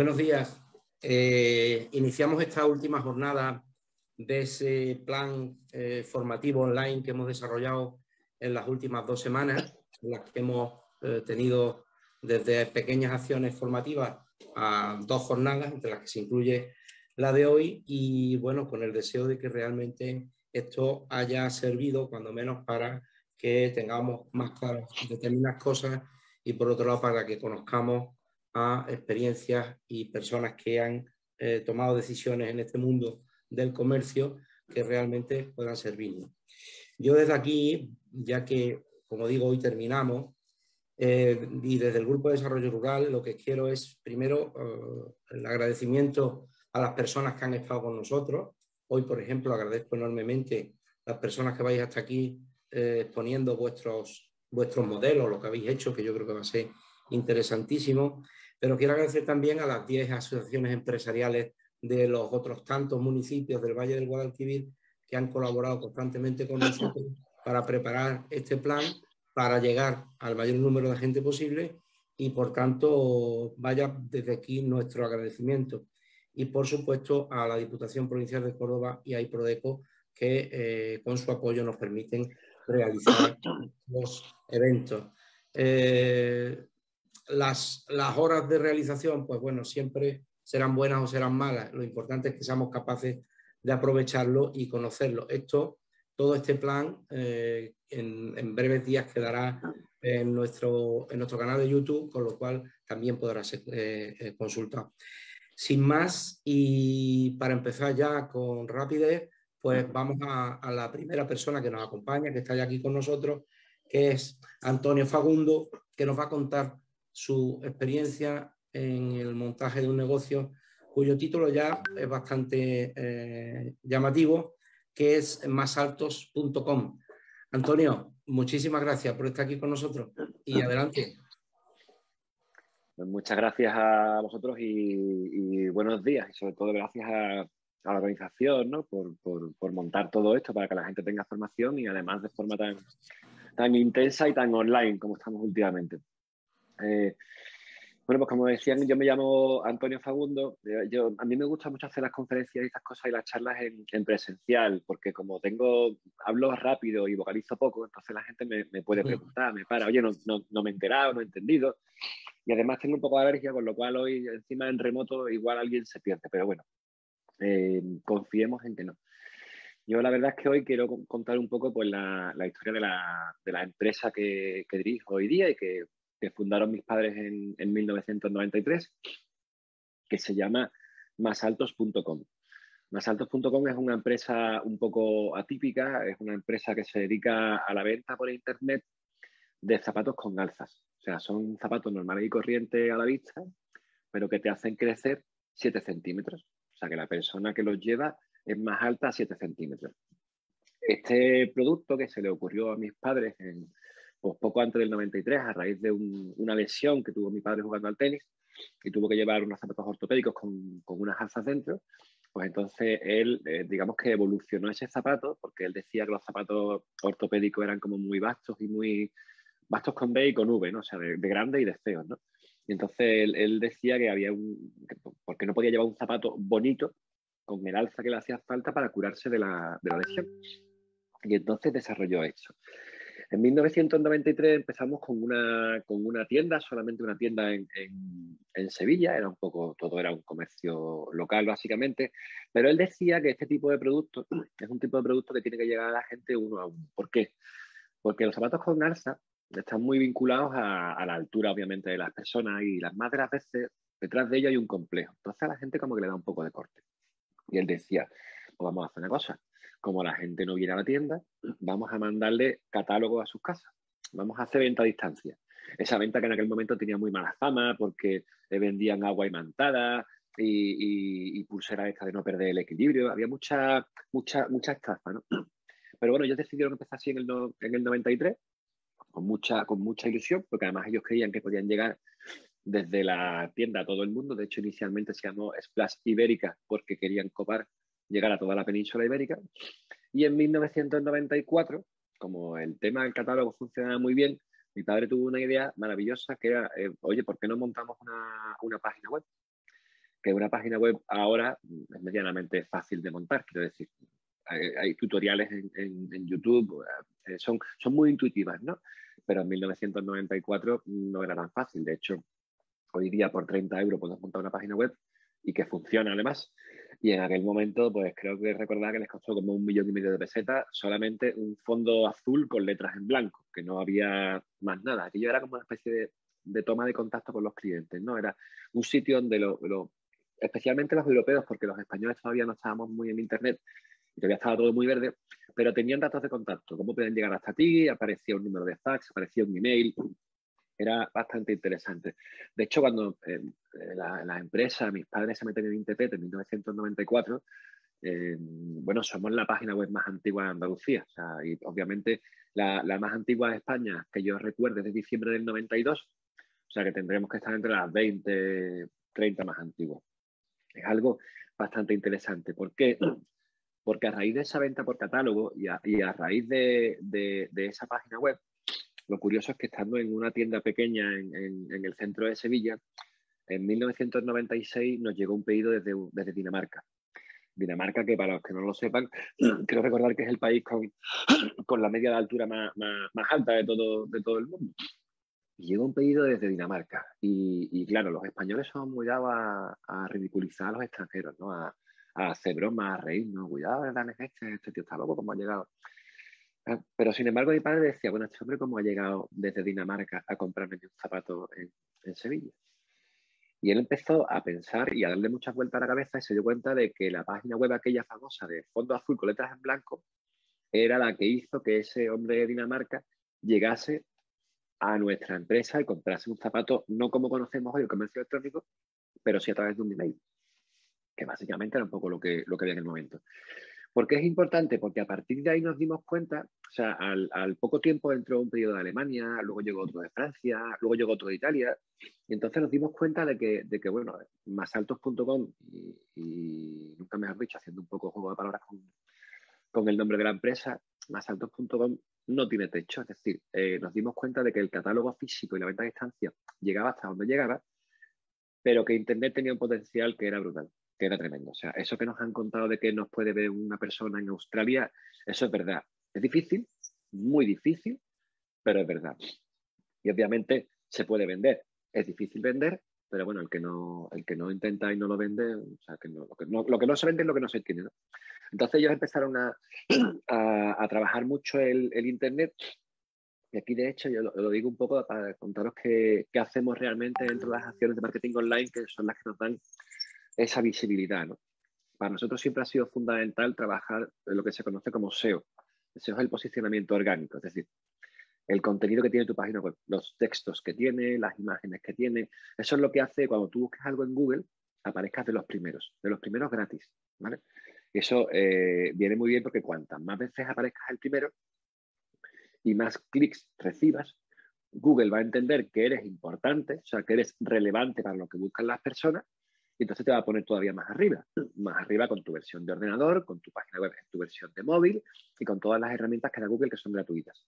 Buenos días. Iniciamos esta última jornada de ese plan formativo online que hemos desarrollado en las últimas 2 semanas, en las que hemos tenido desde pequeñas acciones formativas a 2 jornadas, entre las que se incluye la de hoy, y bueno, con el deseo de que realmente esto haya servido, cuando menos, para que tengamos más claras determinadas cosas y, por otro lado, para que conozcamos a experiencias y personas que han tomado decisiones en este mundo del comercio que realmente puedan servirnos. Yo desde aquí, ya que, como digo, hoy terminamos, y desde el Grupo de Desarrollo Rural, lo que quiero es, primero, el agradecimiento a las personas que han estado con nosotros. Hoy, por ejemplo, agradezco enormemente a las personas que vais hasta aquí exponiendo vuestros modelos, lo que habéis hecho, que yo creo que va a ser interesantísimo. Pero quiero agradecer también a las 10 asociaciones empresariales de los otros tantos municipios del Valle del Guadalquivir que han colaborado constantemente con nosotros para preparar este plan, para llegar al mayor número de gente posible, y por tanto vaya desde aquí nuestro agradecimiento. Y por supuesto a la Diputación Provincial de Córdoba y a IPRODECO, que con su apoyo nos permiten realizar los eventos. Las horas de realización, pues bueno, siempre serán buenas o serán malas. Lo importante es que seamos capaces de aprovecharlo y conocerlo. Todo este plan en breves días quedará en nuestro canal de YouTube, con lo cual también podrá ser consultado. Sin más, y para empezar ya con rapidez, pues vamos a la primera persona que nos acompaña, que está ya aquí con nosotros, que es Antonio Fagundo, que nos va a contar su experiencia en el montaje de un negocio cuyo título ya es bastante llamativo, que es masaltos.com. Antonio, muchísimas gracias por estar aquí con nosotros y adelante. Pues muchas gracias a vosotros y buenos días, y sobre todo gracias a la organización, ¿no? por montar todo esto para que la gente tenga formación, y además de forma tan intensa y tan online como estamos últimamente. Bueno, pues como decían, yo me llamo Antonio Fagundo. A mí me gusta mucho hacer las conferencias y estas cosas y las charlas en presencial, porque como hablo rápido y vocalizo poco, entonces la gente me puede preguntar, me para, oye, no me he enterado, no he entendido. Y además tengo un poco de alergia, con lo cual hoy encima en remoto igual alguien se pierde, pero bueno, confiemos en que no. Yo la verdad es que hoy quiero contar un poco pues, la historia de la empresa que dirijo hoy día y que fundaron mis padres en 1993, que se llama masaltos.com. Masaltos.com es una empresa un poco atípica, es una empresa que se dedica a la venta por internet de zapatos con alzas. O sea, son zapatos normales y corrientes a la vista, pero que te hacen crecer 7 centímetros. O sea, que la persona que los lleva es más alta a 7 centímetros. Este producto que se le ocurrió a mis padres pues poco antes del 93, a raíz de una lesión que tuvo mi padre jugando al tenis, y tuvo que llevar unos zapatos ortopédicos con unas alzas dentro, pues entonces él, digamos que evolucionó ese zapato, porque él decía que los zapatos ortopédicos eran como muy vastos y muy vastos con B y con V, ¿no? O sea, de grandes y de feos, ¿no? Y entonces él decía que porque no podía llevar un zapato bonito con el alza que le hacía falta para curarse de la lesión. Y entonces desarrolló eso. En 1993 empezamos con una tienda, solamente una tienda en Sevilla, todo era un comercio local básicamente, pero él decía que este tipo de producto es un tipo de producto que tiene que llegar a la gente uno a uno. ¿Por qué? Porque los zapatos con alza están muy vinculados a la altura, obviamente, de las personas, y las más de las veces detrás de ello hay un complejo. Entonces a la gente como que le da un poco de corte. Y él decía, pues vamos a hacer una cosa, como la gente no viene a la tienda, vamos a mandarle catálogos a sus casas, vamos a hacer venta a distancia. Esa venta que en aquel momento tenía muy mala fama porque le vendían agua imantada y pulseras esta de no perder el equilibrio, había mucha estafa, ¿no? Pero bueno, ellos decidieron empezar así en el 93, con mucha ilusión, porque además ellos creían que podían llegar desde la tienda a todo el mundo. De hecho, inicialmente se llamó Splash Ibérica porque querían llegar a toda la península ibérica. Y en 1994, como el tema del catálogo funcionaba muy bien, mi padre tuvo una idea maravillosa que era, oye, ¿por qué no montamos una página web? que una página web ahora es medianamente fácil de montar, quiero decir. Hay tutoriales en YouTube, son muy intuitivas, ¿no? Pero en 1994 no era tan fácil. De hecho, hoy día por 30 euros puedes montar una página web y que funciona además. Y en aquel momento, pues creo que recordar que les costó como 1,5 millones de pesetas solamente un fondo azul con letras en blanco, que no había más nada. Aquello era como una especie de toma de contacto con los clientes, ¿no? Era un sitio donde especialmente los europeos, porque los españoles todavía no estábamos muy en Internet y todavía estaba todo muy verde, pero tenían datos de contacto, cómo pueden llegar hasta ti, aparecía un número de fax, aparecía un email. Era bastante interesante. De hecho, cuando la empresa, mis padres se meten en Internet en 1994, bueno, somos la página web más antigua de Andalucía. O sea, y obviamente la más antigua de España, que yo recuerdo, es de diciembre del 92. O sea, que tendremos que estar entre las 20, 30 más antiguas. Es algo bastante interesante. ¿Por qué? Porque a raíz de esa venta por catálogo y a raíz de esa página web, lo curioso es que estando en una tienda pequeña en el centro de Sevilla, en 1996 nos llegó un pedido desde Dinamarca. Dinamarca, que para los que no lo sepan, quiero recordar que es el país con la media de altura más alta de todo el mundo. Y llegó un pedido desde Dinamarca. Y claro, los españoles son muy dados a ridiculizar a los extranjeros, ¿no? A hacer bromas, a reírnos. Cuidado, este tío está loco, ¿cómo ha llegado? Pero sin embargo mi padre decía, bueno, este hombre cómo ha llegado desde Dinamarca a comprarme un zapato en Sevilla. Y él empezó a pensar y a darle muchas vueltas a la cabeza y se dio cuenta de que la página web aquella famosa de fondo azul con letras en blanco era la que hizo que ese hombre de Dinamarca llegase a nuestra empresa y comprase un zapato, no como conocemos hoy el comercio electrónico, pero sí a través de un email, que básicamente era un poco lo que había en el momento. ¿Por qué es importante? Porque a partir de ahí nos dimos cuenta, o sea, al poco tiempo entró un pedido de Alemania, luego llegó otro de Francia, luego llegó otro de Italia, y entonces nos dimos cuenta de que bueno, masaltos.com y nunca mejor dicho, haciendo un poco juego de palabras con el nombre de la empresa, masaltos.com no tiene techo, es decir, nos dimos cuenta de que el catálogo físico y la venta a distancia llegaba hasta donde llegaba, pero que Internet tenía un potencial que era brutal, que era tremendo. O sea, eso que nos han contado de que nos puede ver una persona en Australia, eso es verdad. Es difícil, muy difícil, pero es verdad. Y obviamente se puede vender. Es difícil vender, pero bueno, el que no intenta y no lo vende, o sea, lo que no se vende es lo que no se entiende, ¿no? Entonces ellos empezaron a trabajar mucho el Internet. Y aquí, de hecho, yo lo digo un poco para contaros qué hacemos realmente dentro de las acciones de marketing online, que son las que nos dan esa visibilidad, ¿no? Para nosotros siempre ha sido fundamental trabajar en lo que se conoce como SEO. El SEO es el posicionamiento orgánico, es decir, el contenido que tiene tu página web, los textos que tiene, las imágenes que tiene. Eso es lo que hace cuando tú buscas algo en Google, aparezcas de los primeros gratis, ¿vale? Eso viene muy bien porque cuantas más veces aparezcas el primero, y más clics recibas, Google va a entender que eres importante, o sea, que eres relevante para lo que buscan las personas, y entonces te va a poner todavía más arriba con tu versión de ordenador, con tu página web en tu versión de móvil y con todas las herramientas que da Google que son gratuitas.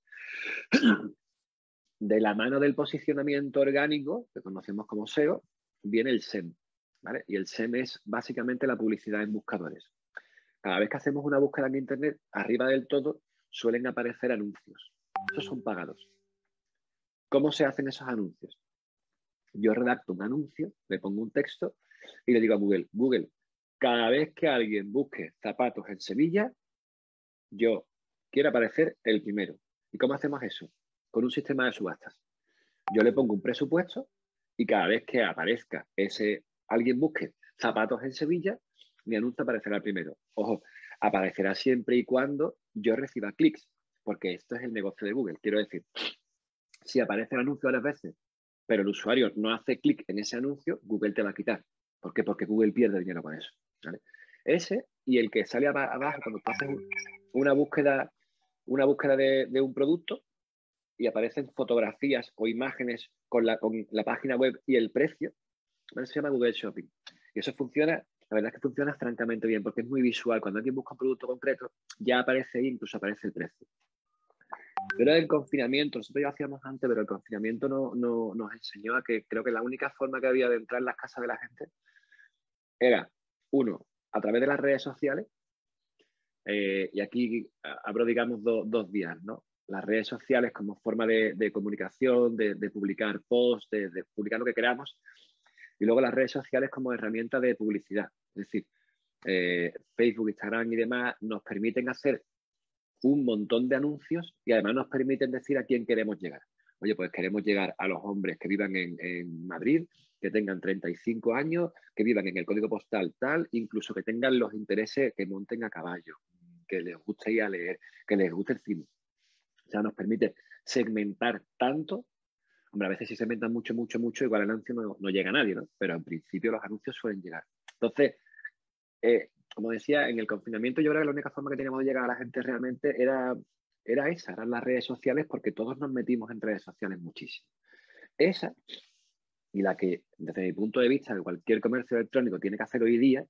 De la mano del posicionamiento orgánico, que conocemos como SEO, viene el SEM, ¿vale? Y el SEM es básicamente la publicidad en buscadores. Cada vez que hacemos una búsqueda en Internet, arriba del todo suelen aparecer anuncios. Esos son pagados. ¿Cómo se hacen esos anuncios? Yo redacto un anuncio, le pongo un texto y le digo a Google, Google, cada vez que alguien busque zapatos en Sevilla, yo quiero aparecer el primero. ¿Y cómo hacemos eso? Con un sistema de subastas. Yo le pongo un presupuesto y cada vez que aparezca alguien busque zapatos en Sevilla, mi anuncio aparecerá primero. Ojo, aparecerá siempre y cuando yo reciba clics, porque esto es el negocio de Google. Quiero decir, si aparece el anuncio varias veces, pero el usuario no hace clic en ese anuncio, Google te va a quitar. ¿Por qué? Porque Google pierde dinero con eso, ¿vale? Ese y el que sale abajo cuando tú haces una búsqueda de un producto y aparecen fotografías o imágenes con la página web y el precio, ¿vale? Se llama Google Shopping. Y eso funciona, la verdad es que funciona francamente bien porque es muy visual. Cuando alguien busca un producto concreto, ya aparece ahí, incluso aparece el precio. Pero el confinamiento, nosotros ya hacíamos antes, pero el confinamiento nos enseñó a que creo que la única forma que había de entrar en las casas de la gente era, uno, a través de las redes sociales, y aquí abro, digamos, dos vías, ¿no? Las redes sociales como forma de comunicación, de publicar posts, de publicar lo que queramos, y luego las redes sociales como herramienta de publicidad. Es decir, Facebook, Instagram y demás nos permiten hacer un montón de anuncios y además nos permiten decir a quién queremos llegar. Oye, pues queremos llegar a los hombres que vivan en Madrid, que tengan 35 años, que vivan en el código postal tal, incluso que tengan los intereses, que monten a caballo, que les guste ir a leer, que les guste el cine. O sea, nos permite segmentar tanto. Hombre, a veces si segmentan mucho, igual el anuncio no llega a nadie, ¿no? Pero en principio los anuncios suelen llegar. Entonces, como decía, en el confinamiento yo creo que la única forma que teníamos de llegar a la gente realmente era esa, eran las redes sociales, porque todos nos metimos en redes sociales muchísimo. Esa, y la que desde mi punto de vista de cualquier comercio electrónico tiene que hacer hoy día,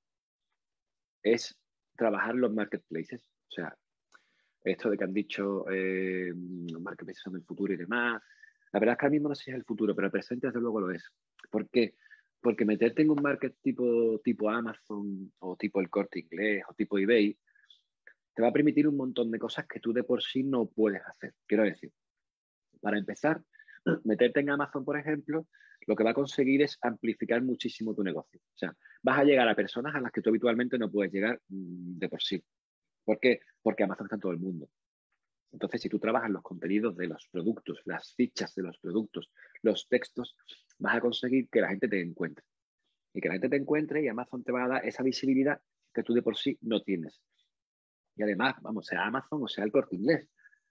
es trabajar los marketplaces. O sea, esto de que han dicho los marketplaces son el futuro y demás, la verdad es que ahora mismo no sé si es el futuro, pero el presente desde luego lo es. ¿Por qué? Porque meterte en un market tipo Amazon o tipo El Corte Inglés o tipo eBay te va a permitir un montón de cosas que tú de por sí no puedes hacer. Quiero decir, para empezar, meterte en Amazon, por ejemplo, lo que va a conseguir es amplificar muchísimo tu negocio. O sea, vas a llegar a personas a las que tú habitualmente no puedes llegar de por sí. ¿Por qué? Porque Amazon está en todo el mundo. Entonces, si tú trabajas los contenidos de los productos, las fichas de los productos, los textos, vas a conseguir que la gente te encuentre. Y que la gente te encuentre y Amazon te va a dar esa visibilidad que tú de por sí no tienes. Y además, vamos, sea Amazon o sea El Corte Inglés,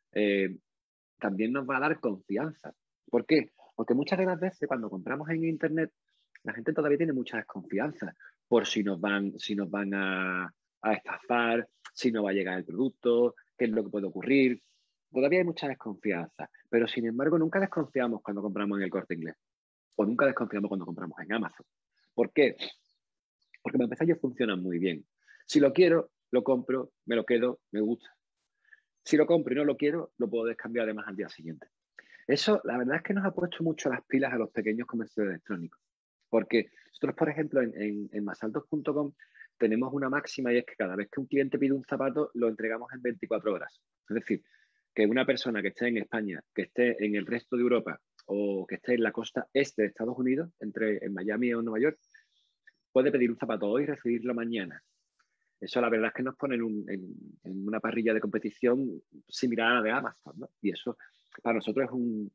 también nos va a dar confianza. ¿Por qué? Porque muchas de las veces cuando compramos en Internet, la gente todavía tiene mucha desconfianza por si nos van a estafar, si no va a llegar el producto, qué es lo que puede ocurrir. Todavía hay mucha desconfianza, pero sin embargo nunca desconfiamos cuando compramos en El Corte Inglés o nunca desconfiamos cuando compramos en Amazon. ¿Por qué? Porque para empezar ellos funcionan muy bien. Si lo quiero, lo compro, me lo quedo, me gusta. Si lo compro y no lo quiero, lo puedo descambiar además al día siguiente. Eso, la verdad es que nos ha puesto mucho las pilas a los pequeños comercios electrónicos. Porque nosotros, por ejemplo, en masaltos.com tenemos una máxima y es que cada vez que un cliente pide un zapato, lo entregamos en 24 horas. Es decir, que una persona que esté en España, que esté en el resto de Europa o que esté en la costa este de Estados Unidos, en Miami o Nueva York, puede pedir un zapato hoy y recibirlo mañana. Eso la verdad es que nos pone en una parrilla de competición similar a la de Amazon, ¿no? Y eso para nosotros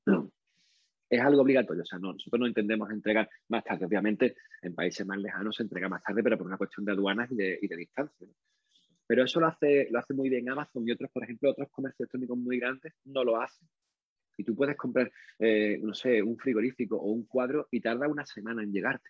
es algo obligatorio. O sea, nosotros no entendemos entregar más tarde. Obviamente, en países más lejanos se entrega más tarde, pero por una cuestión de aduanas y de distancia, ¿no? Pero eso lo hace muy bien Amazon y otros, por ejemplo, otros comercios electrónicos muy grandes no lo hacen. Y tú puedes comprar, no sé, un frigorífico o un cuadro y tarda una semana en llegarte.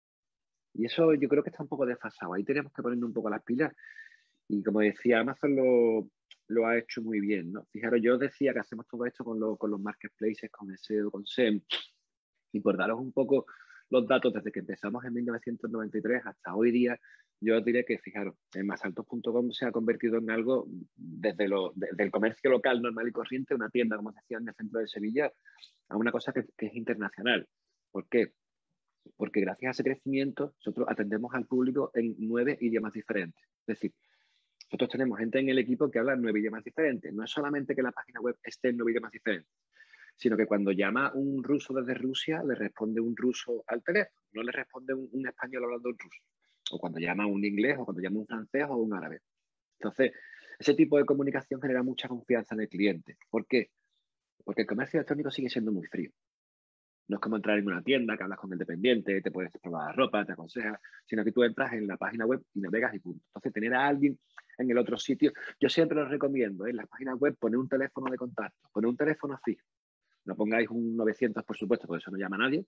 Y eso yo creo que está un poco desfasado. Ahí tenemos que ponernos un poco las pilas. Y como decía, Amazon lo ha hecho muy bien, ¿no? Fijaros, yo decía que hacemos todo esto con los marketplaces, con SEO, con SEM. Y por daros un poco los datos, desde que empezamos en 1993 hasta hoy día, yo os diré que, fijaros, en masaltos.com se ha convertido en algo desde el comercio local normal y corriente, una tienda, como decía, en el centro de Sevilla, a una cosa que es internacional. ¿Por qué? Porque gracias a ese crecimiento nosotros atendemos al público en 9 idiomas diferentes. Es decir, nosotros tenemos gente en el equipo que habla 9 idiomas diferentes. No es solamente que la página web esté en 9 idiomas diferentes, sino que cuando llama un ruso desde Rusia, le responde un ruso al teléfono, no le responde un español hablando en ruso. O cuando llama un inglés, o cuando llama un francés o un árabe. Entonces, ese tipo de comunicación genera mucha confianza en el cliente. ¿Por qué? Porque el comercio electrónico sigue siendo muy frío. No es como entrar en una tienda que hablas con el dependiente, te puedes probar la ropa, te aconseja, sino que tú entras en la página web y navegas y punto. Entonces, tener a alguien en el otro sitio, yo siempre lo recomiendo, en las páginas web poner un teléfono de contacto, poner un teléfono fijo. No pongáis un 900, por supuesto, porque eso no llama a nadie.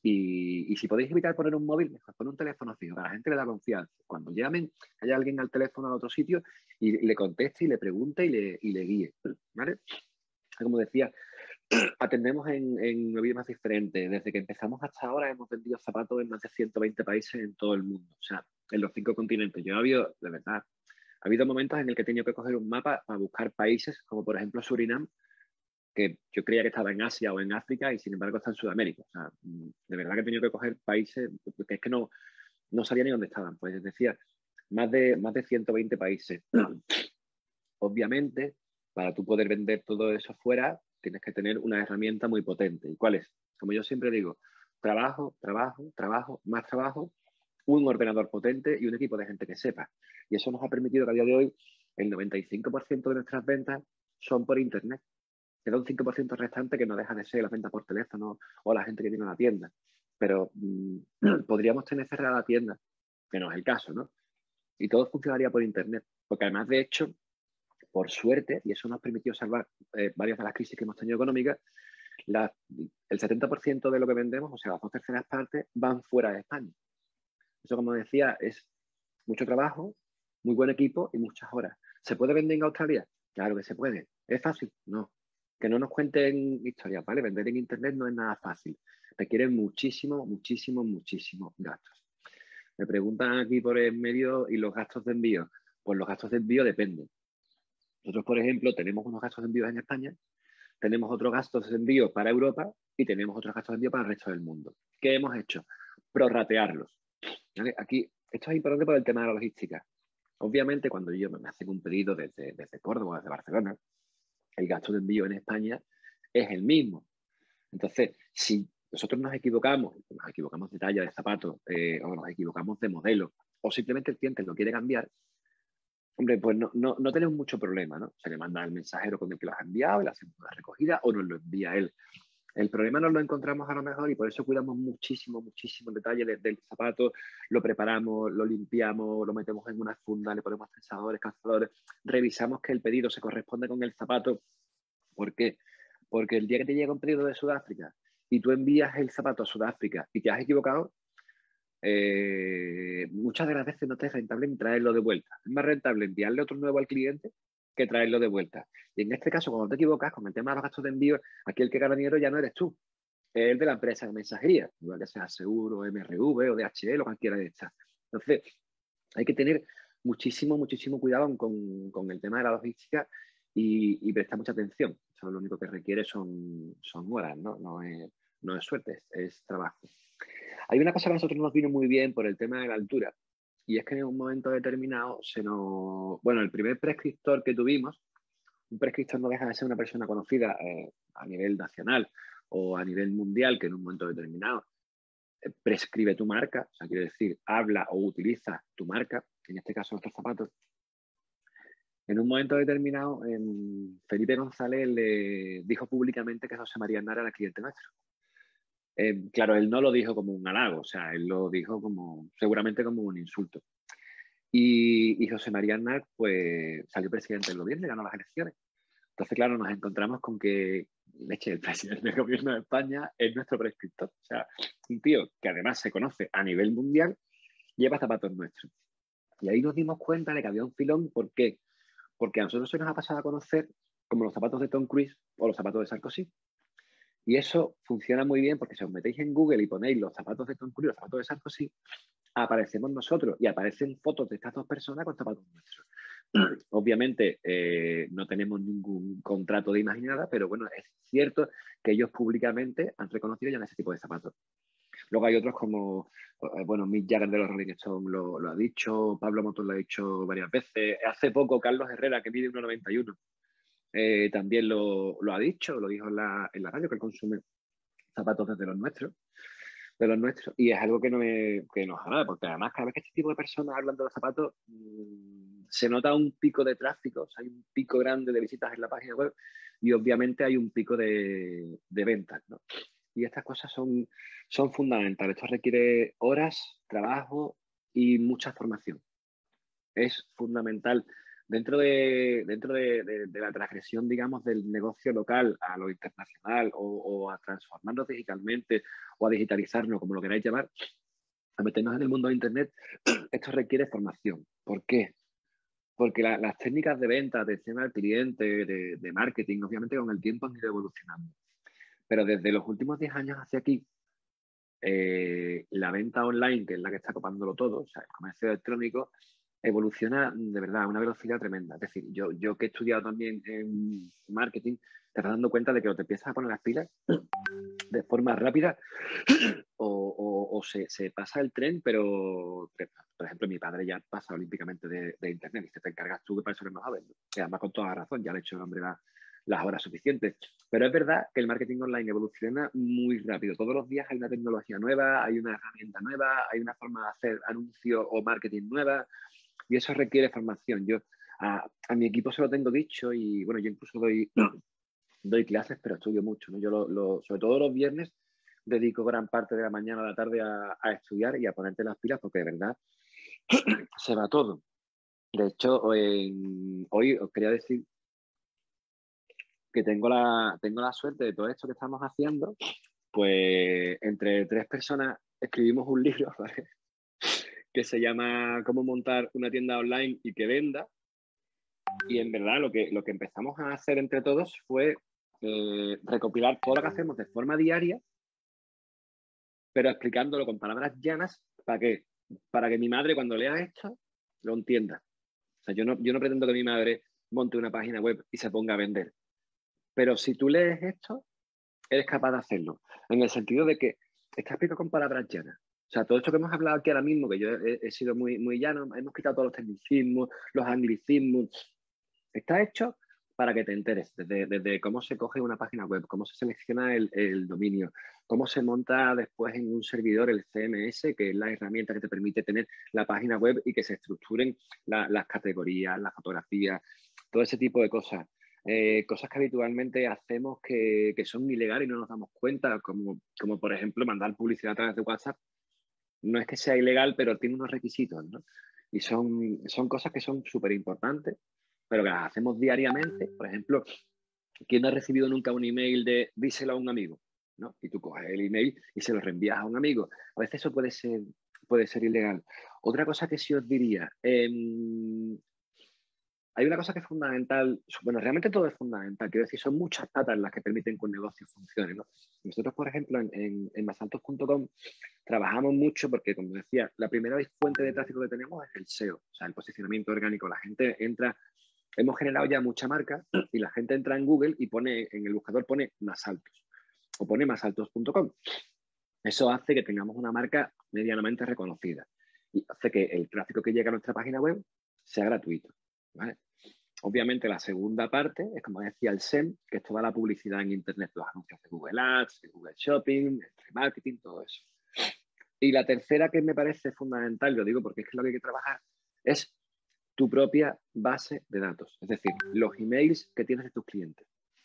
Y si podéis evitar poner un móvil, mejor poner un teléfono fijo. A la gente le da confianza. Cuando llamen, haya alguien al teléfono al otro sitio y le conteste y le pregunte y le guíe. ¿Vale? Como decía, atendemos en 9 idiomas diferentes. Desde que empezamos hasta ahora hemos vendido zapatos en más de 120 países en todo el mundo. O sea, en los 5 continentes. Yo de verdad, ha habido momentos en el que he tenido que coger un mapa para buscar países, como por ejemplo Surinam, que yo creía que estaba en Asia o en África y sin embargo está en Sudamérica. O sea, de verdad que he tenido que coger países, porque es que no no sabía ni dónde estaban. Pues decía, más de 120 países. Obviamente, para tú poder vender todo eso fuera, tienes que tener una herramienta muy potente. ¿Y cuál es? Como yo siempre digo, trabajo, trabajo, trabajo, más trabajo, un ordenador potente y un equipo de gente que sepa. Y eso nos ha permitido que a día de hoy el 95% de nuestras ventas son por Internet. Queda un 5% restante que no deja de ser la venta por teléfono o la gente que tiene una tienda. Pero podríamos tener cerrada la tienda, que no es el caso, ¿no? Y todo funcionaría por Internet. Porque además, de hecho, por suerte, y eso nos ha permitido salvar varias de las crisis que hemos tenido económicas, el 70% de lo que vendemos, o sea, las 2/3 partes, van fuera de España. Eso, como decía, es mucho trabajo, muy buen equipo y muchas horas. ¿Se puede vender en Australia? Claro que se puede. ¿Es fácil? No. Que no nos cuenten historias, ¿vale? Vender en Internet no es nada fácil. Requiere muchísimo, muchísimo, muchísimos gastos. Me preguntan aquí por el medio, ¿y los gastos de envío? Pues los gastos de envío dependen. Nosotros, por ejemplo, tenemos unos gastos de envío en España, tenemos otros gastos de envío para Europa y tenemos otros gastos de envío para el resto del mundo. ¿Qué hemos hecho? Prorratearlos. ¿Vale? Aquí, esto es importante por el tema de la logística. Obviamente, cuando me hacen un pedido desde Córdoba, desde Barcelona, el gasto de envío en España es el mismo. Entonces, si nosotros nos equivocamos de talla de zapato, o nos equivocamos de modelo, o simplemente el cliente lo quiere cambiar, hombre, pues no tenemos mucho problema, ¿no? Se le manda al mensajero con el que lo has enviado, le hacemos una recogida o nos lo envía él. El problema nos lo encontramos a lo mejor y por eso cuidamos muchísimo, muchísimo el detalle del zapato, lo preparamos, lo limpiamos, lo metemos en una funda, le ponemos tensadores, calzadores, revisamos que el pedido se corresponde con el zapato. ¿Por qué? Porque el día que te llega un pedido de Sudáfrica y tú envías el zapato a Sudáfrica y te has equivocado, muchas de las veces no te es rentable ni traerlo de vuelta. Es más rentable enviarle otro nuevo al cliente que traerlo de vuelta. Y en este caso, cuando te equivocas con el tema de los gastos de envío, aquí el que gana dinero ya no eres tú, es el de la empresa de mensajería, igual que sea Seguro, MRV o DHL o cualquiera de estas. Entonces, hay que tener muchísimo, muchísimo cuidado con el tema de la logística y prestar mucha atención. Eso lo único que requiere son horas, ¿no? No es suerte, es trabajo. Hay una cosa que a nosotros nos vino muy bien por el tema de la altura, y es que en un momento determinado Bueno, el primer prescriptor que tuvimos, un prescriptor no deja de ser una persona conocida a nivel nacional o a nivel mundial que en un momento determinado prescribe tu marca, o sea, quiere decir, habla o utiliza tu marca, en este caso nuestros zapatos. En un momento determinado, Felipe González le dijo públicamente que José María Aznar era cliente nuestro. Claro, él no lo dijo como un halago, o sea, él lo dijo seguramente como un insulto. Y José María Aznar, pues, salió presidente del gobierno y ganó las elecciones. Entonces, claro, nos encontramos con que el presidente del gobierno de España es nuestro prescriptor. O sea, un tío que además se conoce a nivel mundial, lleva zapatos nuestros. Y ahí nos dimos cuenta de que había un filón. ¿Por qué? Porque a nosotros se nos ha pasado a conocer como los zapatos de Tom Cruise o los zapatos de Sarkozy. Y eso funciona muy bien porque si os metéis en Google y ponéis los zapatos de Tom Cruise, los zapatos de Sarkozy, aparecemos nosotros y aparecen fotos de estas dos personas con zapatos nuestros. Obviamente no tenemos ningún contrato de imagen ni nada, pero bueno, es cierto que ellos públicamente han reconocido ya ese tipo de zapatos. Luego hay otros como, bueno, Mick Jagger de los Rolling Stones lo ha dicho, Pablo Motos lo ha dicho varias veces. Hace poco Carlos Herrera, que mide 1,91, también lo ha dicho, lo dijo en la radio, que él consume zapatos desde los nuestros. Y es algo que nos agrada, porque además cada vez que este tipo de personas hablan de los zapatos, se nota un pico de tráfico, o sea, hay un pico grande de visitas en la página web y obviamente hay un pico de ventas, ¿no? Y estas cosas son fundamentales. Esto requiere horas, trabajo y mucha formación. Es fundamental dentro de la transgresión, digamos, del negocio local a lo internacional o a transformarnos digitalmente o a digitalizarnos, como lo queráis llamar, a meternos en el mundo de Internet, esto requiere formación. ¿Por qué? Porque las técnicas de venta, atención al cliente, de marketing, obviamente con el tiempo han ido evolucionando. Pero desde los últimos 10 años hacia aquí, la venta online, que es la que está copándolo todo, o sea, el comercio electrónico, evoluciona de verdad a una velocidad tremenda. Es decir, yo que he estudiado también en marketing, te estás dando cuenta de que o te empiezas a poner las pilas de forma rápida o se pasa el tren, pero, por ejemplo, mi padre ya pasa olímpicamente de Internet. Dice, te encargas tú, que para eso eres más joven. Y además, con toda razón, ya le ha hecho el hombre las horas suficientes. Pero es verdad que el marketing online evoluciona muy rápido. Todos los días hay una tecnología nueva, hay una herramienta nueva, hay una forma de hacer anuncio o marketing nueva, y eso requiere formación. Yo a mi equipo se lo tengo dicho y, bueno, yo incluso doy clases, pero estudio mucho, ¿no? Yo, sobre todo los viernes, dedico gran parte de la mañana a la tarde a estudiar y a ponerte las pilas, porque de verdad se va todo. De hecho, hoy os quería decir que tengo la suerte de todo esto que estamos haciendo, pues entre 3 personas escribimos un libro, ¿vale? Que se llama Cómo montar una tienda online y que venda. Y en verdad lo que empezamos a hacer entre todos fue recopilar todo lo que hacemos de forma diaria, pero explicándolo con palabras llanas. ¿Para qué? Para que mi madre, cuando lea esto, lo entienda. O sea, yo no pretendo que mi madre monte una página web y se ponga a vender. Pero si tú lees esto, eres capaz de hacerlo. En el sentido de que está explicado con palabras llanas. O sea, todo esto que hemos hablado aquí ahora mismo, que yo he sido muy, muy llano, hemos quitado todos los tecnicismos, los anglicismos. Está hecho para que te enteres desde cómo se coge una página web, cómo se selecciona el dominio, cómo se monta después en un servidor el CMS, que es la herramienta que te permite tener la página web y que se estructuren las categorías, las fotografías, todo ese tipo de cosas. Cosas que habitualmente hacemos que son ilegales y no nos damos cuenta, como por ejemplo mandar publicidad a través de WhatsApp. No es que sea ilegal, pero tiene unos requisitos, ¿no? Y son cosas que son súper importantes, pero que las hacemos diariamente. Por ejemplo, ¿quién no ha recibido nunca un email de díselo a un amigo? ¿No? Y tú coges el email y se lo reenvías a un amigo. A veces eso puede ser ilegal. Otra cosa que sí os diría, hay una cosa que es fundamental, bueno, realmente todo es fundamental, quiero decir, son muchas patas las que permiten que un negocio funcione, ¿no? Nosotros, por ejemplo, en basaltos.com trabajamos mucho porque, como decía, la primera fuente de tráfico que tenemos es el SEO, o sea, el posicionamiento orgánico. La gente entra, hemos generado ya mucha marca y la gente entra en Google y en el buscador pone Masaltos o pone masaltos.com. Eso hace que tengamos una marca medianamente reconocida y hace que el tráfico que llega a nuestra página web sea gratuito, ¿vale? Obviamente la segunda parte es, como decía, el SEM, que es toda la publicidad en Internet, los anuncios de Google Ads, de Google Shopping, el remarketing, todo eso. Y la tercera, que me parece fundamental, lo digo porque es que lo que hay que trabajar, es tu propia base de datos, es decir, los emails que tienes de tus clientes.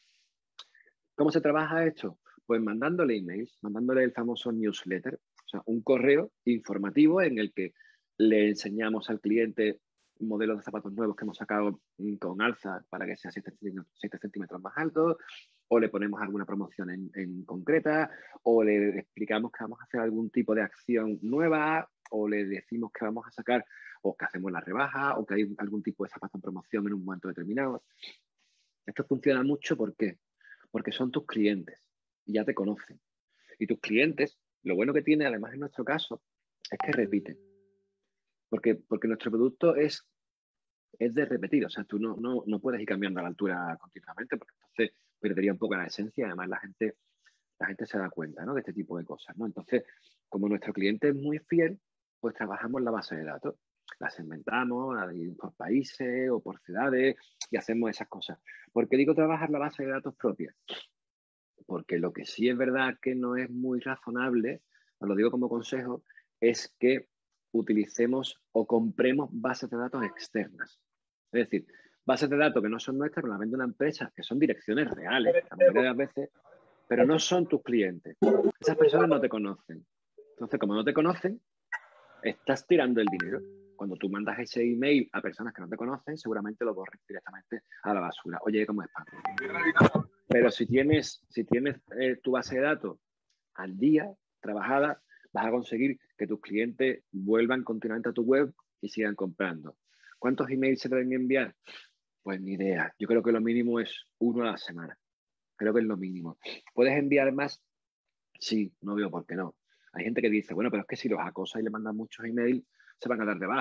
¿Cómo se trabaja esto? Pues mandándole emails, mandándole el famoso newsletter, o sea, un correo informativo en el que le enseñamos al cliente modelos de zapatos nuevos que hemos sacado con alza para que sea 7 centímetros más alto, o le ponemos alguna promoción en concreta, o le explicamos que vamos a hacer algún tipo de acción nueva, o le decimos que vamos a sacar, o que hacemos la rebaja, o que hay algún tipo de zapato en promoción en un momento determinado. Esto funciona mucho, ¿por qué? Porque son tus clientes y ya te conocen. Y tus clientes, lo bueno que tiene, además en nuestro caso, es que repiten. Porque nuestro producto es de repetir. O sea, tú no puedes ir cambiando a la altura continuamente, porque entonces perdería un poco la esencia. Además, la gente se da cuenta, ¿no?, de este tipo de cosas, ¿no? Entonces, como nuestro cliente es muy fiel, pues trabajamos la base de datos. La segmentamos por países o por ciudades y hacemos esas cosas. ¿Por qué digo trabajar la base de datos propia? Porque lo que sí es verdad que no es muy razonable, os lo digo como consejo, es que utilicemos o compremos bases de datos externas. Es decir, bases de datos que no son nuestras, que las vende una empresa, que son direcciones reales, la mayoría de las veces, pero no son tus clientes. Esas personas no te conocen. Entonces, como no te conocen, estás tirando el dinero. Cuando tú mandas ese email a personas que no te conocen, seguramente lo borres directamente a la basura. Oye, como spam. Pero si tienes tu base de datos al día, trabajada, vas a conseguir que tus clientes vuelvan continuamente a tu web y sigan comprando. ¿Cuántos emails se deben enviar? Pues ni idea. Yo creo que lo mínimo es 1 a la semana. Creo que es lo mínimo. ¿Puedes enviar más? Sí, no veo por qué no. Hay gente que dice, bueno, pero es que si los acosas y le mandan muchos emails, se van a dar de baja.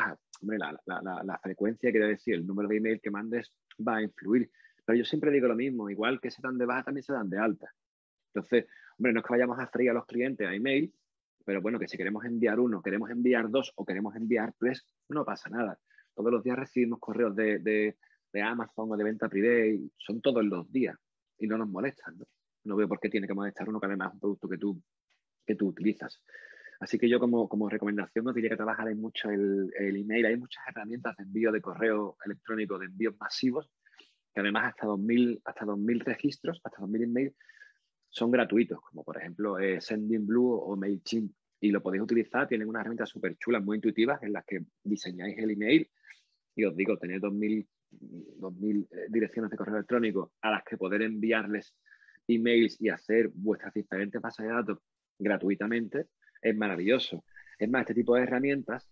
hombre, la frecuencia, quiero decir, el número de email que mandes va a influir. Pero yo siempre digo lo mismo, igual que se dan de baja, también se dan de alta. Entonces, hombre, no es que vayamos a freír a los clientes a email, pero bueno, que si queremos enviar uno, queremos enviar dos o queremos enviar tres, no pasa nada. Todos los días recibimos correos de Amazon o de venta privada y son todos los días y no nos molestan, ¿no? No veo por qué tiene que molestar uno que además es un producto que tú utilizas. Así que yo como recomendación os diría que trabajaréis mucho el email. Hay muchas herramientas de envío de correo electrónico, de envíos masivos, que además hasta 2000 registros, hasta 2000 emails, son gratuitos, como por ejemplo Sendinblue o MailChimp. Y lo podéis utilizar, tienen unas herramientas súper chulas, muy intuitivas, en las que diseñáis el email y os digo, tener 2000 direcciones de correo electrónico a las que poder enviarles emails y hacer vuestras diferentes bases de datos gratuitamente es maravilloso. Es más, este tipo de herramientas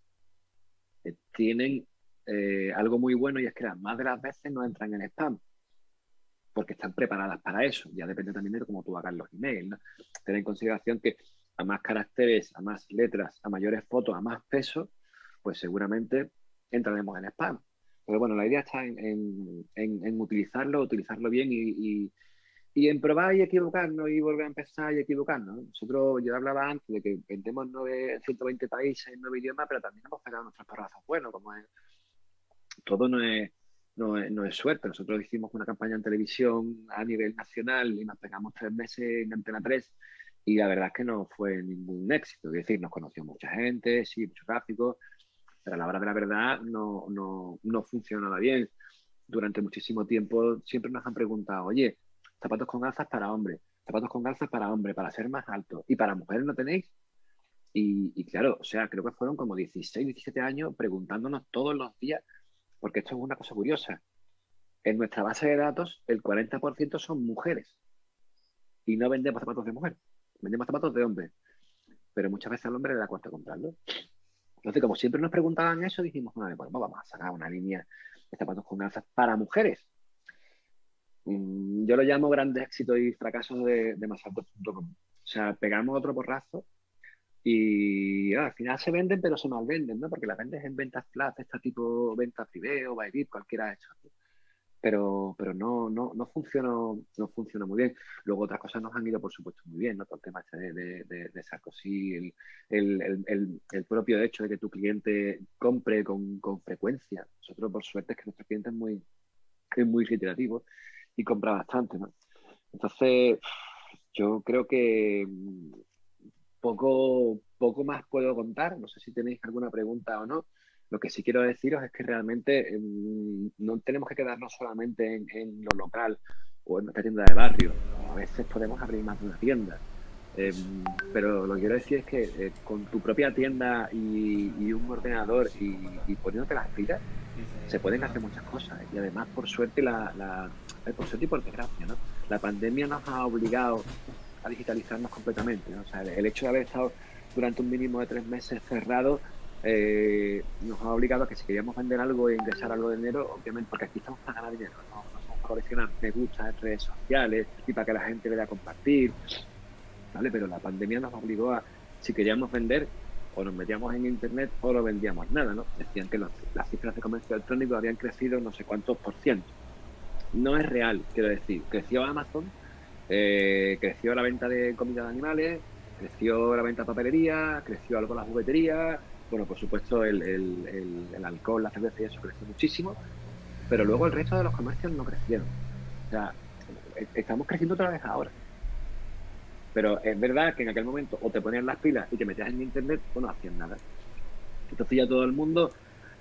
tienen algo muy bueno, y es que más de las veces no entran en spam, porque están preparadas para eso. Ya depende también de cómo tú hagas los emails, ¿no? Ten en consideración que a más caracteres, a más letras, a mayores fotos, a más peso, pues seguramente entraremos en spam. Pero bueno, la idea está en utilizarlo bien y en probar y equivocarnos y volver a empezar y equivocarnos, ¿no? Nosotros, yo hablaba antes de que vendemos 120 países en 9 idiomas, pero también hemos pegado nuestros porrazos buenos, como es. Todo no es suerte. Nosotros hicimos una campaña en televisión a nivel nacional y nos pegamos 3 meses en Antena 3 y la verdad es que no fue ningún éxito. Es decir, nos conoció mucha gente, sí, mucho tráfico, pero a la hora de la verdad no funcionaba bien. Durante muchísimo tiempo siempre nos han preguntado, oye, zapatos con alzas para hombre, zapatos con alzas para hombre, para ser más alto, y para mujeres no tenéis. Y claro, o sea, creo que fueron como 16, 17 años preguntándonos todos los días, porque esto es una cosa curiosa. En nuestra base de datos, el 40% son mujeres y no vendemos zapatos de mujer, vendemos zapatos de hombre, pero muchas veces al hombre le da cuesta comprarlo. Entonces, como siempre nos preguntaban eso, dijimos, vale, pues vamos a sacar una línea de zapatos con alzas para mujeres. Yo lo llamo grandes éxitos y fracasos de masaltos.com. O sea, pegamos otro porrazo y al final se venden, pero se mal venden, ¿no? Porque las vendes en ventas flash, este tipo venta privé o Bybit, cualquiera de estos. Pero no funciona muy bien. Luego otras cosas nos han ido, por supuesto, muy bien, ¿no? Todo el tema de Sarkozy, el propio hecho de que tu cliente compre con frecuencia. Nosotros, por suerte, es que nuestro cliente es muy reiterativo y compra bastante, ¿no? Entonces, yo creo que poco más puedo contar. No sé si tenéis alguna pregunta o no. Lo que sí quiero deciros es que realmente no tenemos que quedarnos solamente en lo local o en nuestra tienda de barrio. A veces podemos abrir más de una tienda. Pero lo que quiero decir es que con tu propia tienda y un ordenador y poniéndote las pilas, se pueden hacer muchas cosas. Y además, por suerte, por suerte y por desgracia, ¿no? La pandemia nos ha obligado a digitalizarnos completamente, ¿no? O sea, el hecho de haber estado durante un mínimo de 3 meses cerrados nos ha obligado a que si queríamos vender algo e ingresar algo de dinero, obviamente, porque aquí estamos para ganar dinero, no somos para coleccionar me gusta en redes sociales y para que la gente le dé a compartir, ¿vale? Pero la pandemia nos obligó a, si queríamos vender, o nos metíamos en internet o no vendíamos nada, ¿no? Decían que las cifras de comercio electrónico habían crecido no sé cuántos %. No es real, quiero decir. Creció Amazon, creció la venta de comida de animales, creció la venta de papelería, creció algo la juguetería, bueno, por supuesto el alcohol, la cerveza y eso creció muchísimo, pero luego el resto de los comercios no crecieron. O sea, estamos creciendo otra vez ahora. Pero es verdad que en aquel momento o te ponías las pilas y te metías en internet o no hacías nada. Entonces ya todo el mundo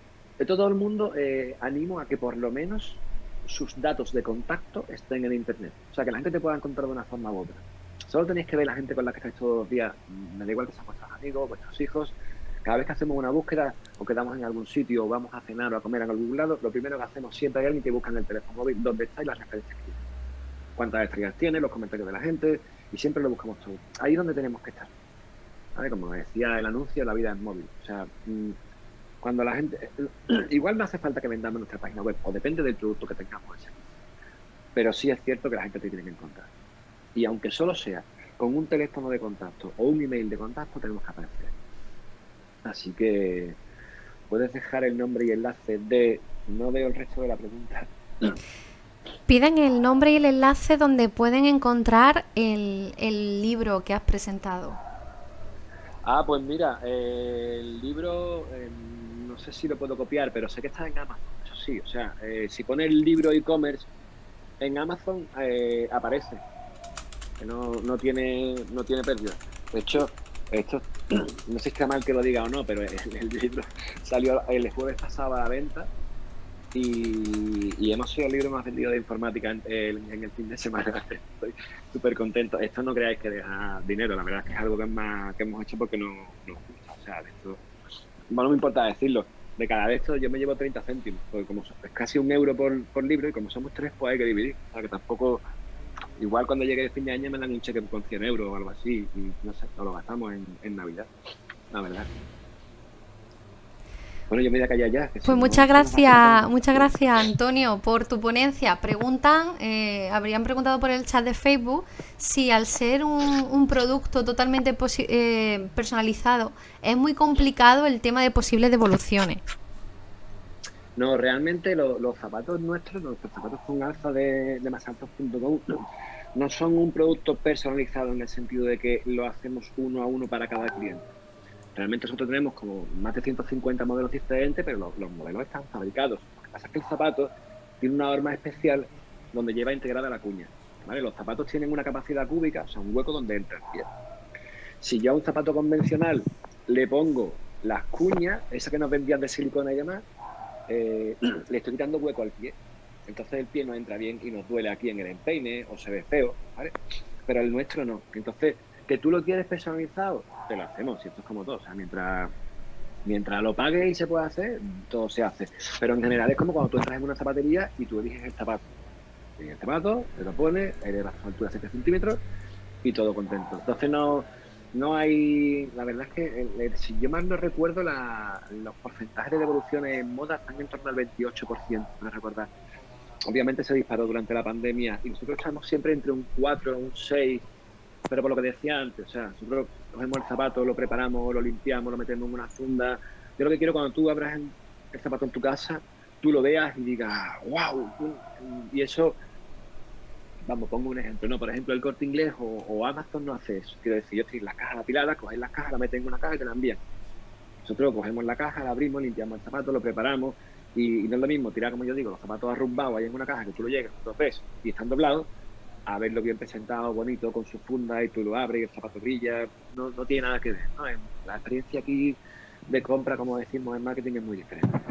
animo a que por lo menos sus datos de contacto estén en internet. O sea, que la gente te pueda encontrar de una forma u otra. Solo tenéis que ver la gente con la que estáis todos los días. Me da igual que sean vuestros amigos, vuestros hijos. Cada vez que hacemos una búsqueda o quedamos en algún sitio o vamos a cenar o a comer en algún lado, lo primero que hacemos siempre hay alguien que busca en el teléfono móvil dónde está y las referencias que tiene. Cuántas estrellas tiene, los comentarios de la gente, y siempre lo buscamos todo. Ahí es donde tenemos que estar. ¿Vale? Como decía el anuncio, la vida es móvil. O sea, cuando la gente... Igual no hace falta que vendamos nuestra página web, o depende del producto que tengamos ese. Pero sí es cierto que la gente te tiene que encontrar. Y aunque solo sea con un teléfono de contacto o un email de contacto, tenemos que aparecer. Así que ¿puedes dejar el nombre y enlace de...? No veo el resto de la pregunta. Piden el nombre y el enlace donde pueden encontrar el libro que has presentado. Ah, pues mira, el libro, no sé si lo puedo copiar, pero sé que está en Amazon, eso sí. O sea, si pones el libro e-commerce en Amazon, aparece. Que no tiene pérdida. De hecho, esto, no sé si está mal que lo diga o no, pero el libro salió el jueves pasado a la venta y hemos sido el libro más vendido de informática en el fin de semana. Estoy súper contento. Esto no creáis que deja dinero, la verdad es que es algo que hemos hecho porque nos gusta. O sea, de esto, no me importa decirlo. De cada de estos yo me llevo 30 céntimos, porque como es casi 1 euro por libro y como somos 3, pues hay que dividir. O sea, que tampoco... Igual cuando llegue el fin de año me dan un cheque con 100 euros o algo así y no sé, nos lo gastamos en Navidad, la verdad. Bueno, yo me voy a callar ya. Pues muchas gracias Antonio por tu ponencia. Habrían preguntado por el chat de Facebook si al ser un producto totalmente personalizado es muy complicado el tema de posibles devoluciones. No, realmente los zapatos nuestros, nuestros zapatos con alza de masaltos.com no son un producto personalizado en el sentido de que lo hacemos 1 a 1 para cada cliente. Realmente nosotros tenemos como más de 150 modelos diferentes, pero los modelos están fabricados. Lo que pasa es que el zapato tiene una horma especial donde lleva integrada la cuña, ¿vale? Los zapatos tienen una capacidad cúbica, o sea, un hueco donde entra el pie. Si yo a un zapato convencional le pongo las cuñas, esas que nos vendían de silicona y demás, le estoy quitando hueco al pie. Entonces el pie no entra bien y nos duele aquí en el empeine o se ve feo, ¿vale? Pero el nuestro no. Entonces, que tú lo quieres personalizado, te lo hacemos. Y esto es como todo. O sea, mientras lo pagues y se pueda hacer, todo se hace. Pero en general es como cuando tú entras en una zapatería y tú eliges el zapato. Y el zapato, te lo pones, elevas su altura 7 centímetros y todo contento. Entonces no hay... La verdad es que, si yo mal no recuerdo, los porcentajes de devoluciones en moda están en torno al 28%, no recordar. Obviamente se disparó durante la pandemia y nosotros estamos siempre entre un 4 o un 6, pero por lo que decía antes, o sea, nosotros cogemos el zapato, lo preparamos, lo limpiamos, lo metemos en una funda. Yo lo que quiero cuando tú abras el zapato en tu casa, tú lo veas y digas, wow, y eso... Vamos, pongo un ejemplo, ¿no? Por ejemplo, el Corte Inglés o Amazon no hace eso. Quiero decir, yo estoy en la caja apilada, coges las cajas, la metes en una caja y te la envían. Nosotros cogemos la caja, la abrimos, limpiamos el zapato, lo preparamos y no es lo mismo tirar, como yo digo, los zapatos arrumbados ahí en una caja que tú lo llegas, los ves y están doblados, a verlo bien presentado, bonito, con su funda y tú lo abres y el zapato brilla. No tiene nada que ver, ¿no? La experiencia aquí de compra, como decimos, en marketing es muy diferente.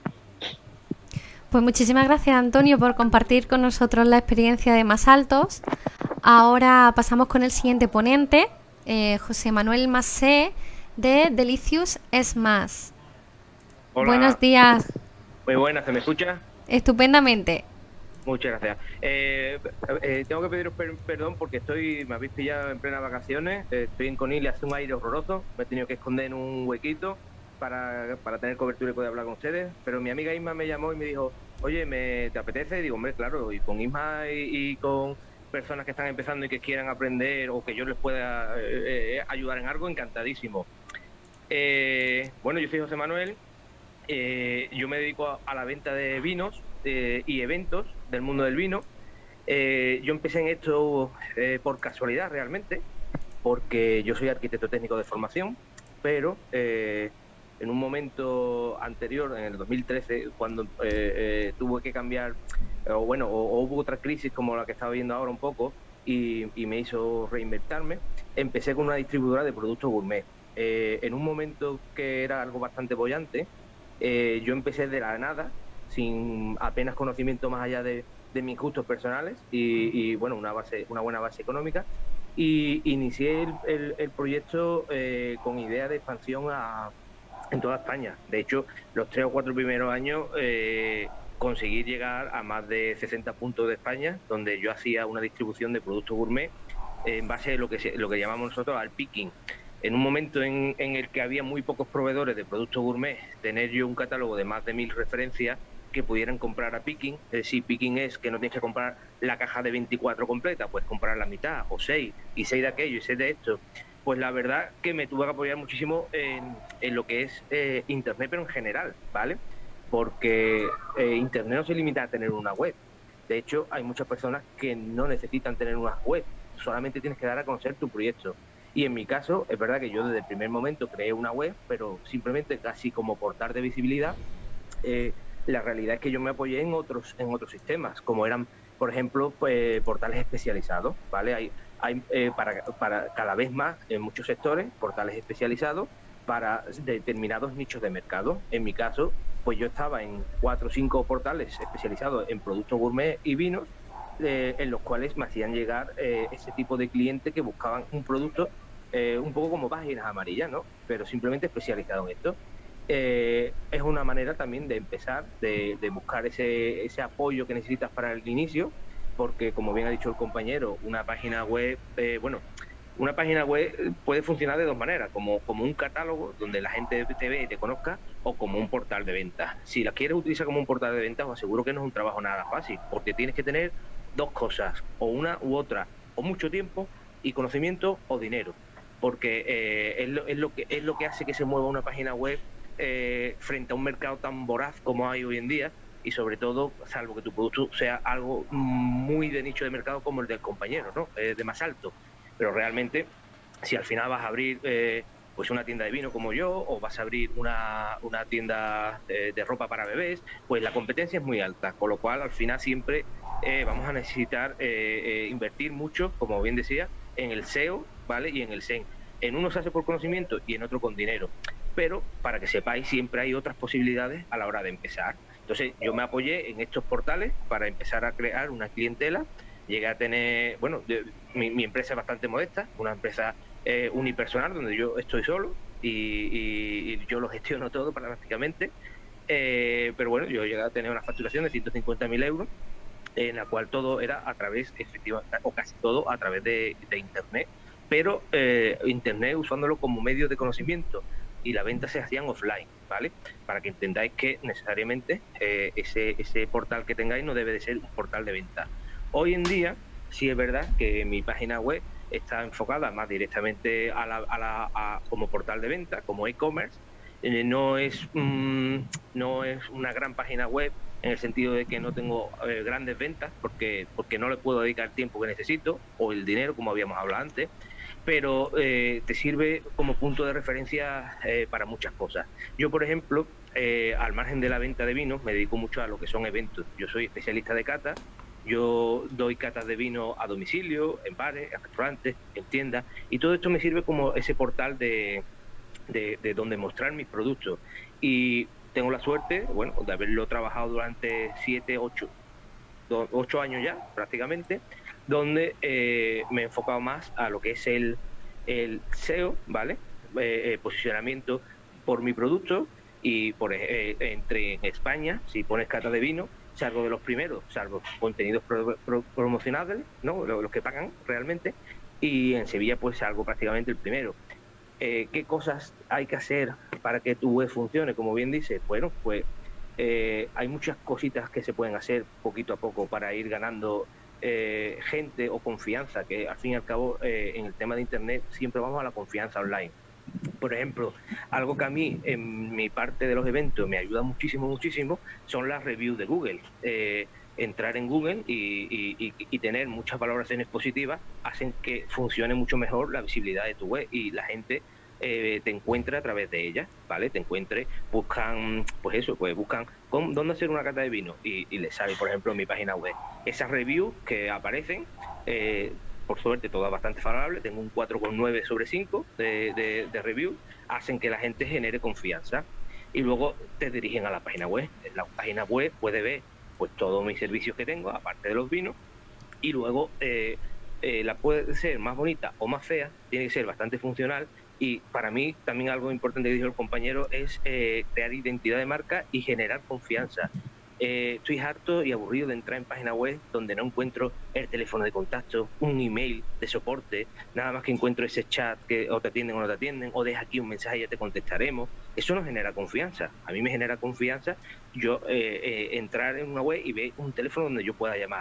Pues muchísimas gracias, Antonio, por compartir con nosotros la experiencia de Masaltos. Ahora pasamos con el siguiente ponente, José Manuel Masé, de Delicious es Más. Hola. Buenos días. Muy buenas, ¿se me escucha? Estupendamente. Muchas gracias. Tengo que pediros perdón porque me habéis pillado en plenas vacaciones. Estoy en Conil y hace un aire horroroso. Me he tenido que esconder en un huequito para tener cobertura y poder hablar con ustedes. Pero mi amiga Isma me llamó y me dijo, oye, ¿te apetece? Y digo, hombre, claro, y con Isma y con personas que están empezando y que quieran aprender o que yo les pueda ayudar en algo, encantadísimo. Bueno, yo soy José Manuel. Yo me dedico a la venta de vinos y eventos del mundo del vino. Yo empecé en esto por casualidad realmente, porque yo soy arquitecto técnico de formación, pero en un momento anterior, en el 2013, cuando tuve que cambiar, o hubo otra crisis como la que estaba viendo ahora un poco, y me hizo reinventarme, empecé con una distribuidora de productos gourmet. En un momento que era algo bastante boyante, yo empecé de la nada, sin apenas conocimiento más allá de mis gustos personales y bueno, una buena base económica, y inicié el proyecto con idea de expansión en toda España. De hecho, los 3 o 4 primeros años conseguí llegar a más de 60 puntos de España, donde yo hacía una distribución de productos gourmet en base a lo que llamamos nosotros al picking. En un momento en el que había muy pocos proveedores de productos gourmet, tener yo un catálogo de más de 1000 referencias que pudieran comprar a picking. Es decir, picking es que no tienes que comprar la caja de 24 completa, puedes comprar la mitad o 6, y 6 de aquello y 6 de esto. pues la verdad que me tuve que apoyar muchísimo en lo que es Internet, pero en general, ¿vale? Porque Internet no se limita a tener una web. De hecho, hay muchas personas que no necesitan tener una web, solamente tienes que dar a conocer tu proyecto. Y en mi caso, es verdad que yo desde el primer momento creé una web, pero simplemente casi como portal de visibilidad. La realidad es que yo me apoyé en otros sistemas, como eran, por ejemplo, portales especializados, ¿vale? Hay para cada vez más en muchos sectores portales especializados para determinados nichos de mercado. En mi caso, pues yo estaba en 4 o 5 portales especializados en productos gourmet y vinos, en los cuales me hacían llegar ese tipo de clientes que buscaban un producto un poco como páginas amarillas, ¿no? Pero simplemente especializado en esto. Es una manera también de empezar, de buscar ese apoyo que necesitas para el inicio, porque como bien ha dicho el compañero, una página web, una página web puede funcionar de dos maneras, como un catálogo donde la gente te ve y te conozca, o como un portal de ventas. Si la quieres utilizar como un portal de ventas, os aseguro que no es un trabajo nada fácil, porque tienes que tener dos cosas, o una u otra, o mucho tiempo y conocimiento o dinero, porque es lo que hace que se mueva una página web frente a un mercado tan voraz como hay hoy en día, y sobre todo, salvo que tu producto sea algo muy de nicho de mercado como el del compañero, ¿no? De más alto. Pero realmente, si al final vas a abrir pues una tienda de vino como yo, o vas a abrir una tienda de ropa para bebés, pues la competencia es muy alta, con lo cual al final siempre vamos a necesitar invertir mucho, como bien decía, en el SEO, ¿vale? Y en el SEM. En uno se hace por conocimiento y en otro con dinero. Pero para que sepáis, siempre hay otras posibilidades a la hora de empezar. Entonces yo me apoyé en estos portales para empezar a crear una clientela. Llegué a tener, bueno, mi empresa es bastante modesta, una empresa unipersonal donde yo estoy solo y yo lo gestiono todo prácticamente. Pero bueno, yo llegué a tener una facturación de 150.000 euros, en la cual todo era a través, efectivamente, o casi todo a través de Internet, pero Internet usándolo como medio de conocimiento, y la venta se hacían offline, ¿vale? Para que entendáis que necesariamente ese portal que tengáis no debe de ser un portal de venta. Hoy en día sí es verdad que mi página web está enfocada más directamente como portal de venta, como e-commerce. No es una gran página web en el sentido de que no tengo grandes ventas porque no le puedo dedicar el tiempo que necesito o el dinero, como habíamos hablado antes, pero te sirve como punto de referencia para muchas cosas. Yo, por ejemplo, al margen de la venta de vinos, me dedico mucho a lo que son eventos. Yo soy especialista de cata. Yo doy catas de vino a domicilio, en bares, en restaurantes, en tiendas, y todo esto me sirve como ese portal de donde mostrar mis productos. Y tengo la suerte, bueno, de haberlo trabajado durante 8 años ya, prácticamente, donde me he enfocado más a lo que es el SEO, ¿vale? Posicionamiento por mi producto, y entre en España, si pones cata de vino, salvo de los primeros, salvo contenidos promocionables, ¿no? Los que pagan realmente, y en Sevilla pues salgo prácticamente el primero. ¿Qué cosas hay que hacer para que tu web funcione? Como bien dices, bueno, pues hay muchas cositas que se pueden hacer poquito a poco para ir ganando gente o confianza, que al fin y al cabo en el tema de Internet siempre vamos a la confianza online. Por ejemplo, algo que a mí en mi parte de los eventos me ayuda muchísimo son las reviews de Google. Entrar en Google y tener muchas valoraciones positivas hacen que funcione mucho mejor la visibilidad de tu web y la gente te encuentre a través de ella, ¿vale? Buscan dónde hacer una cata de vino y les sale, por ejemplo, en mi página web. Esas reviews que aparecen, por suerte todas bastante favorables, tengo un 4,9 sobre 5 de review, hacen que la gente genere confianza y luego te dirigen a la página web. En la página web puedes ver pues todos mis servicios que tengo, aparte de los vinos, y luego la puede ser más bonita o más fea, tiene que ser bastante funcional, y para mí también algo importante que dijo el compañero es crear identidad de marca y generar confianza. Estoy harto y aburrido de entrar en páginas web donde no encuentro el teléfono de contacto, un email de soporte, nada más que encuentro ese chat que o te atienden o no te atienden, o deja aquí un mensaje y ya te contestaremos. Eso no genera confianza. A mí me genera confianza yo entrar en una web y ver un teléfono donde yo pueda llamar.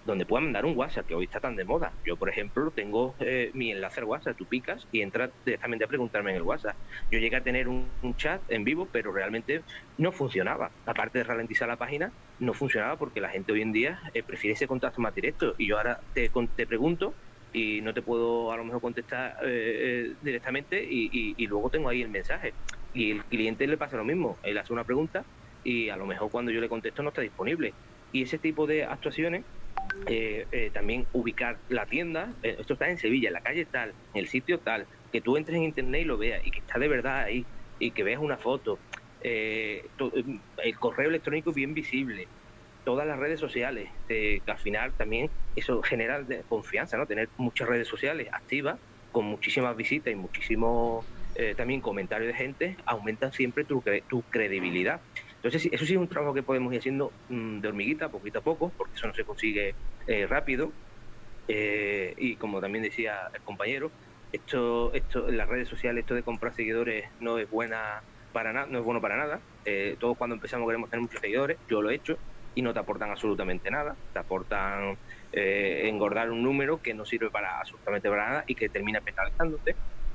donde puedan mandar un WhatsApp, que hoy está tan de moda. Yo, por ejemplo, tengo mi enlace al WhatsApp, tú picas y entras directamente a preguntarme en el WhatsApp. Yo llegué a tener un chat en vivo, pero realmente no funcionaba. Aparte de ralentizar la página, no funcionaba porque la gente hoy en día prefiere ese contacto más directo. Y yo ahora te pregunto y no te puedo a lo mejor contestar directamente y luego tengo ahí el mensaje. Y el cliente le pasa lo mismo. Él hace una pregunta y a lo mejor cuando yo le contesto no está disponible. Y ese tipo de actuaciones, también ubicar la tienda, esto está en Sevilla, en la calle tal, en el sitio tal, que tú entres en internet y lo veas y que está de verdad ahí y que veas una foto, el correo electrónico bien visible, todas las redes sociales, que al final también eso genera confianza, ¿no? Tener muchas redes sociales activas con muchísimas visitas y muchísimos también comentarios de gente aumentan siempre tu credibilidad. Entonces, eso sí es un trabajo que podemos ir haciendo de hormiguita, poquito a poco, porque eso no se consigue rápido. Y como también decía el compañero, esto en las redes sociales, esto de comprar seguidores no es buena para nada, no es bueno para nada. Todos cuando empezamos queremos tener muchos seguidores, yo lo he hecho, y no te aportan absolutamente nada. Te aportan engordar un número que no sirve para absolutamente para nada y que termina penalizándote.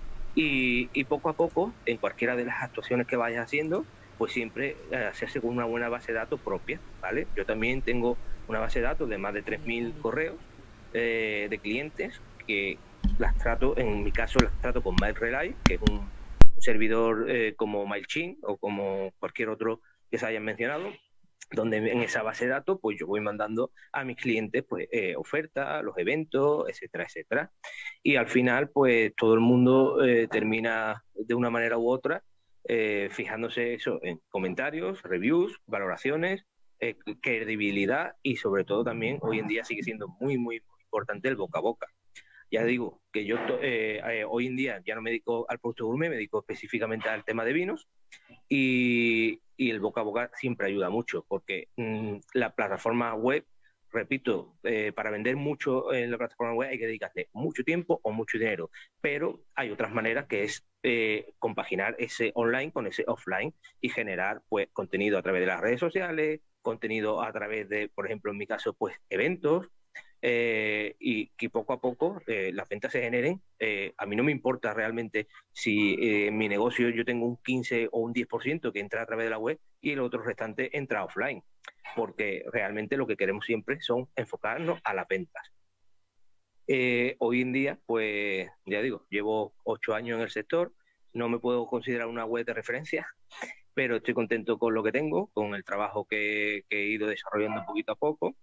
Y poco a poco, en cualquiera de las actuaciones que vayas haciendo, pues siempre hacerse con una buena base de datos propia, ¿vale? Yo también tengo una base de datos de más de 3.000 correos de clientes que las trato, en mi caso las trato con MailRelay, que es un servidor como MailChimp o como cualquier otro que se hayan mencionado, donde en esa base de datos pues yo voy mandando a mis clientes pues ofertas, los eventos, etcétera, etcétera. Y al final pues todo el mundo termina de una manera u otra fijándose eso en comentarios, reviews, valoraciones, credibilidad y sobre todo también hoy en día sigue siendo muy, muy importante el boca a boca. Ya digo que yo hoy en día ya no me dedico al producto gourmet, me dedico específicamente al tema de vinos y el boca a boca siempre ayuda mucho porque la plataforma web, repito, para vender mucho en la plataforma web hay que dedicarle mucho tiempo o mucho dinero, pero hay otras maneras que es compaginar ese online con ese offline y generar pues contenido a través de las redes sociales, contenido a través de, por ejemplo, en mi caso, pues eventos, y que poco a poco las ventas se generen. A mí no me importa realmente si en mi negocio yo tengo un 15 o un 10% que entra a través de la web y el otro restante entra offline, porque realmente lo que queremos siempre son enfocarnos a las ventas. Hoy en día, pues ya digo, llevo 8 años en el sector, no me puedo considerar una web de referencia, pero estoy contento con lo que tengo, con el trabajo que he ido desarrollando poquito a poco.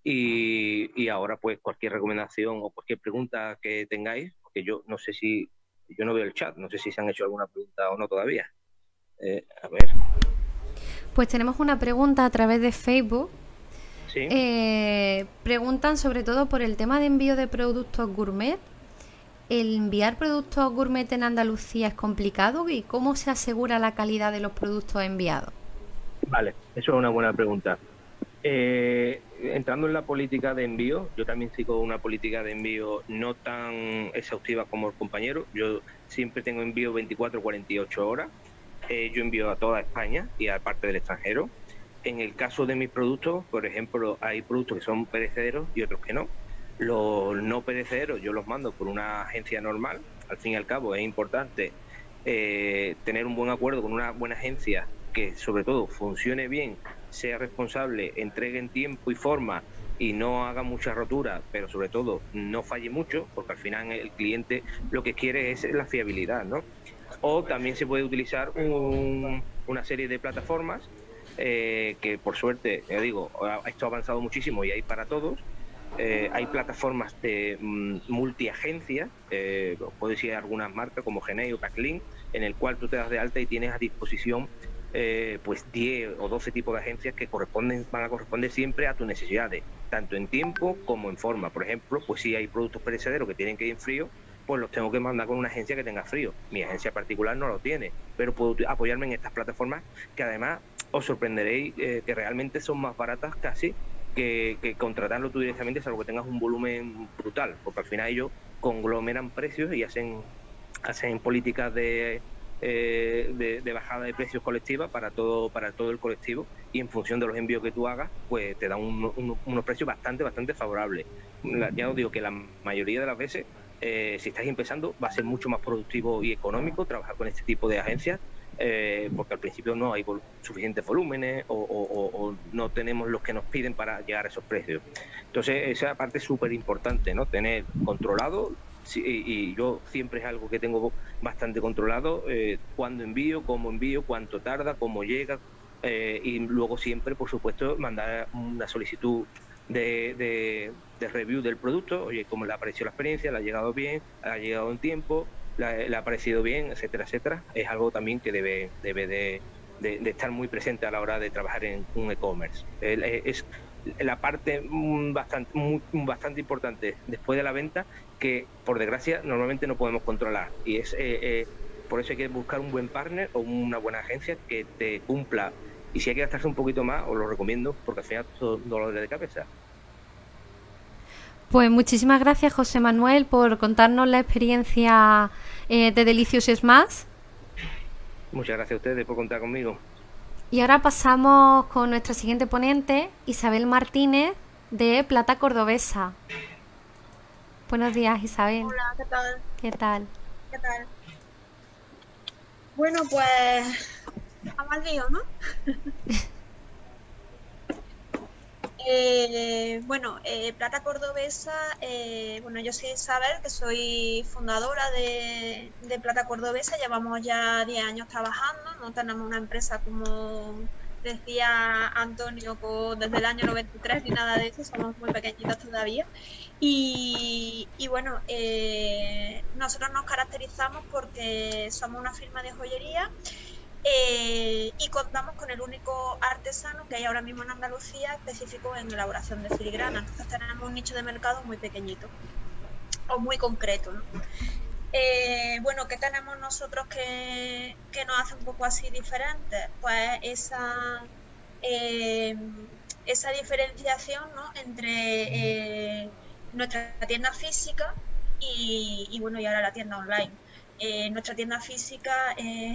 Y ahora pues cualquier recomendación o cualquier pregunta que tengáis, porque yo no sé si, yo no veo el chat, no sé si se han hecho alguna pregunta o no todavía. A ver. Pues tenemos una pregunta a través de Facebook. Sí. Preguntan sobre todo por el tema de envío de productos gourmet. ¿El enviar productos gourmet en Andalucía es complicado y cómo se asegura la calidad de los productos enviados? Vale, eso es una buena pregunta. Entrando en la política de envío, yo también sigo una política de envío no tan exhaustiva como el compañero. Yo siempre tengo envío 24-48 horas. Yo envío a toda España y a parte del extranjero. En el caso de mis productos, por ejemplo, hay productos que son perecederos y otros que no. Los no perecederos yo los mando por una agencia normal. Al fin y al cabo es importante tener un buen acuerdo con una buena agencia que sobre todo funcione bien, sea responsable, entregue en tiempo y forma y no haga mucha rotura, pero sobre todo no falle mucho, porque al final el cliente lo que quiere es la fiabilidad, ¿no? O también se puede utilizar una serie de plataformas que por suerte, ya digo, esto ha avanzado muchísimo y hay para todos. Hay plataformas de multiagencia, puedo decir algunas marcas como Genei o Backlink, en el cual tú te das de alta y tienes a disposición pues 10 o 12 tipos de agencias que van a corresponder siempre a tus necesidades, tanto en tiempo como en forma. Por ejemplo, pues si hay productos perecederos que tienen que ir en frío, pues los tengo que mandar con una agencia que tenga frío. Mi agencia particular no lo tiene, pero puedo apoyarme en estas plataformas que además os sorprenderéis que realmente son más baratas casi que contratarlo tú directamente, salvo que tengas un volumen brutal, porque al final ellos conglomeran precios y hacen políticas de de bajada de precios colectiva para todo el colectivo, y en función de los envíos que tú hagas, pues te dan unos precios bastante favorables. Ya os digo que la mayoría de las veces, si estáis empezando, va a ser mucho más productivo y económico trabajar con este tipo de agencias, porque al principio no hay suficientes volúmenes o no tenemos los que nos piden para llegar a esos precios. Entonces, esa parte es súper importante, ¿no? Tener controlado, y yo siempre es algo que tengo bastante controlado, cuándo envío, cómo envío, cuánto tarda, cómo llega, y luego siempre, por supuesto, mandar una solicitud de review del producto. Oye, cómo le ha parecido la experiencia, le ha llegado bien, ha llegado en tiempo, le ha parecido bien, etcétera, etcétera. Es algo también que debe de estar muy presente a la hora de trabajar en un e-commerce. Es la parte bastante importante después de la venta, que por desgracia normalmente no podemos controlar, y es por eso hay que buscar un buen partner o una buena agencia que te cumpla, y si hay que gastarse un poquito más, os lo recomiendo, porque al final son dolores de cabeza. Pues muchísimas gracias, José Manuel, por contarnos la experiencia de Delicious Smash. Muchas gracias a ustedes por contar conmigo. Y ahora pasamos con nuestra siguiente ponente, Isabel Martínez, de Plata Cordobesa. Buenos días, Isabel. Hola, ¿qué tal? ¿Qué tal? ¿Qué tal? Bueno, pues vamos al lío, ¿no? Plata Cordobesa, bueno, yo soy Isabel, que soy fundadora de Plata Cordobesa. Llevamos ya 10 años trabajando, no tenemos una empresa, como decía Antonio, desde el año 93 ni nada de eso, somos muy pequeñitos todavía. Y bueno, nosotros nos caracterizamos porque somos una firma de joyería, y contamos con el único artesano que hay ahora mismo en Andalucía específico en elaboración de filigrana. Entonces tenemos un nicho de mercado muy pequeñito o muy concreto, ¿no? Bueno, ¿qué tenemos nosotros que nos hace un poco así diferentes? Pues esa diferenciación, ¿no?, entre nuestra tienda física y bueno, y ahora la tienda online. Nuestra tienda física es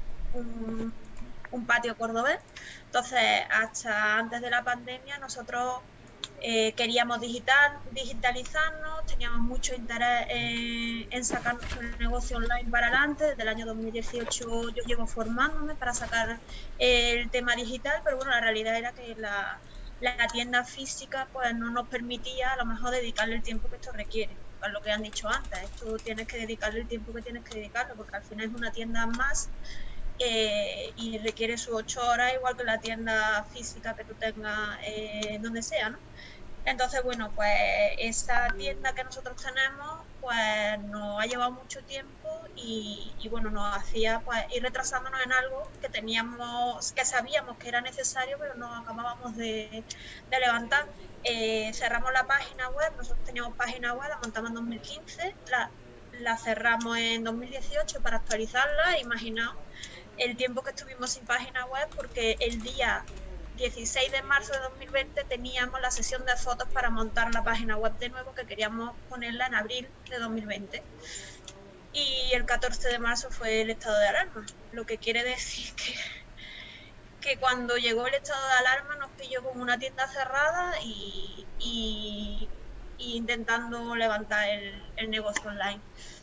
un patio cordobés. Entonces, hasta antes de la pandemia, nosotros queríamos digitalizarnos, teníamos mucho interés en sacar nuestro negocio online para adelante. Desde el año 2018 yo llevo formándome para sacar el tema digital, pero bueno, la realidad era que la tienda física pues no nos permitía a lo mejor dedicarle el tiempo que esto requiere. Por lo que han dicho antes, esto tienes que dedicarle el tiempo que tienes que dedicarle, porque al final es una tienda más, y requiere sus 8 horas, igual que la tienda física que tú tengas donde sea, ¿no? Entonces, bueno, pues esa tienda que nosotros tenemos pues nos ha llevado mucho tiempo y bueno, nos hacía pues ir retrasándonos en algo que teníamos, que sabíamos que era necesario, pero no acabábamos de levantar. Cerramos la página web. Nosotros teníamos página web, la montamos en 2015, la cerramos en 2018 para actualizarla. Imaginaos el tiempo que estuvimos sin página web, porque el día 16 de marzo de 2020 teníamos la sesión de fotos para montar la página web de nuevo, que queríamos ponerla en abril de 2020. Y el 14 de marzo fue el estado de alarma, lo que quiere decir que cuando llegó el estado de alarma nos pilló con una tienda cerrada y intentando levantar el negocio online.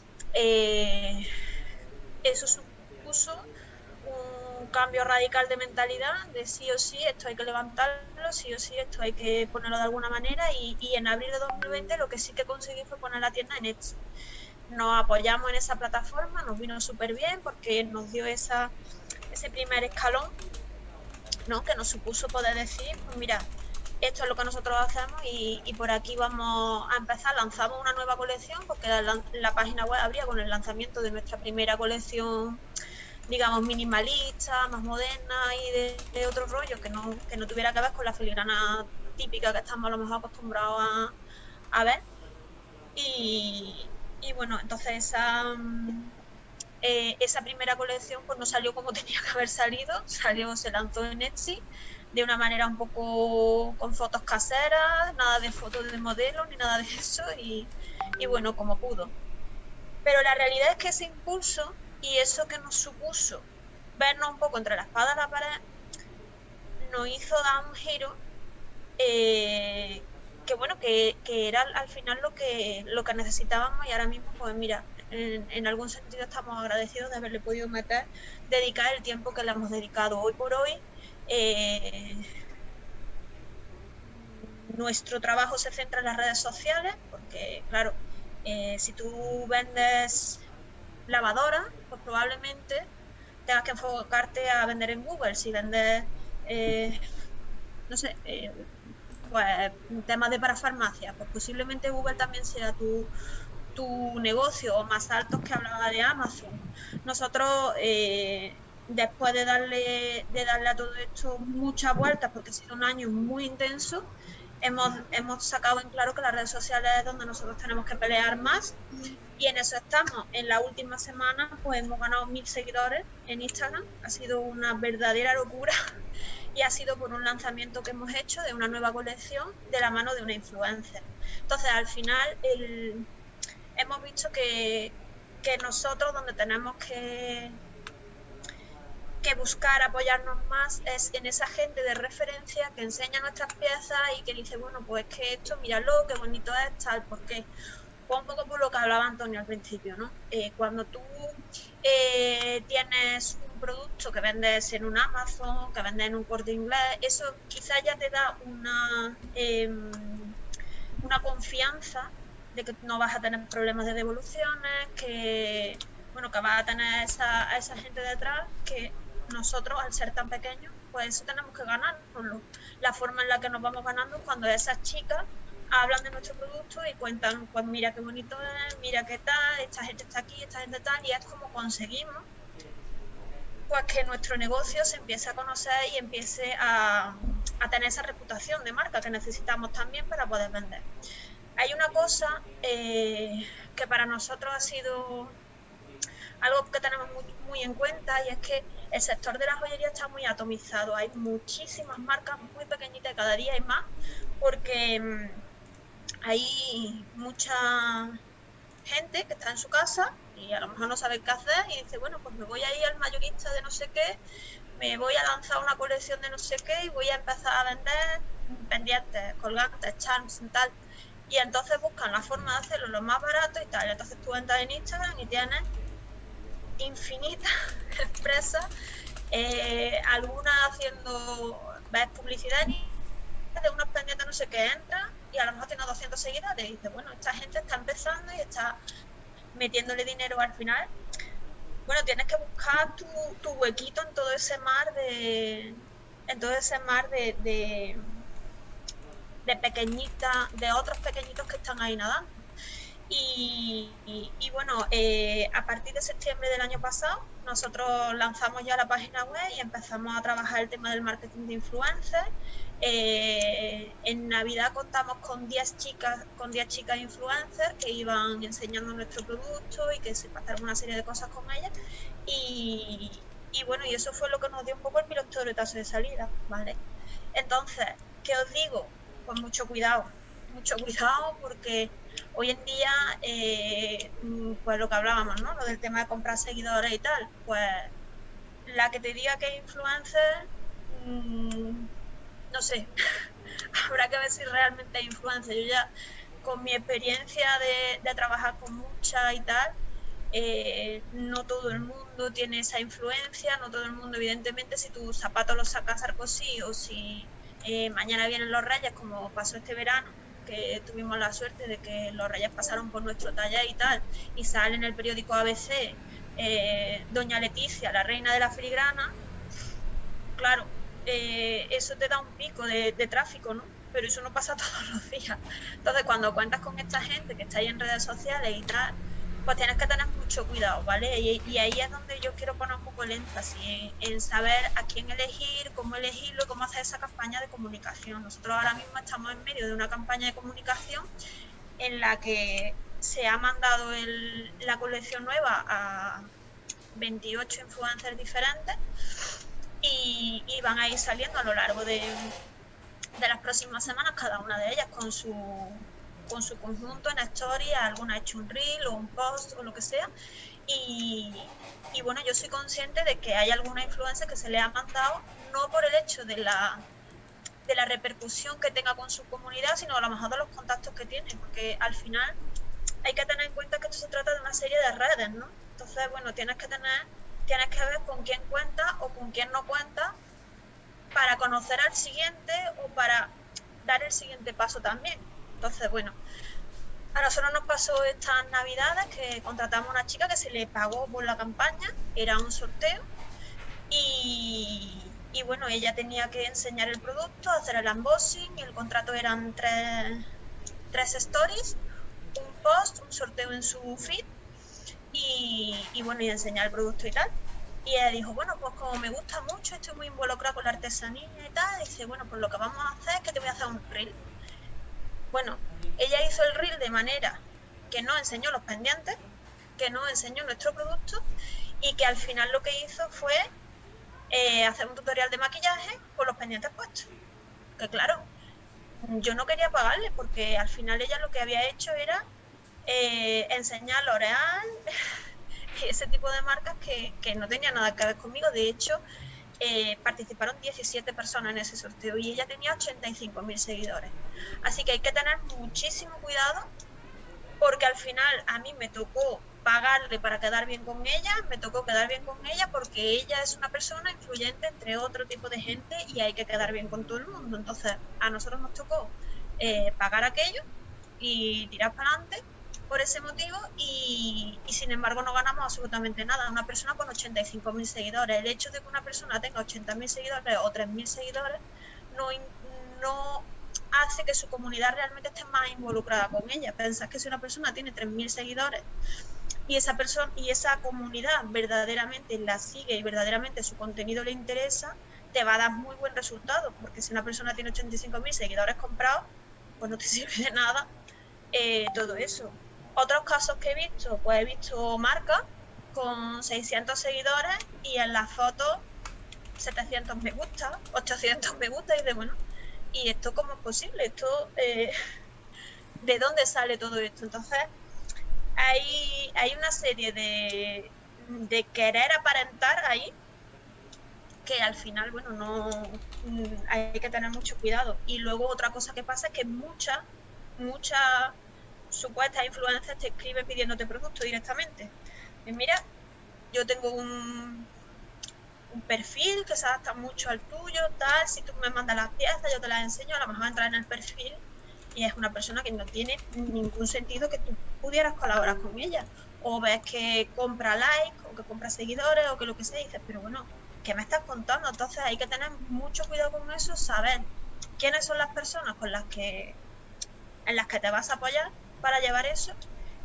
Eso supuso un cambio radical de mentalidad, de sí o sí esto hay que levantarlo, sí o sí esto hay que ponerlo de alguna manera, y en abril de 2020 lo que sí que conseguí fue poner la tienda en Etsy. Nos apoyamos en esa plataforma, nos vino súper bien porque nos dio ese primer escalón, ¿no?, que nos supuso poder decir, pues mira, esto es lo que nosotros hacemos y por aquí vamos a empezar. Lanzamos una nueva colección porque la página web abría con el lanzamiento de nuestra primera colección, digamos, minimalista, más moderna y de otro rollo que no tuviera que ver con la filigrana típica que estamos a lo mejor acostumbrados a ver. Y bueno, entonces esa primera colección pues no salió como tenía que haber salido. Se lanzó en Etsy de una manera un poco con fotos caseras, nada de fotos de modelo ni nada de eso, y bueno, como pudo. Pero la realidad es que ese impulso y eso que nos supuso vernos un poco entre la espada y la pared, nos hizo dar un giro que bueno, que era al final lo que necesitábamos, y ahora mismo pues mira, en algún sentido estamos agradecidos de haberle podido dedicar el tiempo que le hemos dedicado. Hoy por hoy nuestro trabajo se centra en las redes sociales, porque claro, si tú vendes lavadoras, pues probablemente tengas que enfocarte a vender en Google. Si vendes no sé, pues temas de parafarmacia, pues posiblemente Google también sea tu negocio, o más altos, que hablaba de Amazon. Nosotros después de darle a todo esto muchas vueltas, porque ha sido un año muy intenso, hemos sacado en claro que las redes sociales es donde nosotros tenemos que pelear más, y en eso estamos. En la última semana pues hemos ganado 1000 seguidores en Instagram. Ha sido una verdadera locura, y ha sido por un lanzamiento que hemos hecho de una nueva colección de la mano de una influencer. Entonces al final hemos visto que nosotros donde tenemos que buscar apoyarnos más es en esa gente de referencia que enseña nuestras piezas y que dice, bueno, pues es que esto, míralo, qué bonito es, tal. Porque fue un poco por lo que hablaba Antonio al principio, ¿no? Cuando tú tienes un producto que vendes en un Amazon, que vendes en un Corte Inglés, eso quizás ya te da una confianza de que no vas a tener problemas de devoluciones, que bueno, que vas a tener a esa gente detrás, que nosotros, al ser tan pequeños, pues eso tenemos que ganárnoslo. La forma en la que nos vamos ganando es cuando esas chicas hablan de nuestro producto y cuentan, pues mira qué bonito es, mira qué tal, esta gente está aquí, esta gente tal, y es como conseguimos pues que nuestro negocio se empiece a conocer y empiece a tener esa reputación de marca que necesitamos también para poder vender. Hay una cosa que para nosotros ha sido algo que tenemos muy en cuenta, y es que el sector de la joyería está muy atomizado. Hay muchísimas marcas muy pequeñitas, cada día hay más, porque hay mucha gente que está en su casa y a lo mejor no sabe qué hacer y dice, bueno, pues me voy a ir al mayorista de no sé qué, me voy a lanzar una colección de no sé qué y voy a empezar a vender pendientes, colgantes, charms y tal. Y entonces buscan la forma de hacerlo lo más barato y tal. Entonces tú entras en Instagram y tienes infinitas empresas, algunas haciendo, ves publicidad de unos pendientes no sé qué, entra y a lo mejor tiene 200 seguidores y dice, bueno, esta gente está empezando y está metiéndole dinero al final. Bueno, tienes que buscar tu huequito en todo ese mar de pequeñitas, de otros pequeñitos que están ahí nadando. Y bueno, a partir de septiembre del año pasado nosotros lanzamos ya la página web y empezamos a trabajar el tema del marketing de influencers. En Navidad contamos con 10 chicas influencers que iban enseñando nuestro producto y que se pasaron una serie de cosas con ellas, y bueno, y eso fue lo que nos dio un poco el pistoletazo de salida, ¿vale? Entonces, ¿qué os digo? Pues mucho cuidado, porque hoy en día, pues lo que hablábamos, ¿no? Lo del tema de comprar seguidores y tal, pues la que te diga que es influencer, no sé, habrá que ver si realmente es influencer. Yo ya, con mi experiencia de trabajar con muchas y tal, no todo el mundo tiene esa influencia, no todo el mundo, evidentemente, si tus zapatos los saca Sarkozy o si mañana vienen los Reyes, como pasó este verano, que tuvimos la suerte de que los Reyes pasaron por nuestro taller y tal, y sale en el periódico ABC Doña Leticia, la reina de la filigrana, claro, eso te da un pico de tráfico, ¿no? Pero eso no pasa todos los días. Entonces, cuando cuentas con esta gente que está ahí en redes sociales y tal, pues tienes que tener mucho cuidado, ¿vale? Y ahí es donde yo quiero poner un poco el énfasis, en saber a quién elegir, cómo elegirlo, cómo hacer esa campaña de comunicación. Nosotros ahora mismo estamos en medio de una campaña de comunicación en la que se ha mandado la colección nueva a 28 influencers diferentes y van a ir saliendo a lo largo de las próximas semanas, cada una de ellas con su conjunto en story. Alguna ha hecho un reel o un post o lo que sea, Y bueno, yo soy consciente de que hay alguna influencia que se le ha mandado, no por el hecho de la repercusión que tenga con su comunidad, sino a lo mejor de los contactos que tiene, porque al final hay que tener en cuenta que esto se trata de una serie de redes, ¿no? Entonces, bueno, tienes que ver con quién cuenta o con quién no cuenta para conocer al siguiente o para dar el siguiente paso también. Entonces, bueno, a nosotros nos pasó estas navidades que contratamos a una chica que se le pagó por la campaña, era un sorteo y bueno, ella tenía que enseñar el producto, hacer el unboxing, el contrato eran tres stories, un post, un sorteo en su feed y bueno, y enseñar el producto y tal. Y ella dijo, bueno, pues como me gusta mucho, estoy muy involucrada con la artesanía y tal, dice, bueno, pues lo que vamos a hacer es que te voy a hacer un reel. Bueno, ella hizo el reel de manera que no enseñó los pendientes, que no enseñó nuestro producto y que al final lo que hizo fue hacer un tutorial de maquillaje con los pendientes puestos. Que claro, yo no quería pagarle porque al final ella lo que había hecho era enseñar L'Oréal y ese tipo de marcas que no tenía nada que ver conmigo. De hecho, participaron 17 personas en ese sorteo y ella tenía 85.000 seguidores. Así que hay que tener muchísimo cuidado porque al final a mí me tocó pagarle para quedar bien con ella, me tocó quedar bien con ella porque ella es una persona influyente entre otro tipo de gente y hay que quedar bien con todo el mundo. Entonces a nosotros nos tocó pagar aquello y tirar para adelante por ese motivo y sin embargo no ganamos absolutamente nada. Una persona con 85.000 seguidores, el hecho de que una persona tenga 80.000 seguidores o 3.000 seguidores no hace que su comunidad realmente esté más involucrada con ella. Pensás que si una persona tiene 3.000 seguidores y esa comunidad verdaderamente la sigue y verdaderamente su contenido le interesa, te va a dar muy buen resultado, porque si una persona tiene 85.000 seguidores comprados, pues no te sirve de nada todo eso. Otros casos que he visto, pues he visto marcas con 600 seguidores y en las fotos 700 me gusta, 800 me gusta y de bueno, ¿y esto cómo es posible? Esto ¿de dónde sale todo esto? Entonces hay una serie de querer aparentar ahí que al final, bueno, no hay que tener mucho cuidado. Y luego otra cosa que pasa es que muchas supuestas influencers te escriben pidiéndote producto directamente. Y mira, yo tengo un perfil que se adapta mucho al tuyo, tal, si tú me mandas las piezas yo te las enseño, a lo mejor entrar en el perfil y es una persona que no tiene ningún sentido que tú pudieras colaborar con ella, o ves que compra likes o que compra seguidores o que lo que sea, y dices, pero bueno, ¿qué me estás contando? Entonces hay que tener mucho cuidado con eso, saber quiénes son las personas en las que te vas a apoyar para llevar eso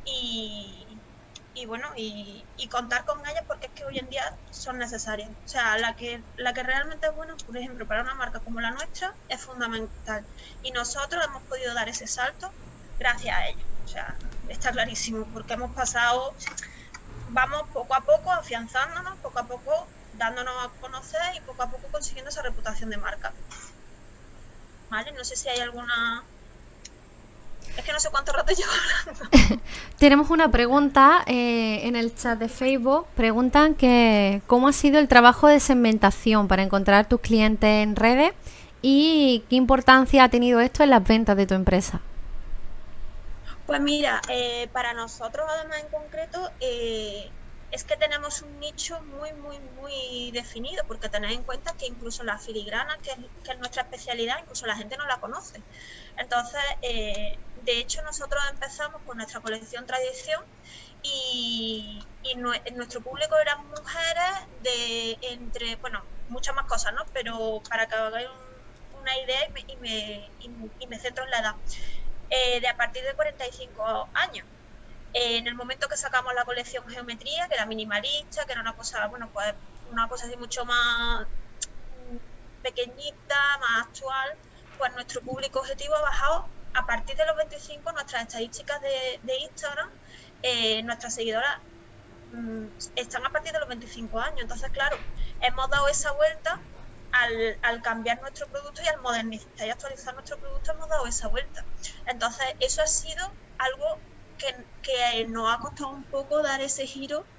y bueno, y contar con ellas, porque es que hoy en día son necesarias. O sea, la que realmente es buena, por ejemplo, para una marca como la nuestra, es fundamental. Y nosotros hemos podido dar ese salto gracias a ellas. O sea, está clarísimo, porque hemos pasado, vamos poco a poco afianzándonos, poco a poco dándonos a conocer y poco a poco consiguiendo esa reputación de marca. ¿Vale? No sé si hay alguna... Es que no sé cuánto rato llevo hablando. Tenemos una pregunta en el chat de Facebook. Preguntan que cómo ha sido el trabajo de segmentación para encontrar tus clientes en redes y qué importancia ha tenido esto en las ventas de tu empresa. Pues mira, para nosotros además en concreto es que tenemos un nicho muy definido, porque tened en cuenta que incluso la filigrana, que es nuestra especialidad, incluso la gente no la conoce. Entonces, de hecho, nosotros empezamos con nuestra colección Tradición y nuestro público eran mujeres de entre, bueno, muchas más cosas, ¿no? Pero para que hagáis una idea y me centro en la edad, de a partir de 45 años. En el momento que sacamos la colección Geometría, que era minimalista, que era una cosa, bueno, pues una cosa así mucho más pequeñita, más actual, pues nuestro público objetivo ha bajado a partir de los 25. Nuestras estadísticas de Instagram, nuestras seguidoras están a partir de los 25 años. Entonces, claro, hemos dado esa vuelta al cambiar nuestro producto y al modernizar y actualizar nuestro producto, hemos dado esa vuelta. Entonces, eso ha sido algo que nos ha costado un poco dar ese giro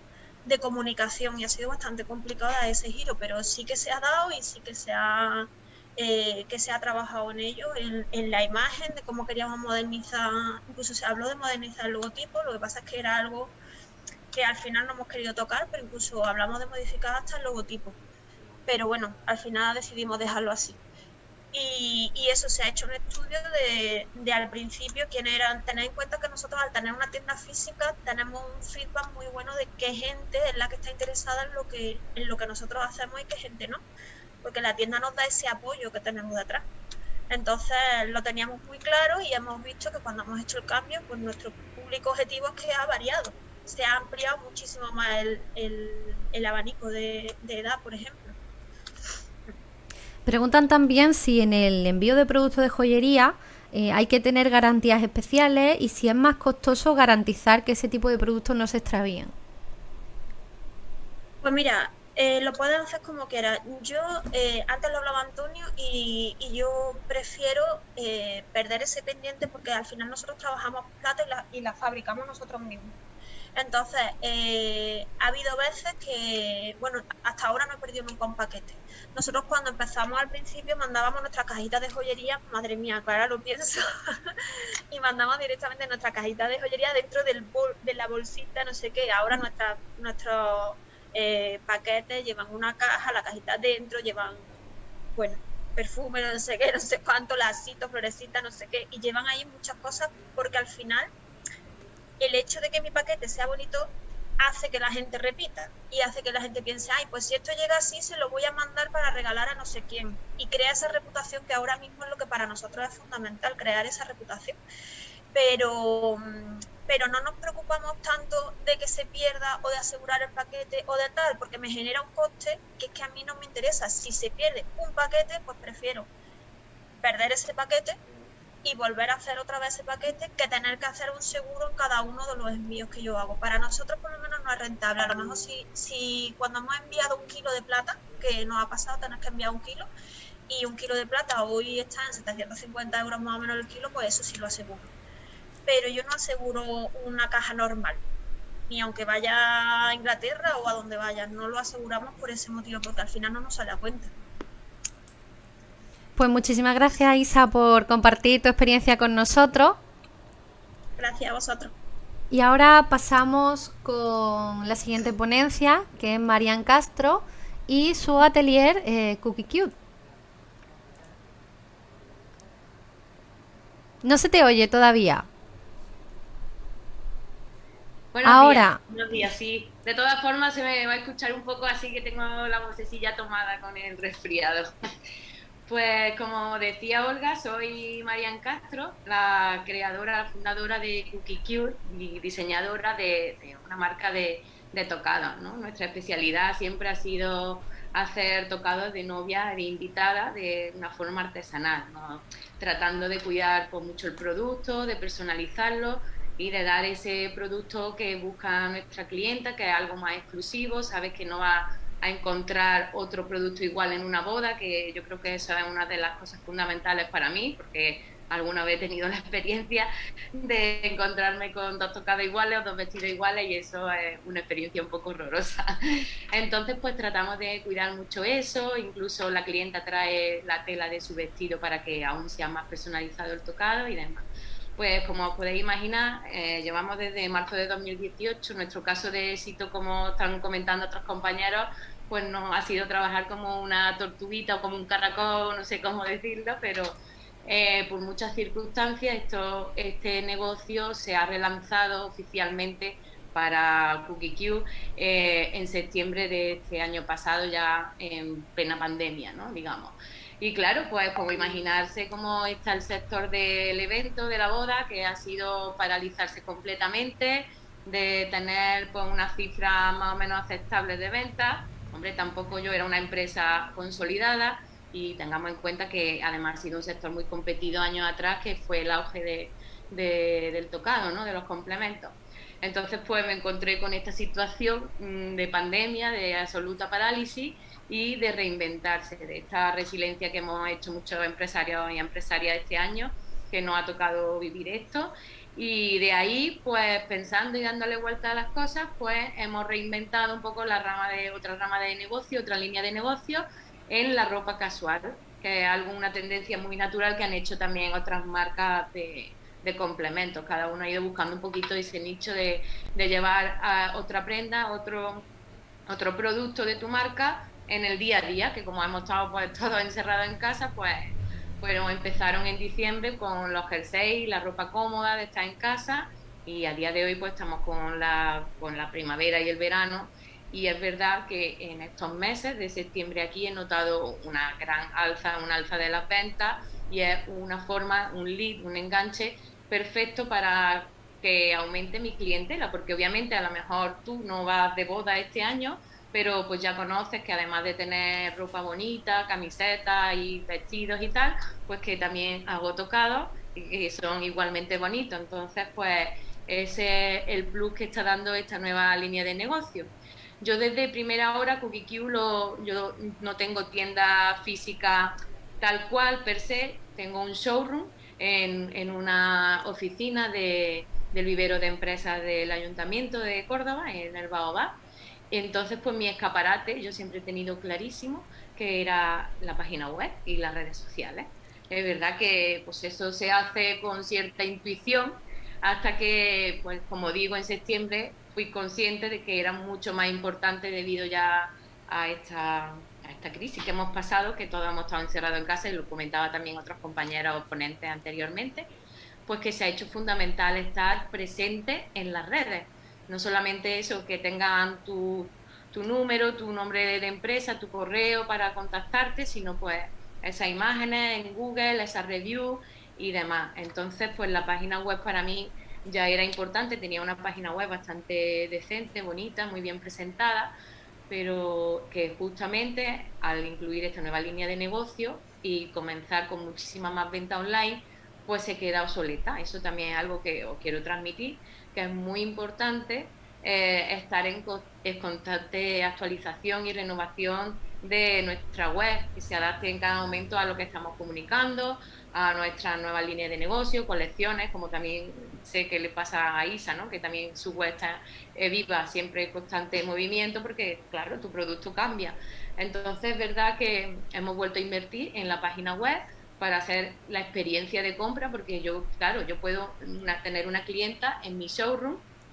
de comunicación y ha sido bastante complicado dar ese giro, pero sí que se ha dado y sí que se ha trabajado en ello, en la imagen, de cómo queríamos modernizar, incluso se habló de modernizar el logotipo, lo que pasa es que era algo que al final no hemos querido tocar, pero incluso hablamos de modificar hasta el logotipo. Pero bueno, al final decidimos dejarlo así. Y eso se ha hecho un estudio de al principio quién eran. Tener en cuenta que nosotros al tener una tienda física tenemos un feedback muy bueno de qué gente es la que está interesada en lo que nosotros hacemos y qué gente no, porque la tienda nos da ese apoyo que tenemos detrás. Entonces lo teníamos muy claro y hemos visto que cuando hemos hecho el cambio, pues nuestro público objetivo es que ha variado, se ha ampliado muchísimo más el abanico de edad, por ejemplo. Preguntan también si en el envío de productos de joyería hay que tener garantías especiales y si es más costoso garantizar que ese tipo de productos no se extravíen. Pues mira, lo pueden hacer como quieran. Yo, antes lo hablaba Antonio y yo prefiero perder ese pendiente porque al final nosotros trabajamos plata y la fabricamos nosotros mismos. Entonces, ha habido veces que, bueno, hasta ahora no he perdido nunca un paquete. Nosotros cuando empezamos al principio mandábamos nuestras cajitas de joyería, madre mía, ahora lo pienso, y mandamos directamente nuestra cajita de joyería dentro de la bolsita, no sé qué. Ahora nuestros paquetes llevan una caja, la cajita dentro, llevan, bueno, perfume, no sé qué, no sé cuánto, lacito, florecita, no sé qué, y llevan ahí muchas cosas porque al final el hecho de que mi paquete sea bonito hace que la gente repita y hace que la gente piense, ay, pues si esto llega así, se lo voy a mandar para regalar a no sé quién. Y crea esa reputación que ahora mismo es lo que para nosotros es fundamental, crear esa reputación. Pero no nos preocupamos tanto de que se pierda o de asegurar el paquete o de tal, porque me genera un coste que es que a mí no me interesa. Si se pierde un paquete, pues prefiero perder ese paquete y volver a hacer otra vez ese paquete que tener que hacer un seguro en cada uno de los envíos que yo hago. Para nosotros por lo menos no es rentable. A lo mejor si cuando hemos enviado 1 kilo de plata, que nos ha pasado tener que enviar 1 kilo, y 1 kilo de plata hoy está en 750 euros más o menos el kilo, pues eso sí lo aseguro. Pero yo no aseguro una caja normal, ni aunque vaya a Inglaterra o a donde vaya, no lo aseguramos por ese motivo, porque al final no nos sale a cuenta. Pues muchísimas gracias, Isa, por compartir tu experiencia con nosotros. Gracias a vosotros. Y ahora pasamos con la siguiente ponencia, que es Marian Castro y su atelier Cookie Cute. No se te oye todavía. Buenos días, sí. De todas formas se me va a escuchar un poco así que tengo la vocecilla tomada con el resfriado. Pues como decía Olga, soy Marian Castro, la creadora, la fundadora de Cookie Cute y diseñadora de una marca de tocados, ¿no? Nuestra especialidad siempre ha sido hacer tocados de novia, de invitada, de una forma artesanal, ¿no? Tratando de cuidar pues, mucho el producto, de personalizarlo y de dar ese producto que busca nuestra clienta, que es algo más exclusivo, sabes que no va a encontrar otro producto igual en una boda, que yo creo que eso es una de las cosas fundamentales para mí, porque alguna vez he tenido la experiencia de encontrarme con 2 tocados iguales o 2 vestidos iguales y eso es una experiencia un poco horrorosa. Entonces pues tratamos de cuidar mucho eso, incluso la clienta trae la tela de su vestido para que aún sea más personalizado el tocado y demás. Pues como os podéis imaginar, llevamos desde marzo de 2018, nuestro caso de éxito, como están comentando otros compañeros, pues no ha sido trabajar como una tortuguita o como un caracol, no sé cómo decirlo, pero por muchas circunstancias este negocio se ha relanzado oficialmente para Cookie Cute en septiembre de este año pasado, ya en plena pandemia, ¿no? Digamos. Y claro, pues como imaginarse cómo está el sector del evento, de la boda, que ha sido paralizarse completamente, de tener pues una cifra más o menos aceptable de ventas. Hombre, tampoco yo era una empresa consolidada y tengamos en cuenta que además ha sido un sector muy competido años atrás, que fue el auge del tocado, ¿no? De los complementos. Entonces pues me encontré con esta situación de pandemia, de absoluta parálisis y de reinventarse, de esta resiliencia que hemos hecho muchos empresarios y empresarias este año, que nos ha tocado vivir esto. Y de ahí, pues pensando y dándole vuelta a las cosas, pues hemos reinventado un poco otra rama de negocio, otra línea de negocio en la ropa casual, que es una tendencia muy natural que han hecho también otras marcas de complementos. Cada uno ha ido buscando un poquito ese nicho de llevar a otra prenda, otro producto de tu marca en el día a día, que como hemos estado pues todos encerrados en casa, pues empezaron en diciembre con los jerseys, la ropa cómoda de estar en casa, y a día de hoy pues estamos con la primavera y el verano. Y es verdad que en estos meses de septiembre aquí he notado una gran alza de las ventas, y es una forma, un lead, un enganche perfecto para que aumente mi clientela, porque obviamente a lo mejor tú no vas de boda este año, pero pues ya conoces que además de tener ropa bonita, camisetas y vestidos y tal, pues que también hago tocados y que son igualmente bonitos. Entonces, pues ese es el plus que está dando esta nueva línea de negocio. Yo desde primera hora, Cookie Q, yo no tengo tienda física tal cual per se, tengo un showroom en una oficina del vivero de empresas del Ayuntamiento de Córdoba, en el Baobab. Entonces, pues mi escaparate, yo siempre he tenido clarísimo que era la página web y las redes sociales. Es verdad que pues eso se hace con cierta intuición, hasta que, pues como digo, en septiembre fui consciente de que era mucho más importante debido ya a esta crisis que hemos pasado, que todos hemos estado encerrados en casa, y lo comentaba también otros compañeros ponentes anteriormente, pues que se ha hecho fundamental estar presente en las redes. No solamente eso, que tengan tu número, tu nombre de empresa, tu correo para contactarte, sino pues esas imágenes en Google, esas reviews y demás. Entonces, pues la página web para mí ya era importante. Tenía una página web bastante decente, bonita, muy bien presentada, pero que justamente al incluir esta nueva línea de negocio y comenzar con muchísima más venta online, pues se queda obsoleta. Eso también es algo que os quiero transmitir, que es muy importante estar en constante actualización y renovación de nuestra web, que se adapte en cada momento a lo que estamos comunicando, a nuestra nueva línea de negocio, colecciones, como también sé que le pasa a Isa, ¿no? Que también su web está viva, siempre en constante movimiento, porque claro, tu producto cambia. Entonces es verdad que hemos vuelto a invertir en la página web para hacer la experiencia de compra, porque yo puedo tener una clienta en mi showroom,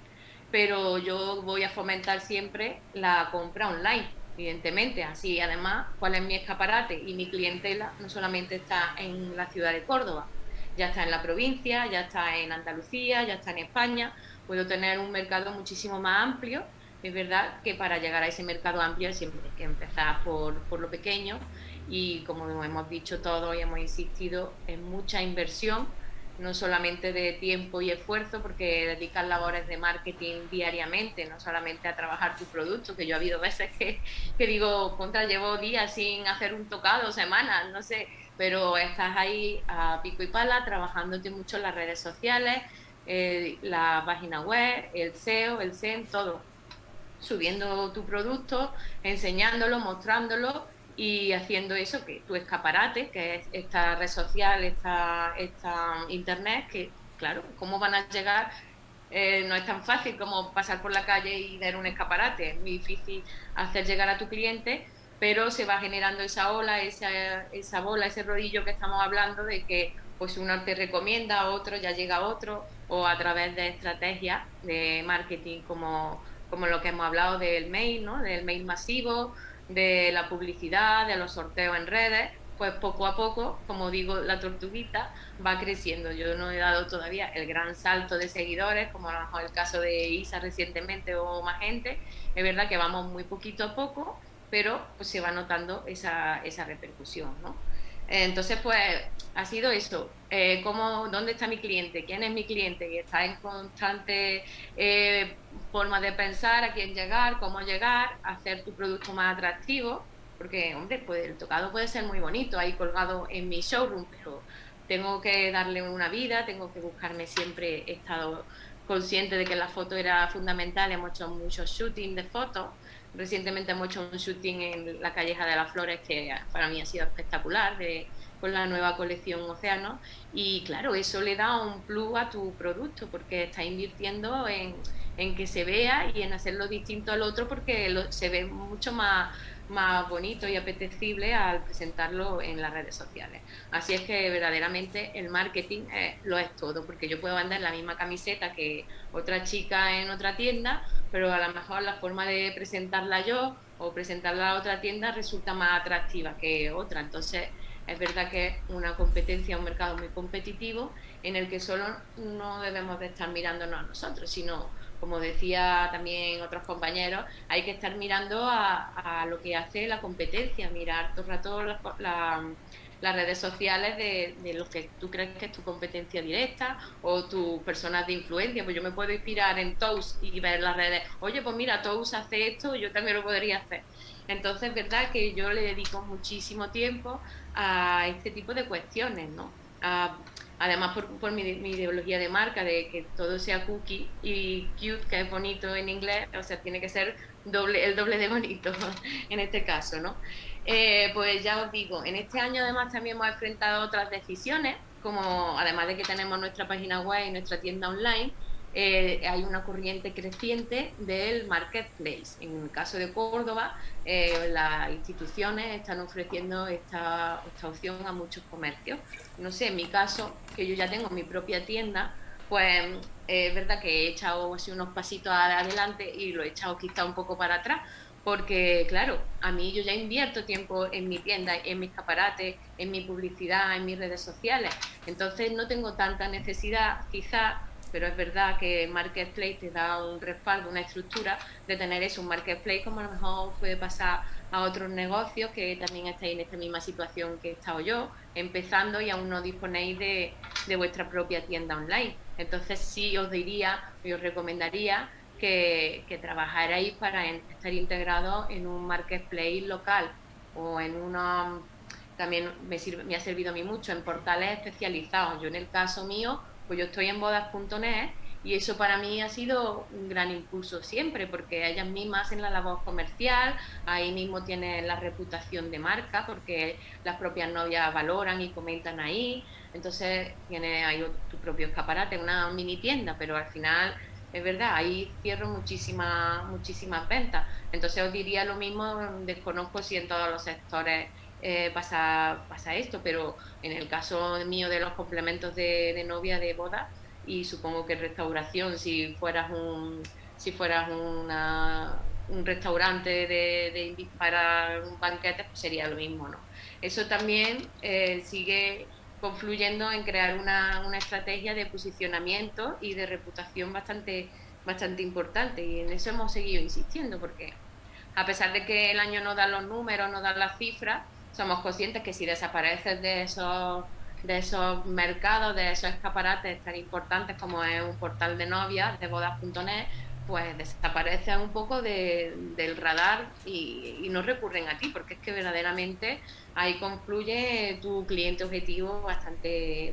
pero yo voy a fomentar siempre la compra online, evidentemente. Así, además, cuál es mi escaparate y mi clientela no solamente está en la ciudad de Córdoba, ya está en la provincia, ya está en Andalucía, ya está en España. Puedo tener un mercado muchísimo más amplio. Es verdad que para llegar a ese mercado amplio siempre hay que empezar por lo pequeño, y como hemos dicho todos y hemos insistido, es mucha inversión, no solamente de tiempo y esfuerzo, porque dedicar labores de marketing diariamente, no solamente a trabajar tu producto, que yo ha habido veces que digo, llevo días sin hacer un tocado, semanas, no sé, pero estás ahí a pico y pala, trabajándote mucho en las redes sociales, la página web, el SEO, el SEM, todo, subiendo tu producto, enseñándolo, mostrándolo, y haciendo eso, que tu escaparate, que es esta red social, esta internet, que claro, ¿cómo van a llegar? No es tan fácil como pasar por la calle y dar un escaparate, es muy difícil hacer llegar a tu cliente, pero se va generando esa ola, esa bola, ese rodillo que estamos hablando, de que pues uno te recomienda a otro, ya llega a otro, o a través de estrategias de marketing como lo que hemos hablado del mail, ¿no? Del mail masivo, de la publicidad, de los sorteos en redes, pues poco a poco, como digo, la tortuguita va creciendo. Yo no he dado todavía el gran salto de seguidores, como a lo mejor el caso de Isa recientemente o más gente. Es verdad que vamos muy poquito a poco, pero pues se va notando esa repercusión, ¿no? Entonces, pues ha sido eso. ¿Dónde está mi cliente? ¿Quién es mi cliente? Que está en constante forma de pensar a quién llegar, cómo llegar, hacer tu producto más atractivo, porque, hombre, pues el tocado puede ser muy bonito ahí colgado en mi showroom, pero tengo que darle una vida, tengo que buscarme siempre. He estado consciente de que la foto era fundamental, hemos hecho muchos shootings de fotos. Recientemente hemos hecho un shooting en la Calleja de las Flores, que para mí ha sido espectacular, de con la nueva colección Océano, y claro, eso le da un plus a tu producto porque estás invirtiendo en que se vea y en hacerlo distinto al otro porque se ve mucho más bonito y apetecible al presentarlo en las redes sociales. Así es que verdaderamente el marketing lo es todo, porque yo puedo vender la misma camiseta que otra chica en otra tienda, pero a lo mejor la forma de presentarla yo o presentarla a otra tienda resulta más atractiva que otra. Entonces es verdad que es una competencia, un mercado muy competitivo en el que solo no debemos de estar mirándonos a nosotros, sino, como decía también otros compañeros, hay que estar mirando a lo que hace la competencia, mirar todo el rato las redes sociales de los que tú crees que es tu competencia directa o tus personas de influencia. Pues yo me puedo inspirar en Tous y ver las redes, oye, pues mira, Tous hace esto, yo también lo podría hacer. Entonces es verdad que yo le dedico muchísimo tiempo a este tipo de cuestiones, ¿no? Además por mi ideología de marca, de que todo sea cookie y cute, que es bonito en inglés, o sea, tiene que ser el doble de bonito en este caso, ¿no? Pues ya os digo, en este año además también hemos enfrentado otras decisiones, como además de que tenemos nuestra página web y nuestra tienda online, hay una corriente creciente del marketplace. En el caso de Córdoba, las instituciones están ofreciendo esta opción a muchos comercios. No sé, en mi caso, que yo ya tengo mi propia tienda, pues es verdad que he echado así unos pasitos adelante y lo he echado quizá un poco para atrás, porque claro, a mí yo ya invierto tiempo en mi tienda, en mis escaparates, en mi publicidad, en mis redes sociales, entonces no tengo tanta necesidad quizá, pero es verdad que Marketplace te da un respaldo, una estructura de tener eso, un Marketplace, como a lo mejor puede pasar a otros negocios que también estáis en esta misma situación que he estado yo, empezando y aún no disponéis de vuestra propia tienda online. Entonces sí os diría y os recomendaría que trabajarais para estar integrados en un Marketplace local o en una... También me ha servido a mí mucho en portales especializados. Yo en el caso mío, pues yo estoy en bodas.net y eso para mí ha sido un gran impulso siempre, porque ellas mismas hacen la labor comercial, ahí mismo tienen la reputación de marca, porque las propias novias valoran y comentan ahí, entonces tienes ahí tu propio escaparate, una mini tienda, pero al final es verdad, ahí cierro muchísimas ventas. Entonces os diría lo mismo, desconozco si en todos los sectores pasa esto, pero en el caso mío de los complementos de novia, de boda, y supongo que restauración, si fueras un restaurante para un banquete, pues sería lo mismo, ¿no? Eso también sigue confluyendo en crear una estrategia de posicionamiento y de reputación bastante importante, y en eso hemos seguido insistiendo, porque a pesar de que el año no da los números, no da las cifras, somos conscientes que si desapareces de esos mercados, de esos escaparates tan importantes como es un portal de novias, de bodas.net, pues desapareces un poco del radar y no recurren a ti, porque es que verdaderamente ahí confluye tu cliente objetivo bastante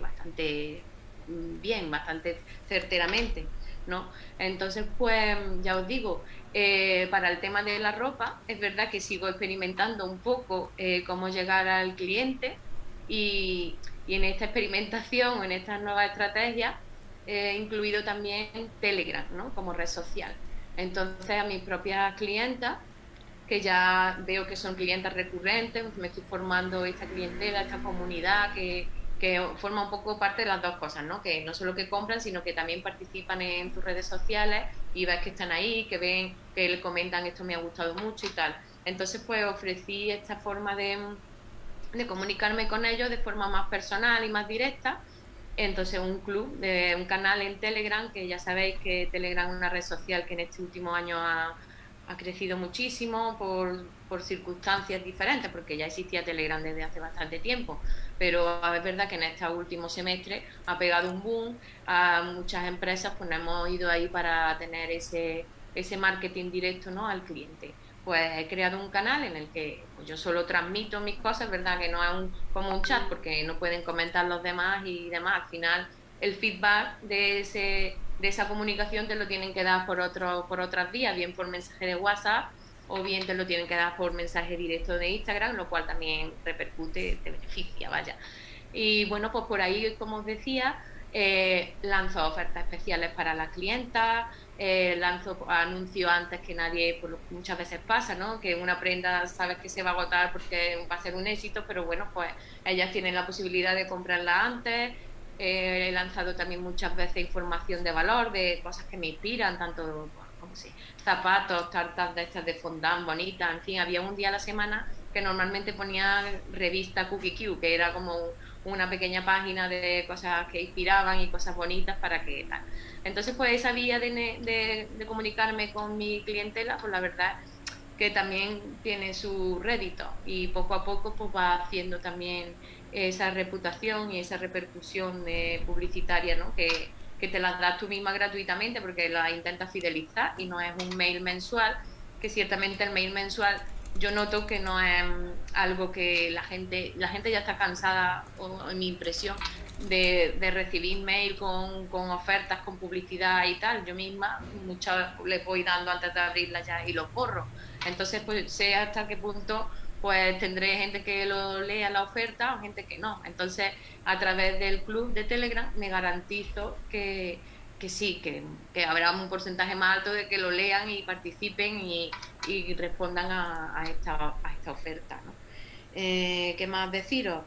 bien, bastante certeramente, ¿no? Entonces, pues ya os digo, para el tema de la ropa, es verdad que sigo experimentando un poco cómo llegar al cliente y en esta experimentación, en estas nuevas estrategias, he incluido también Telegram, ¿no? Como red social. Entonces, a mis propias clientas, que ya veo que son clientas recurrentes, me estoy formando esta clientela, esta comunidad que forma un poco parte de las dos cosas, ¿no? Que no solo que compran, sino que también participan en tus redes sociales y ves que están ahí, que ven, que le comentan esto me ha gustado mucho y tal. Entonces, pues ofrecí esta forma de comunicarme con ellos de forma más personal y más directa. Entonces un canal en Telegram, que ya sabéis que Telegram es una red social que en este último año ha crecido muchísimo por circunstancias diferentes, porque ya existía Telegram desde hace bastante tiempo, pero es verdad que en este último semestre ha pegado un boom, a muchas empresas pues nos hemos ido ahí para tener ese marketing directo, ¿no?, al cliente. Pues he creado un canal en el que pues, yo solo transmito mis cosas, verdad que no es como un chat, porque no pueden comentar los demás y demás. Al final el feedback de esa comunicación te lo tienen que dar por otras vías, bien por mensaje de WhatsApp o bien te lo tienen que dar por mensaje directo de Instagram, lo cual también repercute, te beneficia, vaya. Y bueno, pues por ahí, como os decía, lanzo ofertas especiales para las clientas, lanzo anuncios antes que nadie, pues muchas veces pasa, ¿no? Que una prenda sabes que se va a agotar porque va a ser un éxito, pero bueno, pues ellas tienen la posibilidad de comprarla antes. He lanzado también muchas veces información de valor, de cosas que me inspiran, tanto como si zapatos, tartas de estas de fondant bonitas, en fin, había un día a la semana que normalmente ponía revista Cookie Q, que era como una pequeña página de cosas que inspiraban y cosas bonitas para que tal. Entonces, pues esa vía de comunicarme con mi clientela, pues la verdad que también tiene su rédito y poco a poco pues va haciendo también esa reputación y esa repercusión publicitaria, ¿no? Que te las das tú misma gratuitamente porque la intentas fidelizar y no es un mail mensual, que ciertamente el mail mensual yo noto que no es algo que la gente ya está cansada, o en mi impresión, de recibir mail con ofertas, con publicidad y tal. Yo misma muchas les voy dando antes de abrirlas ya y los borro. Entonces, pues sé hasta qué punto pues tendré gente que lo lea la oferta o gente que no. Entonces, a través del club de Telegram me garantizo que sí, que habrá un porcentaje más alto de que lo lean y participen y respondan a esta oferta, ¿no? ¿Qué más deciros?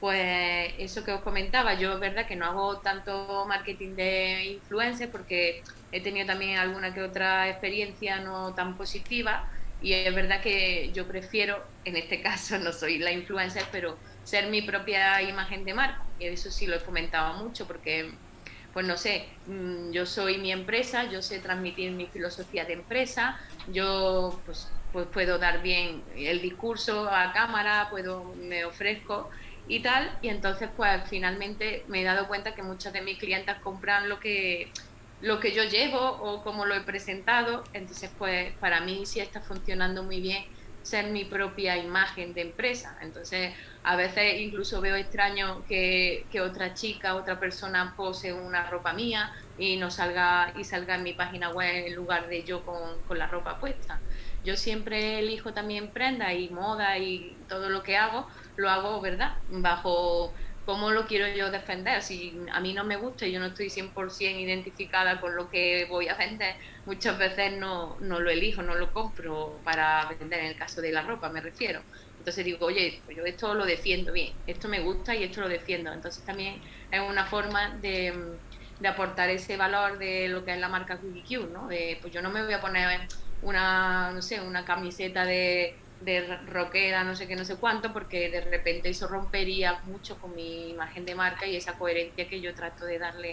Pues eso que os comentaba, yo es verdad que no hago tanto marketing de influencers porque he tenido también alguna que otra experiencia no tan positiva y es verdad que yo prefiero, en este caso no soy la influencer, pero ser mi propia imagen de marca, y eso sí lo he comentado mucho porque, pues no sé, yo soy mi empresa, yo sé transmitir mi filosofía de empresa, yo pues puedo dar bien el discurso a cámara, me ofrezco y tal, y entonces pues finalmente me he dado cuenta que muchas de mis clientas compran lo que yo llevo o como lo he presentado, entonces pues para mí sí está funcionando muy bien ser mi propia imagen de empresa. Entonces a veces incluso veo extraño que otra chica, otra persona pose una ropa mía y no salga en mi página web en lugar de yo con la ropa puesta. Yo siempre elijo también prendas y moda y todo lo que hago, lo hago, ¿verdad?, bajo cómo lo quiero yo defender. Si a mí no me gusta y yo no estoy 100% identificada con lo que voy a vender, muchas veces no lo elijo, no lo compro para vender, en el caso de la ropa me refiero. Entonces digo, oye, pues yo esto lo defiendo bien, esto me gusta y esto lo defiendo. Entonces también es una forma de aportar ese valor de lo que es la marca QBQ, ¿no? Pues yo no me voy a poner una camiseta de rockera, no sé qué, no sé cuánto, porque de repente eso rompería mucho con mi imagen de marca y esa coherencia que yo trato de darle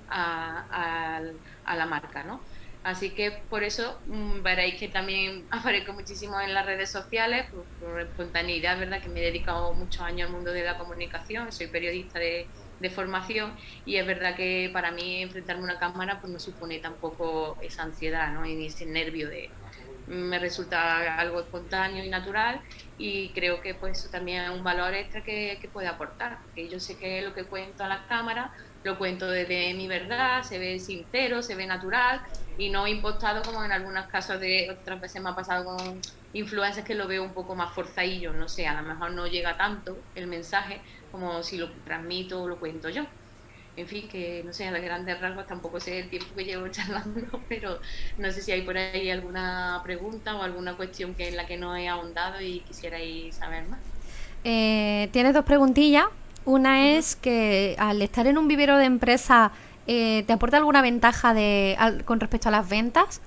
a la marca, ¿no? Así que por eso veréis que también aparezco muchísimo en las redes sociales, por espontaneidad, es verdad que me he dedicado muchos años al mundo de la comunicación, soy periodista de formación y es verdad que para mí enfrentarme a una cámara pues no supone tampoco esa ansiedad, ¿no? Y ese nervio me resulta algo espontáneo y natural y creo que pues eso también es un valor extra que puede aportar, porque yo sé que lo que cuento a las cámaras lo cuento desde mi verdad, se ve sincero, se ve natural y no impostado como en algunos casos de otras veces me ha pasado con influencers que lo veo un poco más forzadillo, no sé, a lo mejor no llega tanto el mensaje como si lo transmito o lo cuento yo. En fin, que no sé, a grandes rasgos tampoco sé el tiempo que llevo charlando, pero no sé si hay por ahí alguna pregunta o alguna cuestión en la que no he ahondado y quisierais saber más. Tienes dos preguntillas. Una es que al estar en un vivero de empresa, ¿te aporta alguna ventaja con respecto a las ventas?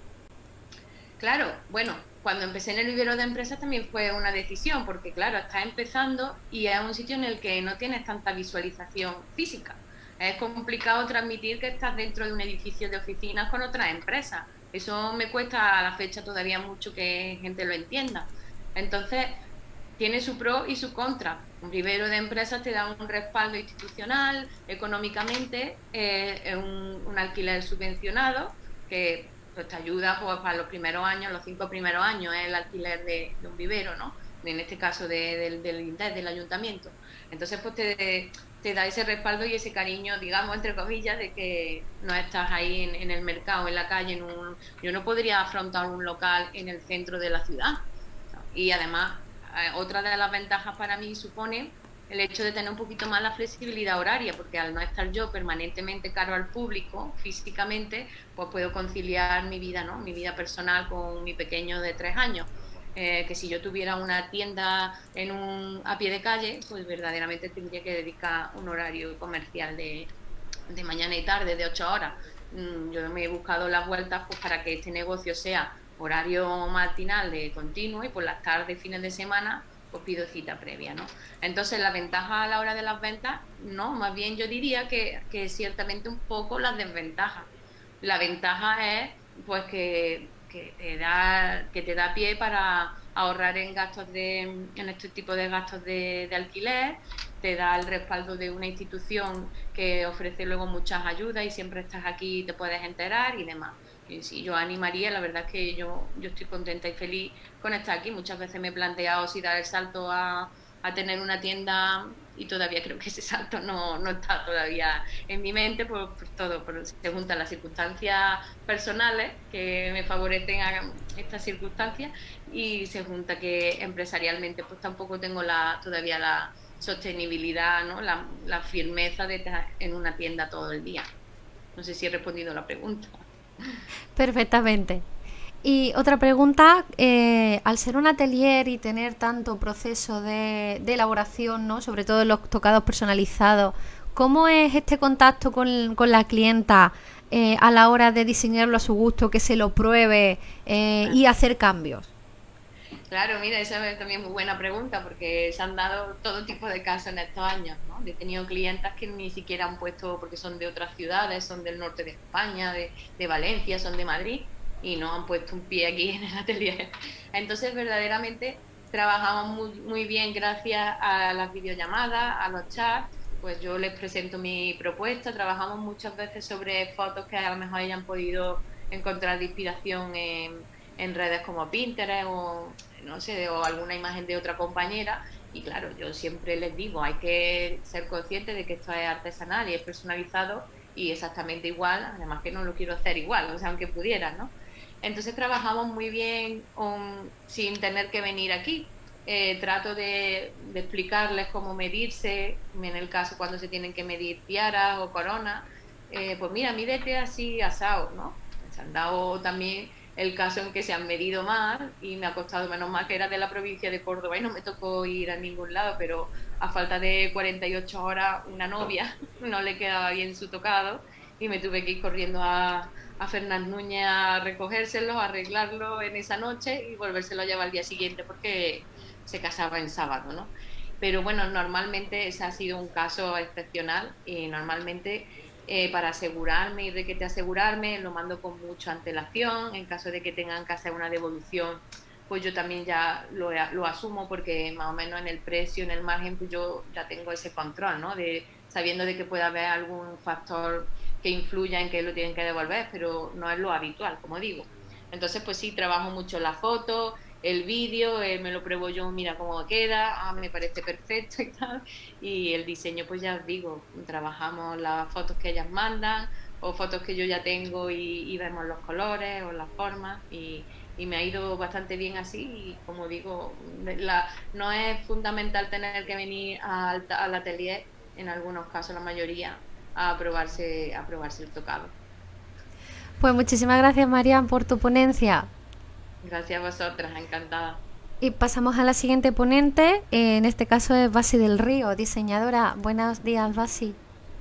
Claro, bueno, cuando empecé en el vivero de empresas también fue una decisión, porque claro, estás empezando y es un sitio en el que no tienes tanta visualización física. Es complicado transmitir que estás dentro de un edificio de oficinas con otras empresas. Eso me cuesta a la fecha todavía mucho que gente lo entienda. Entonces, tiene su pro y su contra. Un vivero de empresas te da un respaldo institucional, económicamente, un alquiler subvencionado que pues, te ayuda pues, para los primeros años, los 5 primeros años es el alquiler de un vivero, ¿no? En este caso del ayuntamiento. Entonces, pues te da ese respaldo y ese cariño, digamos, entre comillas, de que no estás ahí en el mercado, en la calle. Yo no podría afrontar un local en el centro de la ciudad. Y además, otra de las ventajas para mí supone el hecho de tener un poquito más la flexibilidad horaria, porque al no estar yo permanentemente caro al público físicamente, pues puedo conciliar mi vida, ¿no? Mi vida personal con mi pequeño de 3 años. Que si yo tuviera una tienda a pie de calle, pues verdaderamente tendría que dedicar un horario comercial de mañana y tarde, de 8 horas. Yo me he buscado las vueltas pues, para que este negocio sea horario matinal de continuo y por las tardes, fines de semana, pues pido cita previa, ¿no? Entonces, la ventaja a la hora de las ventas, no, más bien yo diría que ciertamente un poco las desventajas. La ventaja es pues que te da pie para ahorrar en este tipo de gastos de alquiler, te da el respaldo de una institución que ofrece luego muchas ayudas y siempre estás aquí y te puedes enterar y demás. Y sí, yo animaría, la verdad es que yo estoy contenta y feliz con estar aquí. Muchas veces me he planteado si dar el salto a tener una tienda y todavía creo que ese salto no está todavía en mi mente por todo, se juntan las circunstancias personales que me favorecen a estas circunstancias y se junta que empresarialmente pues tampoco tengo todavía la sostenibilidad, ¿no? la firmeza de estar en una tienda todo el día. No sé si he respondido a la pregunta. Perfectamente. Y otra pregunta, al ser un atelier y tener tanto proceso de elaboración, ¿no? Sobre todo en los tocados personalizados, ¿cómo es este contacto con la clienta a la hora de diseñarlo a su gusto, que se lo pruebe y hacer cambios? Claro, mira, esa es también muy buena pregunta porque se han dado todo tipo de casos en estos años, ¿no? He tenido clientas que ni siquiera han puesto, porque son de otras ciudades, son del norte de España, de Valencia, son de Madrid, y no han puesto un pie aquí en el atelier. Entonces, verdaderamente, trabajamos muy, muy bien gracias a las videollamadas, a los chats, pues yo les presento mi propuesta, trabajamos muchas veces sobre fotos que a lo mejor hayan podido encontrar de inspiración en redes como Pinterest o, no sé, o alguna imagen de otra compañera. Y claro, yo siempre les digo, hay que ser consciente de que esto es artesanal y es personalizado y exactamente igual, además que no lo quiero hacer igual, o sea, aunque pudiera, ¿no? Entonces trabajamos muy bien sin tener que venir aquí. Trato de explicarles cómo medirse, en el caso cuando se tienen que medir tiaras o coronas, pues mira, mídete así asado, ¿no? Se han dado también el caso en que se han medido mal y me ha costado, menos mal que era de la provincia de Córdoba y no me tocó ir a ningún lado, pero a falta de 48 horas una novia no le quedaba bien su tocado y me tuve que ir corriendo a Fernández Núñez a recogérselo, a arreglarlo en esa noche y volvérselo a llevar al día siguiente porque se casaba en sábado, ¿no? Pero bueno, normalmente ese ha sido un caso excepcional y normalmente para asegurarme y requete asegurarme lo mando con mucha antelación. En caso de que tengan que hacer una devolución, pues yo también ya lo asumo porque más o menos en el precio, en el margen, pues yo ya tengo ese control, ¿no? Sabiendo de que puede haber algún factor que influya en que lo tienen que devolver, pero no es lo habitual, como digo. Entonces, pues sí, trabajo mucho la foto, el vídeo, me lo pruebo yo, mira cómo queda, me parece perfecto y tal. Y el diseño, pues ya os digo, trabajamos las fotos que ellas mandan o fotos que yo ya tengo y vemos los colores o las formas y me ha ido bastante bien así y como digo, no es fundamental tener que venir al atelier, en algunos casos, la mayoría, a probarse el tocado. Pues muchísimas gracias, Marian, por tu ponencia. Gracias a vosotras, encantada. Y pasamos a la siguiente ponente, en este caso es Basi del Río, diseñadora. Buenos días, Basi.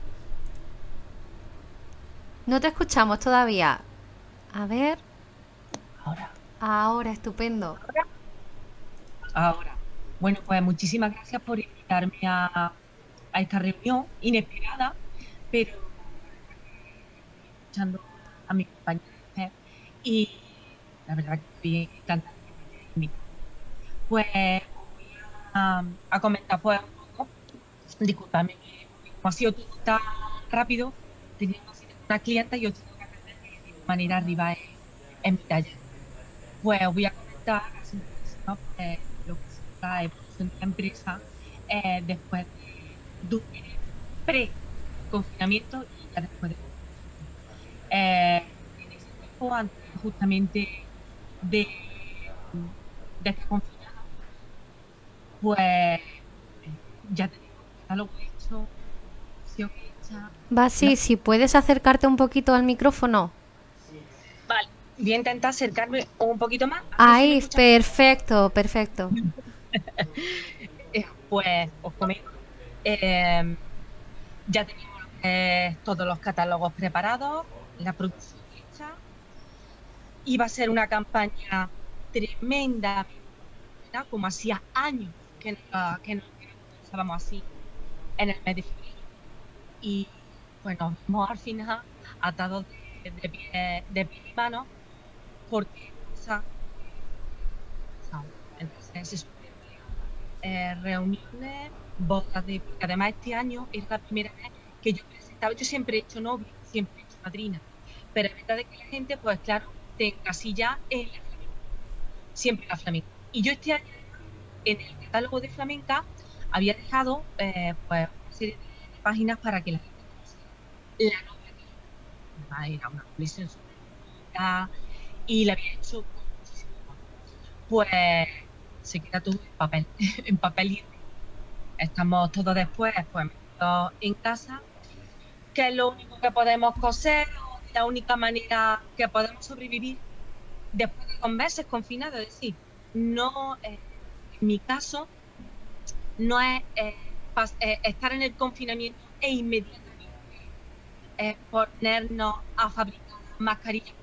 No te escuchamos todavía. A ver. Ahora, estupendo. Ahora. Bueno, pues muchísimas gracias por invitarme a esta reunión inesperada, pero escuchando a mi compañera y la verdad que estoy encantada. Pues voy a comentar pues un poco, discúlpame, como ha sido todo tan rápido, teniendo una clienta y yo tengo que aprender de manera arriba en mi taller. Pues os voy a comentar así, ¿no? Lo que es la evolución de la empresa después de un pre-confinamiento y ya después en ese tiempo, antes justamente de estar confinado, pues ya tenemos el catálogo hecho, hecha. Basi, si puedes acercarte un poquito al micrófono. Vale, voy a intentar acercarme un poquito más. Ahí, perfecto, perfecto. Pues os comento. Ya tenemos todos los catálogos preparados, la producción hecha. Y va a ser una campaña tremenda, ¿no? Como hacía años que no estábamos así en el mes de febrero. Y bueno, vamos al final atados de pie y mano, porque entonces reuniones, bodas porque además este año es la primera vez que yo presentaba. Yo siempre he hecho novia, siempre he hecho madrina, pero es verdad que la gente, pues claro, te encasilla en la flamenca, siempre la flamenca. Y yo este año en el catálogo de flamenca había dejado pues una serie de páginas para que la gente conociera la novia, era una colección y la había hecho con muchísimo amor. Pues se queda todo en papel y estamos todos después pues metidos en casa, que es lo único que podemos coser, la única manera que podemos sobrevivir después de 2 meses confinados. Es decir, no, en mi caso, no es estar en el confinamiento e inmediatamente ponernos a fabricar mascarillas.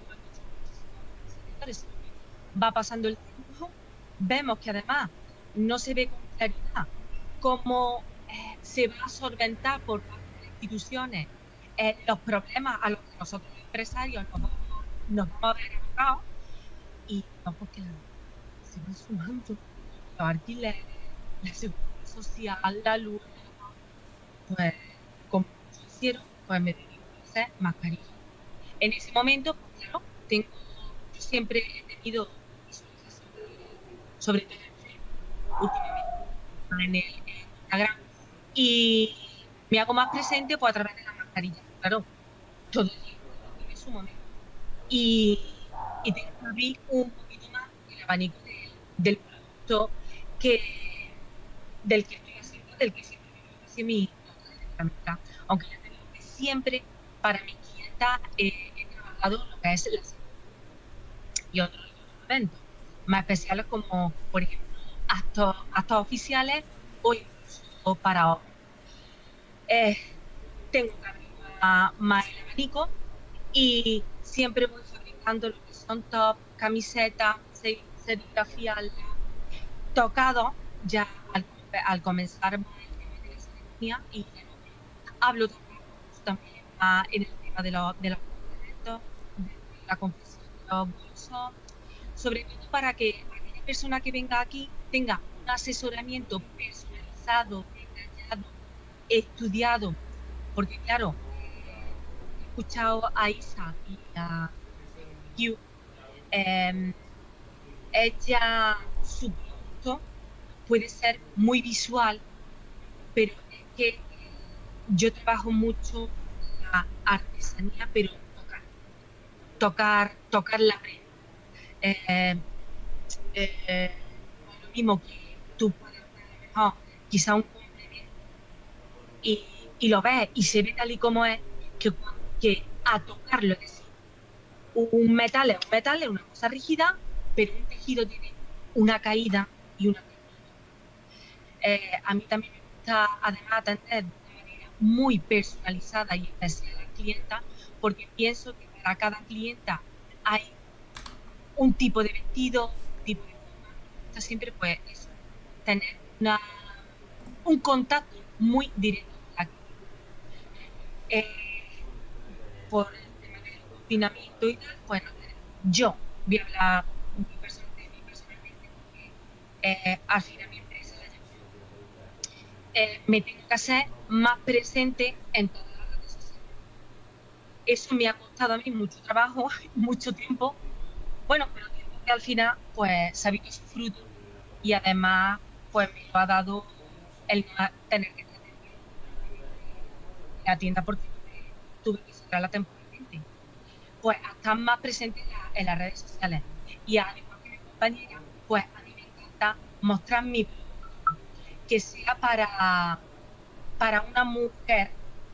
Va pasando el tiempo, vemos que además no se ve con claridad cómo se va a solventar por parte de las instituciones los problemas a los que nosotros empresarios nos vamos a ver abocados, y no, porque se van sumando los alquileres, la seguridad social, la luz, pues como hicieron, pues me dedico a hacer mascarillas. En ese momento, pues claro, yo siempre he tenido sobre todo en Facebook, últimamente en el Instagram, y me hago más presente pues a través de la mascarilla. Claro, todo el tiempo tiene su momento. Y tengo que abrir un poquito más el abanico del producto del que estoy haciendo, del que siempre hace mi herramienta. Aunque ya te digo que siempre para mi clienta he trabajado lo que es la salud y otros eventos más especiales, como por ejemplo actos oficiales o incluso para otros. Tengo que abrir más el abanico y siempre voy fabricando lo que son top, camisetas, serigrafía, tocado ya al comenzar el tema de la ceremonia, y hablo también en el tema de los complementos, de la confección de los bolsos, sobre todo para que aquella persona que venga aquí tenga un asesoramiento personalizado, detallado, estudiado, porque claro, he escuchado a Isa y a Q, ella, su producto puede ser muy visual, pero es que yo trabajo mucho la artesanía, pero tocar la prenda. Lo mismo que tú puedes poner quizá un complemento y lo ves y se ve tal y como es, que a tocarlo, es decir, un metal es una cosa rígida, pero un tejido tiene una caída y una textura. A mí también me gusta además atender de una manera muy personalizada y especial a la clienta, porque pienso que para cada clienta hay un tipo de vestido, un tipo de forma. Me gusta siempre pues eso, tener un contacto muy directo con la clienta. Por el tema del confinamiento y tal, bueno, yo voy a hablar de mí personalmente, porque al final mi empresa la llevo. Me tengo que hacer más presente en todas las redes sociales. Eso me ha costado a mí mucho trabajo, mucho tiempo, bueno, pero tiempo que al final pues se ha visto su fruto, y además pues me lo ha dado el tener que la tienda porque tuve que cerrarla temporalmente. Pues a estar más presente en las redes sociales. Y al igual que mi compañera, pues a mí me encanta mostrar mi producto, que sea para una mujer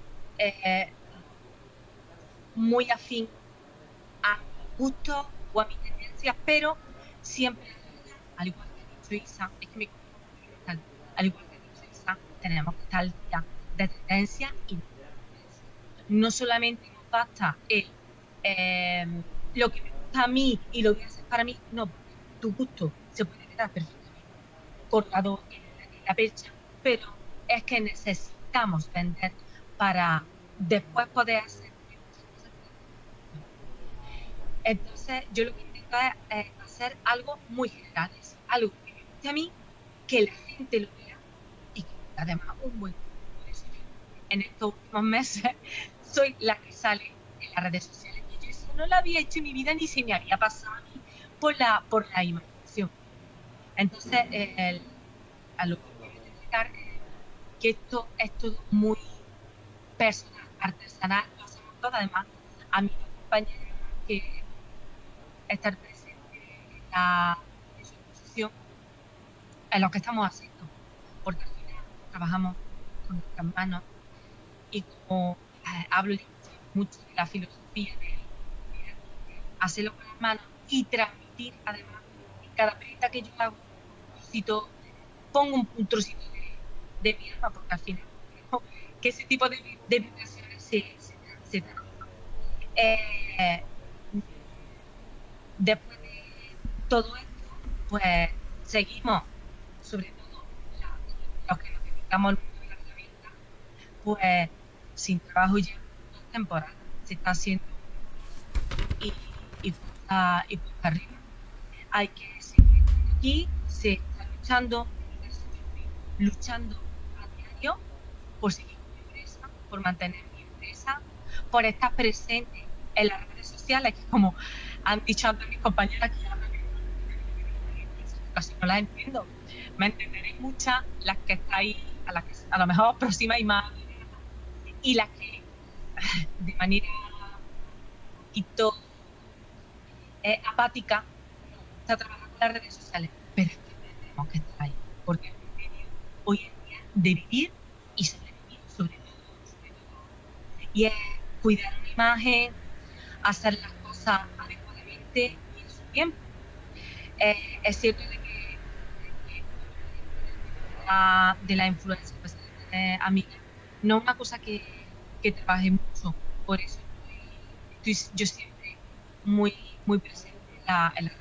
muy afín a mi gusto o a mis tendencias, pero siempre, al igual que ha dicho Isa, es que al igual que ha dicho Isa, tenemos que estar al día de tendencias y no solamente nos basta lo que me gusta a mí y lo que haces para mí, no, tu gusto se puede quedar perfectamente colgado en la percha, pero es que necesitamos vender para después poder hacer. Entonces, yo lo que intento es hacer algo muy general, es algo que me guste a mí, que la gente lo vea y que además un buen gusto. Por eso yo, en estos últimos meses, soy la que sale en las redes sociales. Y yo eso no lo había hecho en mi vida ni se me había pasado a mí por la imaginación. Entonces, a lo que quiero destacar es que esto es todo muy personal, artesanal, lo hacemos todo. Además, a mi compañera que estar presente en la exposición en lo que estamos haciendo, porque al final trabajamos con nuestras manos y como hablo mucho de la filosofía de hacerlo con las manos y transmitir, además, en cada perita que yo hago, pongo un trocito de mi alma, porque al final creo que ese tipo de vibraciones se trabajan. Después de todo esto, pues seguimos, sobre todo los que nos dedicamos al mundo de la revista, pues sin trabajo ya 2 temporadas se está haciendo y cuesta arriba. Hay que seguir aquí, se está luchando a diario por seguir mi empresa, por mantener mi empresa, por estar presente en las redes sociales, que como han dicho antes mis compañeras que hablan casi no las entiendo. Me entenderéis muchas, las que estáis, a lo mejor aproximáis más, y las que de manera un poquito apática está trabajando en las redes sociales, pero es que tenemos que estar ahí, porque es un medio hoy en día de vivir y sobrevivir, sobre todo. Y es cuidar una imagen, hacer las cosas adecuadamente y en su tiempo. Es cierto de que de la influencia pues, amiga, no es una cosa que trabaje mucho, por eso estoy yo siempre muy presente en las redes.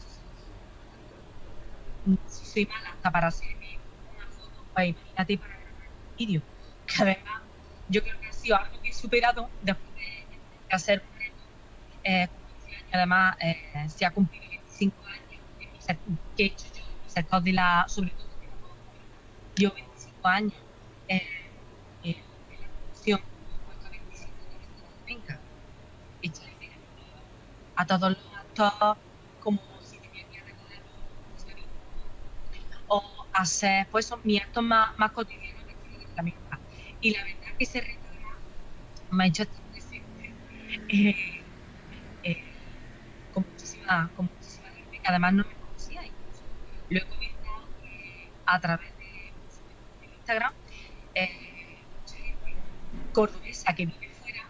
Si soy mala hasta para hacerme una foto, pues imagínate para grabar un vídeo, que además yo creo que ha sido algo que he superado después de hacer un reto. Además se ha cumplido 25 años que he hecho yo en mi sector de sobre todo de la moda. Yo 25 años en la producción, puesto 25 venga, échale a todos los actos como si tenía que recordar o hacer pues mis actos más cotidianos de la misma. Y la verdad que ese reto me ha hecho estar presente con muchísima gente que además no me conocía, incluso lo he comentado a través de Instagram. Mucha gente cordobesa que vive fuera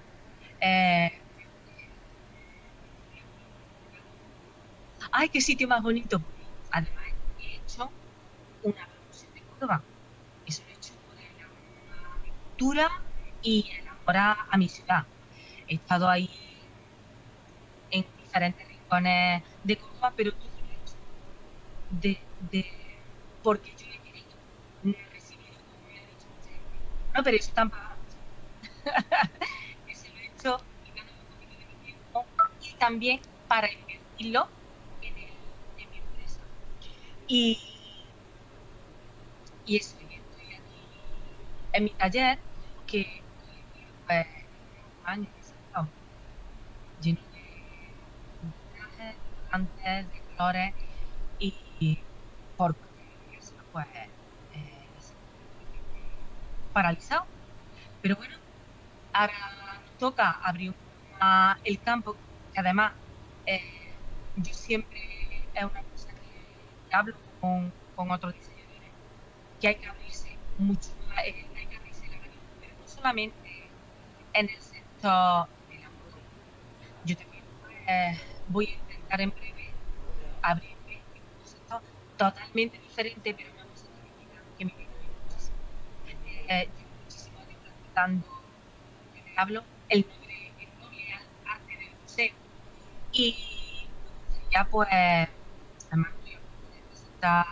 ¡ay, qué sitio más bonito! Además he hecho una producción de Córdoba, eso lo he hecho por la cultura y enamorar a mi ciudad. He estado ahí en diferentes rincones de Córdoba, pero todo lo he hecho porque yo he querido, no he recibido, como me ha dicho mucha gente. No, pero eso tan pagado. Eso lo he hecho y gano un poquito de mi tiempo y también para invertirlo en mi empresa. Y eso, yo estoy aquí en mi taller, que pues años lleno de trajes, antes de colores y por pues paralizado. Pero bueno, ahora toca abrir el campo, que además yo siempre es una cosa que hablo con otros diseñadores, que hay que abrirse mucho más, hay que abrirse el abanico, pero no solamente en el sector de la moda. Yo también voy a intentar en breve abrirme en un sector totalmente diferente, pero una cosa que me viene muchísimo. Llevo muchísimo tiempo practicando, yo te hablo, el noble arte del museo. Y ya pues, además, está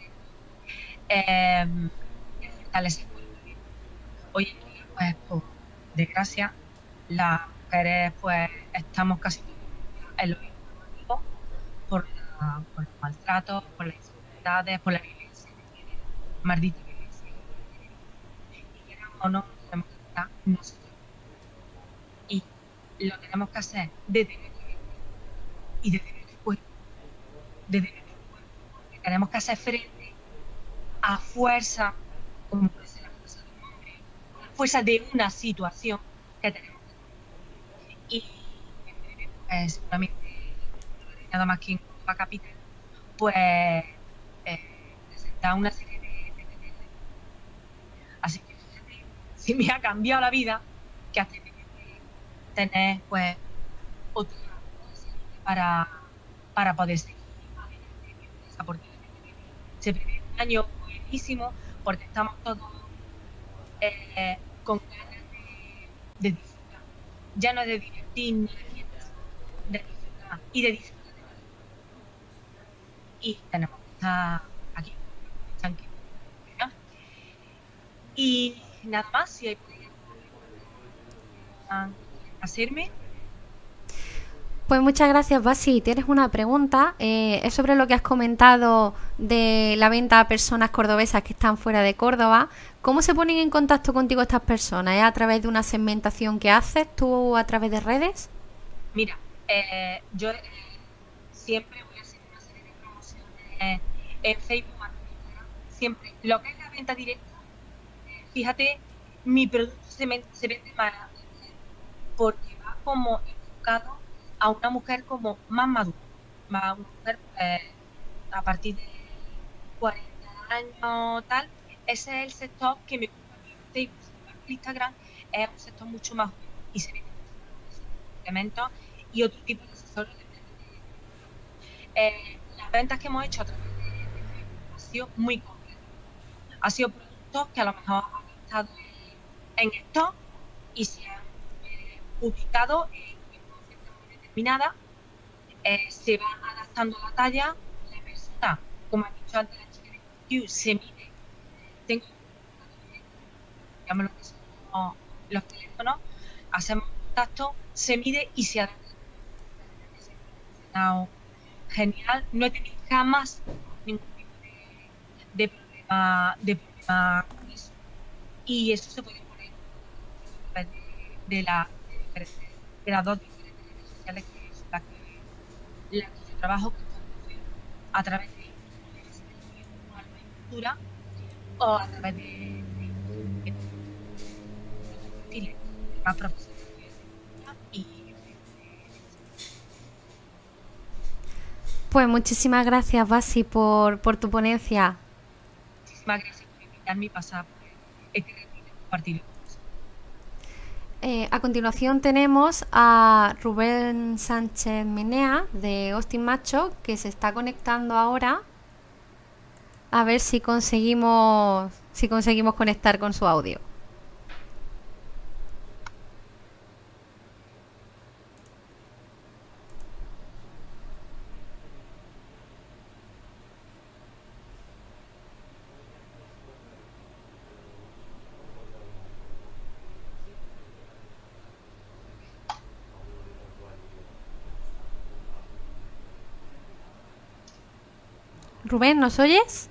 fortalecer el movimiento. Hoy en día, pues, por desgracia, las mujeres pues estamos casi todos en los mismos por los maltratos, por las inseguridades, por la violencia de género, maldita violencia de género. Y queramos o no, tenemos que estar nosotros. Y lo tenemos que hacer desde nuestro y desde nuestro cuerpo. Desde nuestro cuerpo. Porque tenemos que hacer frente a fuerza, como puede ser la fuerza de un hombre, a fuerza de una situación que tenemos. Y en breve, pues seguramente nada más que en Córdoba Capital, pues presentar una serie de tendencias. Así que fíjate, si me ha cambiado la vida, que has tenido que tener pues otra para poder seguir adelante, porque se prevé un año buenísimo, porque estamos todos con ganas de disfrutar. Ya no es de divertirnos, de disfrutar y de disfrutar. Y tenemos que estar aquí, tranquilos. Y nada más, si hay hacerme. Pues muchas gracias, Basi. Tienes una pregunta. Es sobre lo que has comentado de la venta a personas cordobesas que están fuera de Córdoba. ¿Cómo se ponen en contacto contigo estas personas? ¿Es a través de una segmentación que haces tú a través de redes? Mira, yo siempre voy a hacer una serie de promociones en Facebook, siempre. Lo que es la venta directa, fíjate, mi producto se vende más porque va como enfocado a una mujer como más madura, una mujer a partir de 40 años tal. Ese es el sector que me gusta a mí en Facebook. Instagram es un sector mucho más joven y se vende elementos y otro tipo de accesorios. Las ventas que hemos hecho a través de Facebook ha sido muy complejas. Ha sido productos que a lo mejor han estado en stock y se han ubicado en una oferta muy determinada, se va adaptando a la talla, la persona, como ha dicho antes la chica de Q, se mide, tengo digamos lo que son los teléfonos, hacemos contacto, se mide y se adapta. Genial, no he tenido jamás ningún tipo de problema con eso. Y eso se puede poner de las dos diferentes redes sociales que son las que yo trabajo, a través de cultura o a través de más profesional y pues muchísimas gracias, Basi, por tu ponencia. Muchísimas gracias por invitarme y pasar por este compartir. A continuación tenemos a Rubén Sánchez Menea de Austin Macho, que se está conectando ahora. A ver si conseguimos conectar con su audio. Rubén, ¿nos oyes?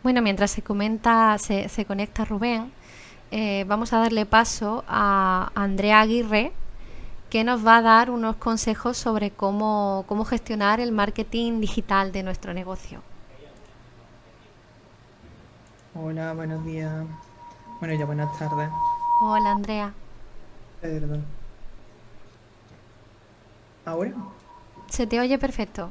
Bueno, mientras se conecta Rubén, vamos a darle paso a Andrea Aguirre, que nos va a dar unos consejos sobre cómo gestionar el marketing digital de nuestro negocio. Hola, buenos días. Bueno, ya buenas tardes. Hola, Andrea. Perdón. ¿Ahora? Se te oye perfecto.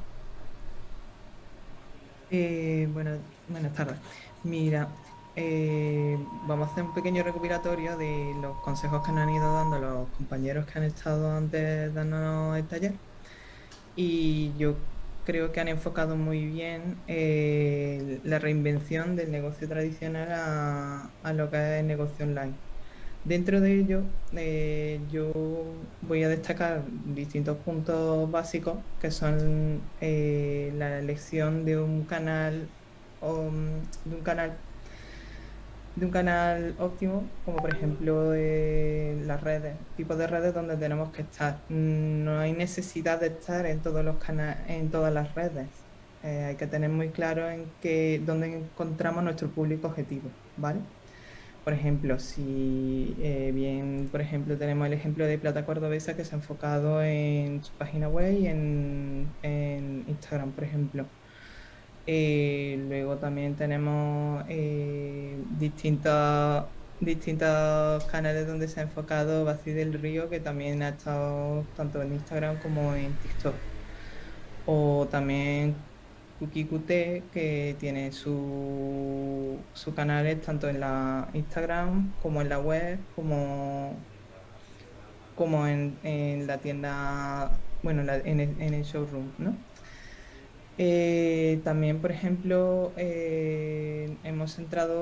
Bueno, buenas tardes. Mira, vamos a hacer un pequeño recopilatorio de los consejos que nos han ido dando los compañeros que han estado antes dándonos el taller. Y yo creo que han enfocado muy bien la reinvención del negocio tradicional a lo que es el negocio online. Dentro de ello, yo voy a destacar distintos puntos básicos, que son la elección de un canal de un canal óptimo, como por ejemplo las redes, tipos de redes donde tenemos que estar. No hay necesidad de estar en todos los en todas las redes. Hay que tener muy claro en dónde encontramos nuestro público objetivo, ¿vale? Por ejemplo, si por ejemplo, tenemos el ejemplo de Plata Cordobesa, que se ha enfocado en su página web y en Instagram, por ejemplo. Luego también tenemos distintos canales donde se ha enfocado Bacid del Río, que también ha estado tanto en Instagram como en TikTok. O también Kukikute, que tiene sus canales tanto en la Instagram como en la web, como en la tienda, bueno, en el showroom, ¿no? También, por ejemplo, hemos entrado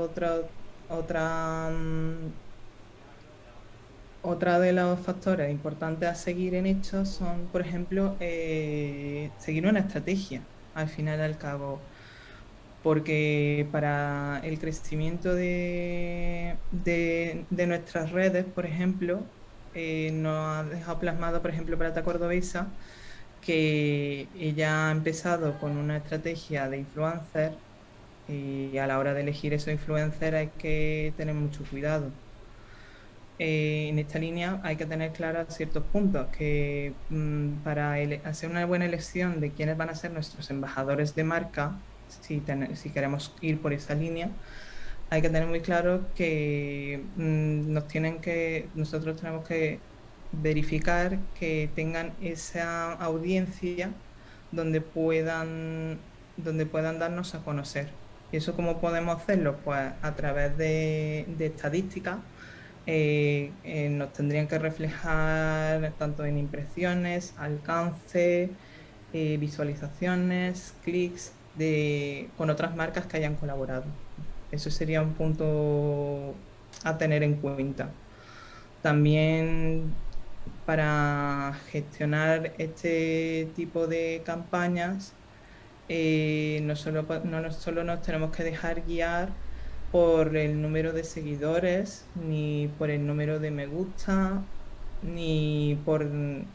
otra de los factores importantes a seguir en esto son, por ejemplo, seguir una estrategia, al final y al cabo, porque para el crecimiento de nuestras redes, por ejemplo, nos ha dejado plasmado, por ejemplo, Plata Cordobesa, que ella ha empezado con una estrategia de influencer, y a la hora de elegir esos influencers hay que tener mucho cuidado. En esta línea hay que tener claros ciertos puntos que para hacer una buena elección de quiénes van a ser nuestros embajadores de marca, si queremos ir por esa línea, hay que tener muy claro que nosotros tenemos que verificar que tengan esa audiencia donde puedan darnos a conocer. ¿Y eso cómo podemos hacerlo? Pues a través de estadísticas. Nos tendrían que reflejar tanto en impresiones, alcance, visualizaciones, clics con otras marcas que hayan colaborado. Eso sería un punto a tener en cuenta. También para gestionar este tipo de campañas, no solo nos tenemos que dejar guiar por el número de seguidores, ni por el número de me gusta, ni por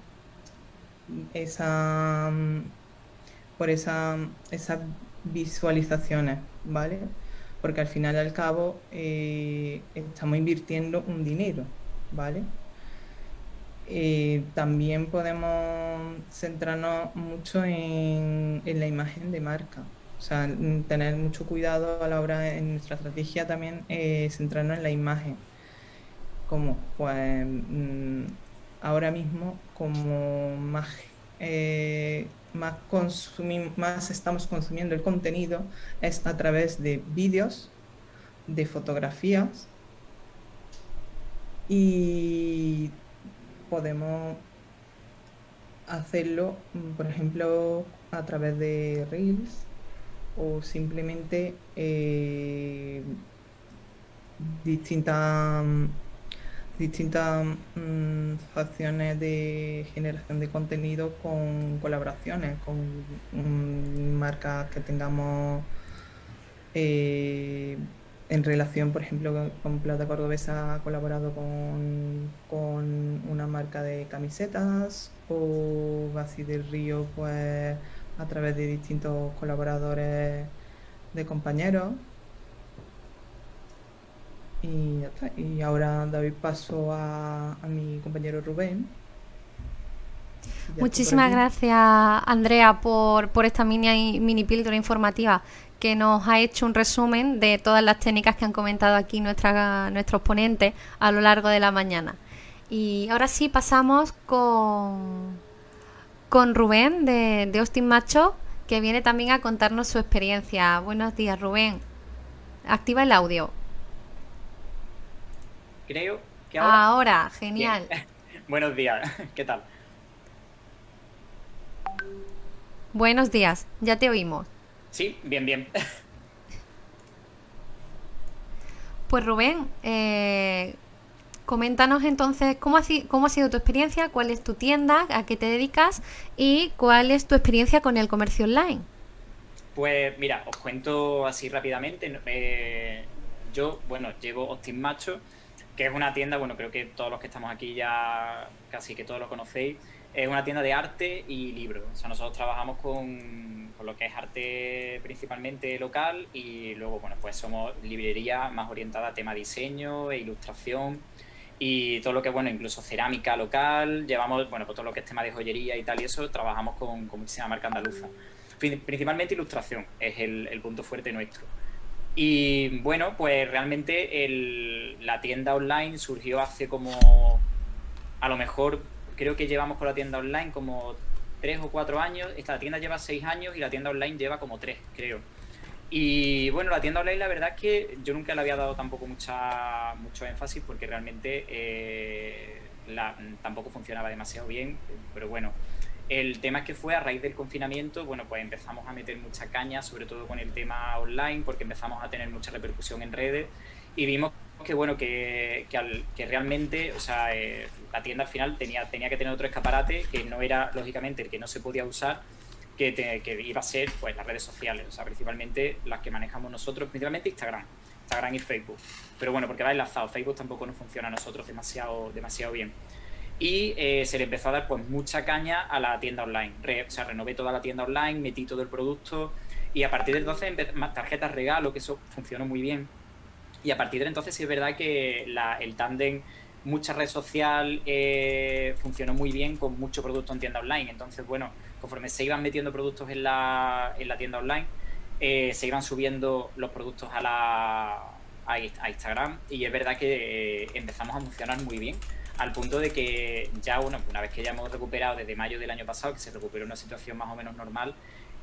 esas visualizaciones, ¿vale? Porque al final y al cabo estamos invirtiendo un dinero, ¿vale? También podemos centrarnos mucho en la imagen de marca. O sea, tener mucho cuidado a la hora en nuestra estrategia también, centrarnos en la imagen. Como pues ahora mismo, como más estamos consumiendo el contenido es a través de vídeos, de fotografías, y podemos hacerlo, por ejemplo, a través de Reels, o simplemente distintas acciones de generación de contenido con colaboraciones, con marcas que tengamos en relación. Por ejemplo, con Plata Cordobesa ha colaborado con una marca de camisetas, o Bacid del Río pues a través de distintos colaboradores de compañeros. Y ya está. Y ahora doy paso a mi compañero Rubén. Muchísimas gracias, Andrea, por esta mini píldora informativa que nos ha hecho un resumen de todas las técnicas que han comentado aquí nuestros ponentes a lo largo de la mañana. Y ahora sí pasamos con Rubén de Austin Macho, que viene también a contarnos su experiencia. Buenos días, Rubén. Activa el audio. Creo que ahora... Ahora, genial. Bien. Buenos días, ¿qué tal? Buenos días, ya te oímos. Sí, bien, bien. Pues Rubén, coméntanos entonces cómo ha sido tu experiencia, cuál es tu tienda, a qué te dedicas y cuál es tu experiencia con el comercio online. Pues mira, os cuento así rápidamente. Yo, bueno, llevo Austin Macho, que es una tienda, bueno, creo que todos los que estamos aquí ya casi que todos lo conocéis. Es una tienda de arte y libros. O sea, nosotros trabajamos con lo que es arte principalmente local y luego, bueno, pues somos librería más orientada a tema diseño e ilustración y todo lo que es, bueno, incluso cerámica local. Llevamos, bueno, pues todo lo que es tema de joyería y tal y eso, trabajamos con muchísima marca andaluza. Principalmente ilustración es el punto fuerte nuestro. Y bueno, pues realmente la tienda online surgió hace como, a lo mejor, creo que llevamos con la tienda online como 3 o 4 años. Esta tienda lleva 6 años y la tienda online lleva como 3, creo. Y bueno, la tienda online la verdad es que yo nunca le había dado tampoco mucho énfasis porque realmente tampoco funcionaba demasiado bien. Pero bueno, el tema es que fue a raíz del confinamiento, bueno, pues empezamos a meter mucha caña, sobre todo con el tema online, porque empezamos a tener mucha repercusión en redes y vimos que bueno, que realmente, o sea, la tienda al final tenía que tener otro escaparate que no era, lógicamente, el que no se podía usar, que iba a ser pues las redes sociales, o sea, principalmente las que manejamos nosotros, principalmente Instagram y Facebook. Pero bueno, porque va enlazado, Facebook tampoco nos funciona a nosotros demasiado bien. Y se le empezó a dar pues mucha caña a la tienda online. O sea, renové toda la tienda online, metí todo el producto y a partir de entonces tarjetas regalo, que eso funcionó muy bien. Y a partir de entonces sí es verdad que el tándem, mucha red social, funcionó muy bien con mucho producto en tienda online. Entonces, bueno, conforme se iban metiendo productos en la tienda online, se iban subiendo los productos a Instagram y es verdad que empezamos a funcionar muy bien. Al punto de que ya, bueno, una vez que ya hemos recuperado desde mayo del año pasado, que se recuperó una situación más o menos normal,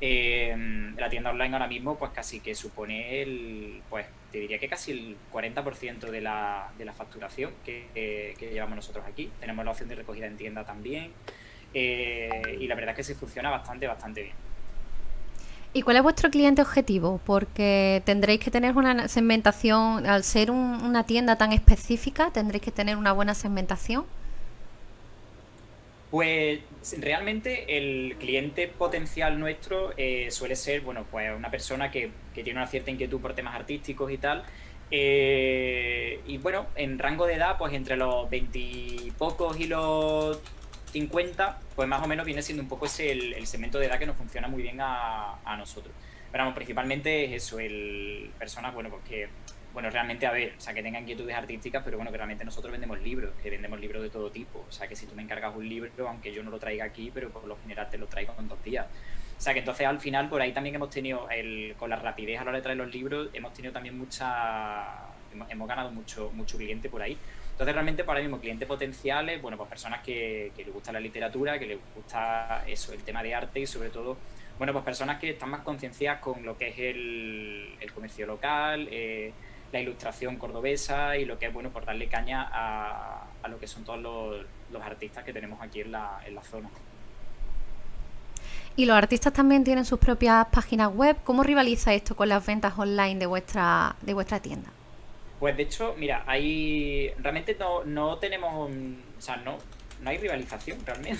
la tienda online ahora mismo pues casi que supone pues te diría que casi el 40% de la facturación que llevamos nosotros aquí. Tenemos la opción de recogida en tienda también y la verdad es que se funciona bastante bien. ¿Y cuál es vuestro cliente objetivo? Porque tendréis que tener una segmentación, al ser una tienda tan específica, tendréis que tener una buena segmentación. Pues realmente el cliente potencial nuestro suele ser, bueno, pues una persona que tiene una cierta inquietud por temas artísticos y tal. Y bueno, en rango de edad, pues entre los 20 y pocos y los 50, pues más o menos viene siendo un poco ese el segmento de edad que nos funciona muy bien a nosotros. Pero vamos, principalmente es eso, personas, bueno, porque, bueno, realmente, a ver, o sea, que tengan inquietudes artísticas, pero bueno, que realmente nosotros vendemos libros, de todo tipo. O sea, que si tú me encargas un libro, aunque yo no lo traiga aquí, pero por lo general te lo traigo en 2 días. O sea, que entonces al final por ahí también hemos tenido, con la rapidez a la hora de traer los libros, hemos tenido también hemos ganado mucho cliente por ahí. Entonces realmente para ahora mismo clientes potenciales, bueno, pues personas que les gusta la literatura, que les gusta eso, el tema de arte y sobre todo, bueno, pues personas que están más concienciadas con lo que es el comercio local, la ilustración cordobesa y lo que es, bueno, por darle caña a lo que son todos los artistas que tenemos aquí en la zona. Y los artistas también tienen sus propias páginas web. ¿Cómo rivaliza esto con las ventas online de vuestra tienda? Pues de hecho, mira, realmente no tenemos, o sea, no hay rivalización realmente,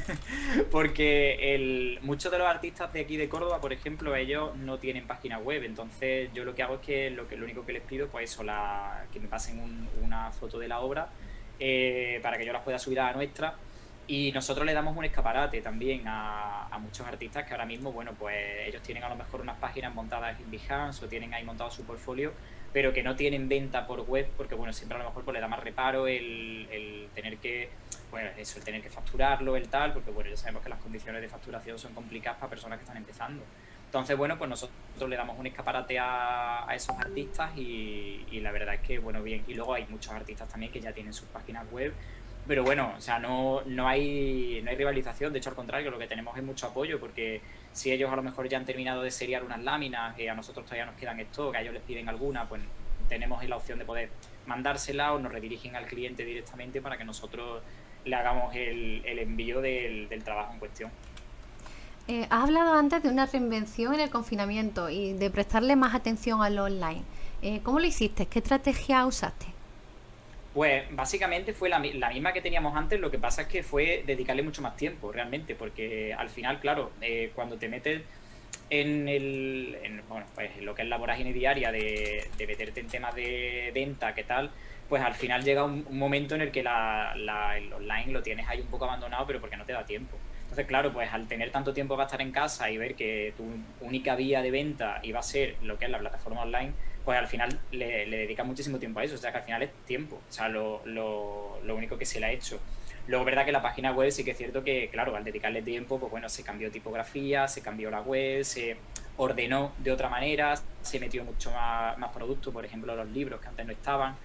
porque muchos de los artistas de aquí de Córdoba, por ejemplo, ellos no tienen página web, entonces yo lo que hago es que lo único que les pido, pues eso, que me pasen una foto de la obra para que yo las pueda subir a la nuestra Y nosotros le damos un escaparate también a muchos artistas que ahora mismo, bueno, pues ellos tienen a lo mejor unas páginas montadas en Behance o tienen ahí montado su portfolio, pero que no tienen venta por web, porque bueno, siempre a lo mejor pues, le da más reparo el tener que, bueno, eso, el tener que facturarlo, el tal, porque bueno, ya sabemos que las condiciones de facturación son complicadas para personas que están empezando. Entonces, bueno, pues nosotros le damos un escaparate a esos artistas y la verdad es que, bueno, bien. Y luego hay muchos artistas también que ya tienen sus páginas web. Pero bueno, o sea, no hay rivalización, de hecho al contrario, lo que tenemos es mucho apoyo, porque si ellos a lo mejor ya han terminado de seriar unas láminas, a nosotros todavía nos quedan stock, a ellos les piden alguna, pues tenemos la opción de poder mandársela o nos redirigen al cliente directamente para que nosotros le hagamos el envío del trabajo en cuestión. Has hablado antes de una reinvención en el confinamiento y de prestarle más atención al online. ¿Cómo lo hiciste? ¿Qué estrategia usaste? Pues básicamente fue la misma que teníamos antes, lo que pasa es que fue dedicarle mucho más tiempo realmente, porque al final, claro, cuando te metes bueno, pues en lo que es la vorágine diaria de meterte en temas de venta, ¿qué tal? Pues al final llega un momento en el que el online lo tienes ahí un poco abandonado, pero porque no te da tiempo. Entonces, claro, pues al tener tanto tiempo para estar en casa y ver que tu única vía de venta iba a ser lo que es la plataforma online, pues al final le dedicas muchísimo tiempo a eso, o sea que al final es tiempo, o sea, lo único que se le ha hecho. Luego, verdad que la página web sí que es cierto que, claro, al dedicarle tiempo, pues bueno, se cambió tipografía, se cambió la web, se ordenó de otra manera, se metió mucho más producto, por ejemplo, los libros que antes no estaban.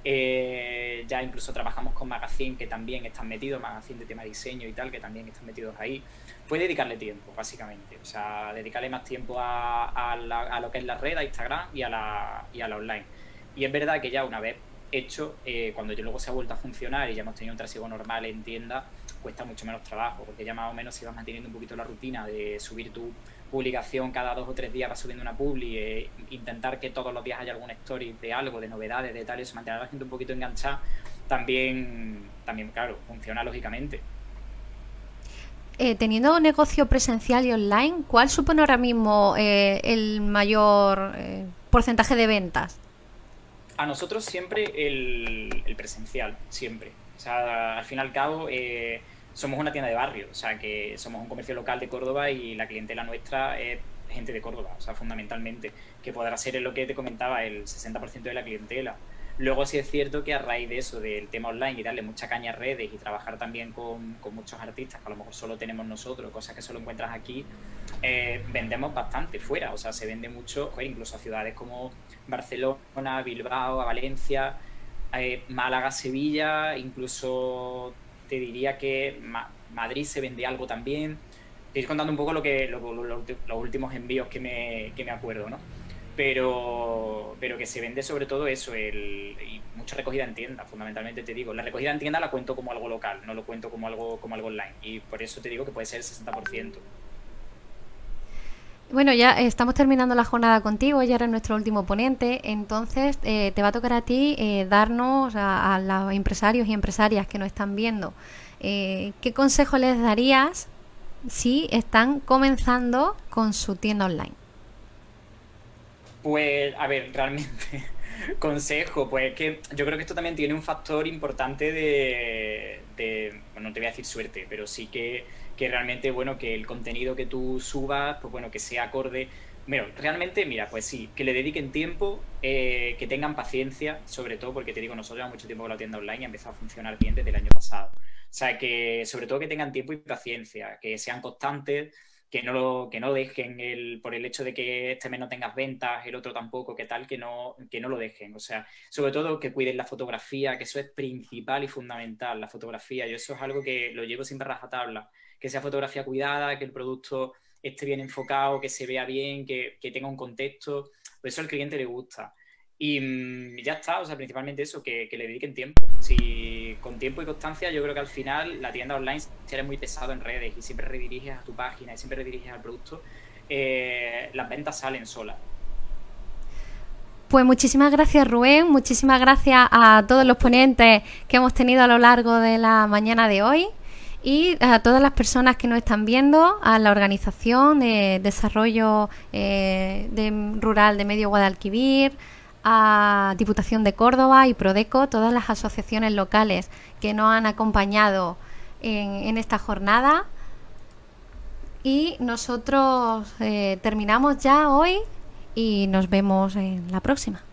Ya incluso trabajamos con magazine que también están metidos, magazine de tema diseño y tal, que también están metidos ahí. Fue dedicarle tiempo, básicamente, o sea, dedicarle más tiempo a lo que es la red, a Instagram y a la online. Y es verdad que ya una vez hecho, cuando yo luego se ha vuelto a funcionar y ya hemos tenido un trasiego normal en tienda, cuesta mucho menos trabajo, porque ya más o menos si vas manteniendo un poquito la rutina de subir tu publicación cada 2 o 3 días, vas subiendo una publi, intentar que todos los días haya alguna story de algo, de novedades, de tal, eso, mantener a la gente un poquito enganchada, también claro, funciona lógicamente. Teniendo un negocio presencial y online, ¿cuál supone ahora mismo el mayor porcentaje de ventas? A nosotros siempre el presencial, siempre. O sea, al fin y al cabo somos una tienda de barrio, o sea que somos un comercio local de Córdoba y la clientela nuestra es gente de Córdoba, o sea, fundamentalmente, que podrá ser lo que te comentaba, el 60% de la clientela. Luego sí es cierto que a raíz de eso, del tema online y darle mucha caña a redes y trabajar también con muchos artistas que a lo mejor solo tenemos nosotros, cosas que solo encuentras aquí, vendemos bastante fuera, o sea, se vende mucho, incluso a ciudades como Barcelona, Bilbao, a Valencia, Málaga, Sevilla, incluso te diría que Madrid se vende algo también. Te estoy contando un poco los últimos envíos que me acuerdo, ¿no? Pero que se vende sobre todo eso, y mucha recogida en tienda, fundamentalmente te digo. La recogida en tienda la cuento como algo local, no lo cuento como algo online, y por eso te digo que puede ser el 60%. Bueno, ya estamos terminando la jornada contigo, ya eres nuestro último ponente, entonces te va a tocar a ti darnos a los empresarios y empresarias que nos están viendo, ¿qué consejo les darías si están comenzando con su tienda online? Pues, a ver, realmente, consejo, pues que yo creo que esto también tiene un factor importante bueno, no te voy a decir suerte, pero sí que realmente, bueno, que el contenido que tú subas, pues bueno, que sea acorde. Bueno, realmente, mira, pues sí, que le dediquen tiempo, que tengan paciencia, sobre todo porque te digo, nosotros llevamos mucho tiempo con la tienda online y ha empezado a funcionar bien desde el año pasado. O sea, que sobre todo que tengan tiempo y paciencia, que sean constantes, que no dejen por el hecho de que este mes no tengas ventas, el otro tampoco, que tal, que no lo dejen. O sea, sobre todo que cuiden la fotografía, que eso es principal y fundamental, la fotografía. Yo eso es algo que lo llevo siempre a rajatabla, que sea fotografía cuidada, que el producto esté bien enfocado, que se vea bien, que tenga un contexto. Pues eso al cliente le gusta. Y ya está, o sea, principalmente eso, que le dediquen tiempo. Si con tiempo y constancia, yo creo que al final la tienda online, si eres muy pesado en redes y siempre rediriges a tu página y siempre rediriges al producto, las ventas salen solas. Pues muchísimas gracias, Rubén, muchísimas gracias a todos los ponentes que hemos tenido a lo largo de la mañana de hoy y a todas las personas que nos están viendo, a la Organización de Desarrollo Rural de Medio Guadalquivir, a Diputación de Córdoba y Prodeco, todas las asociaciones locales que nos han acompañado en esta jornada. Y nosotros terminamos ya hoy y nos vemos en la próxima.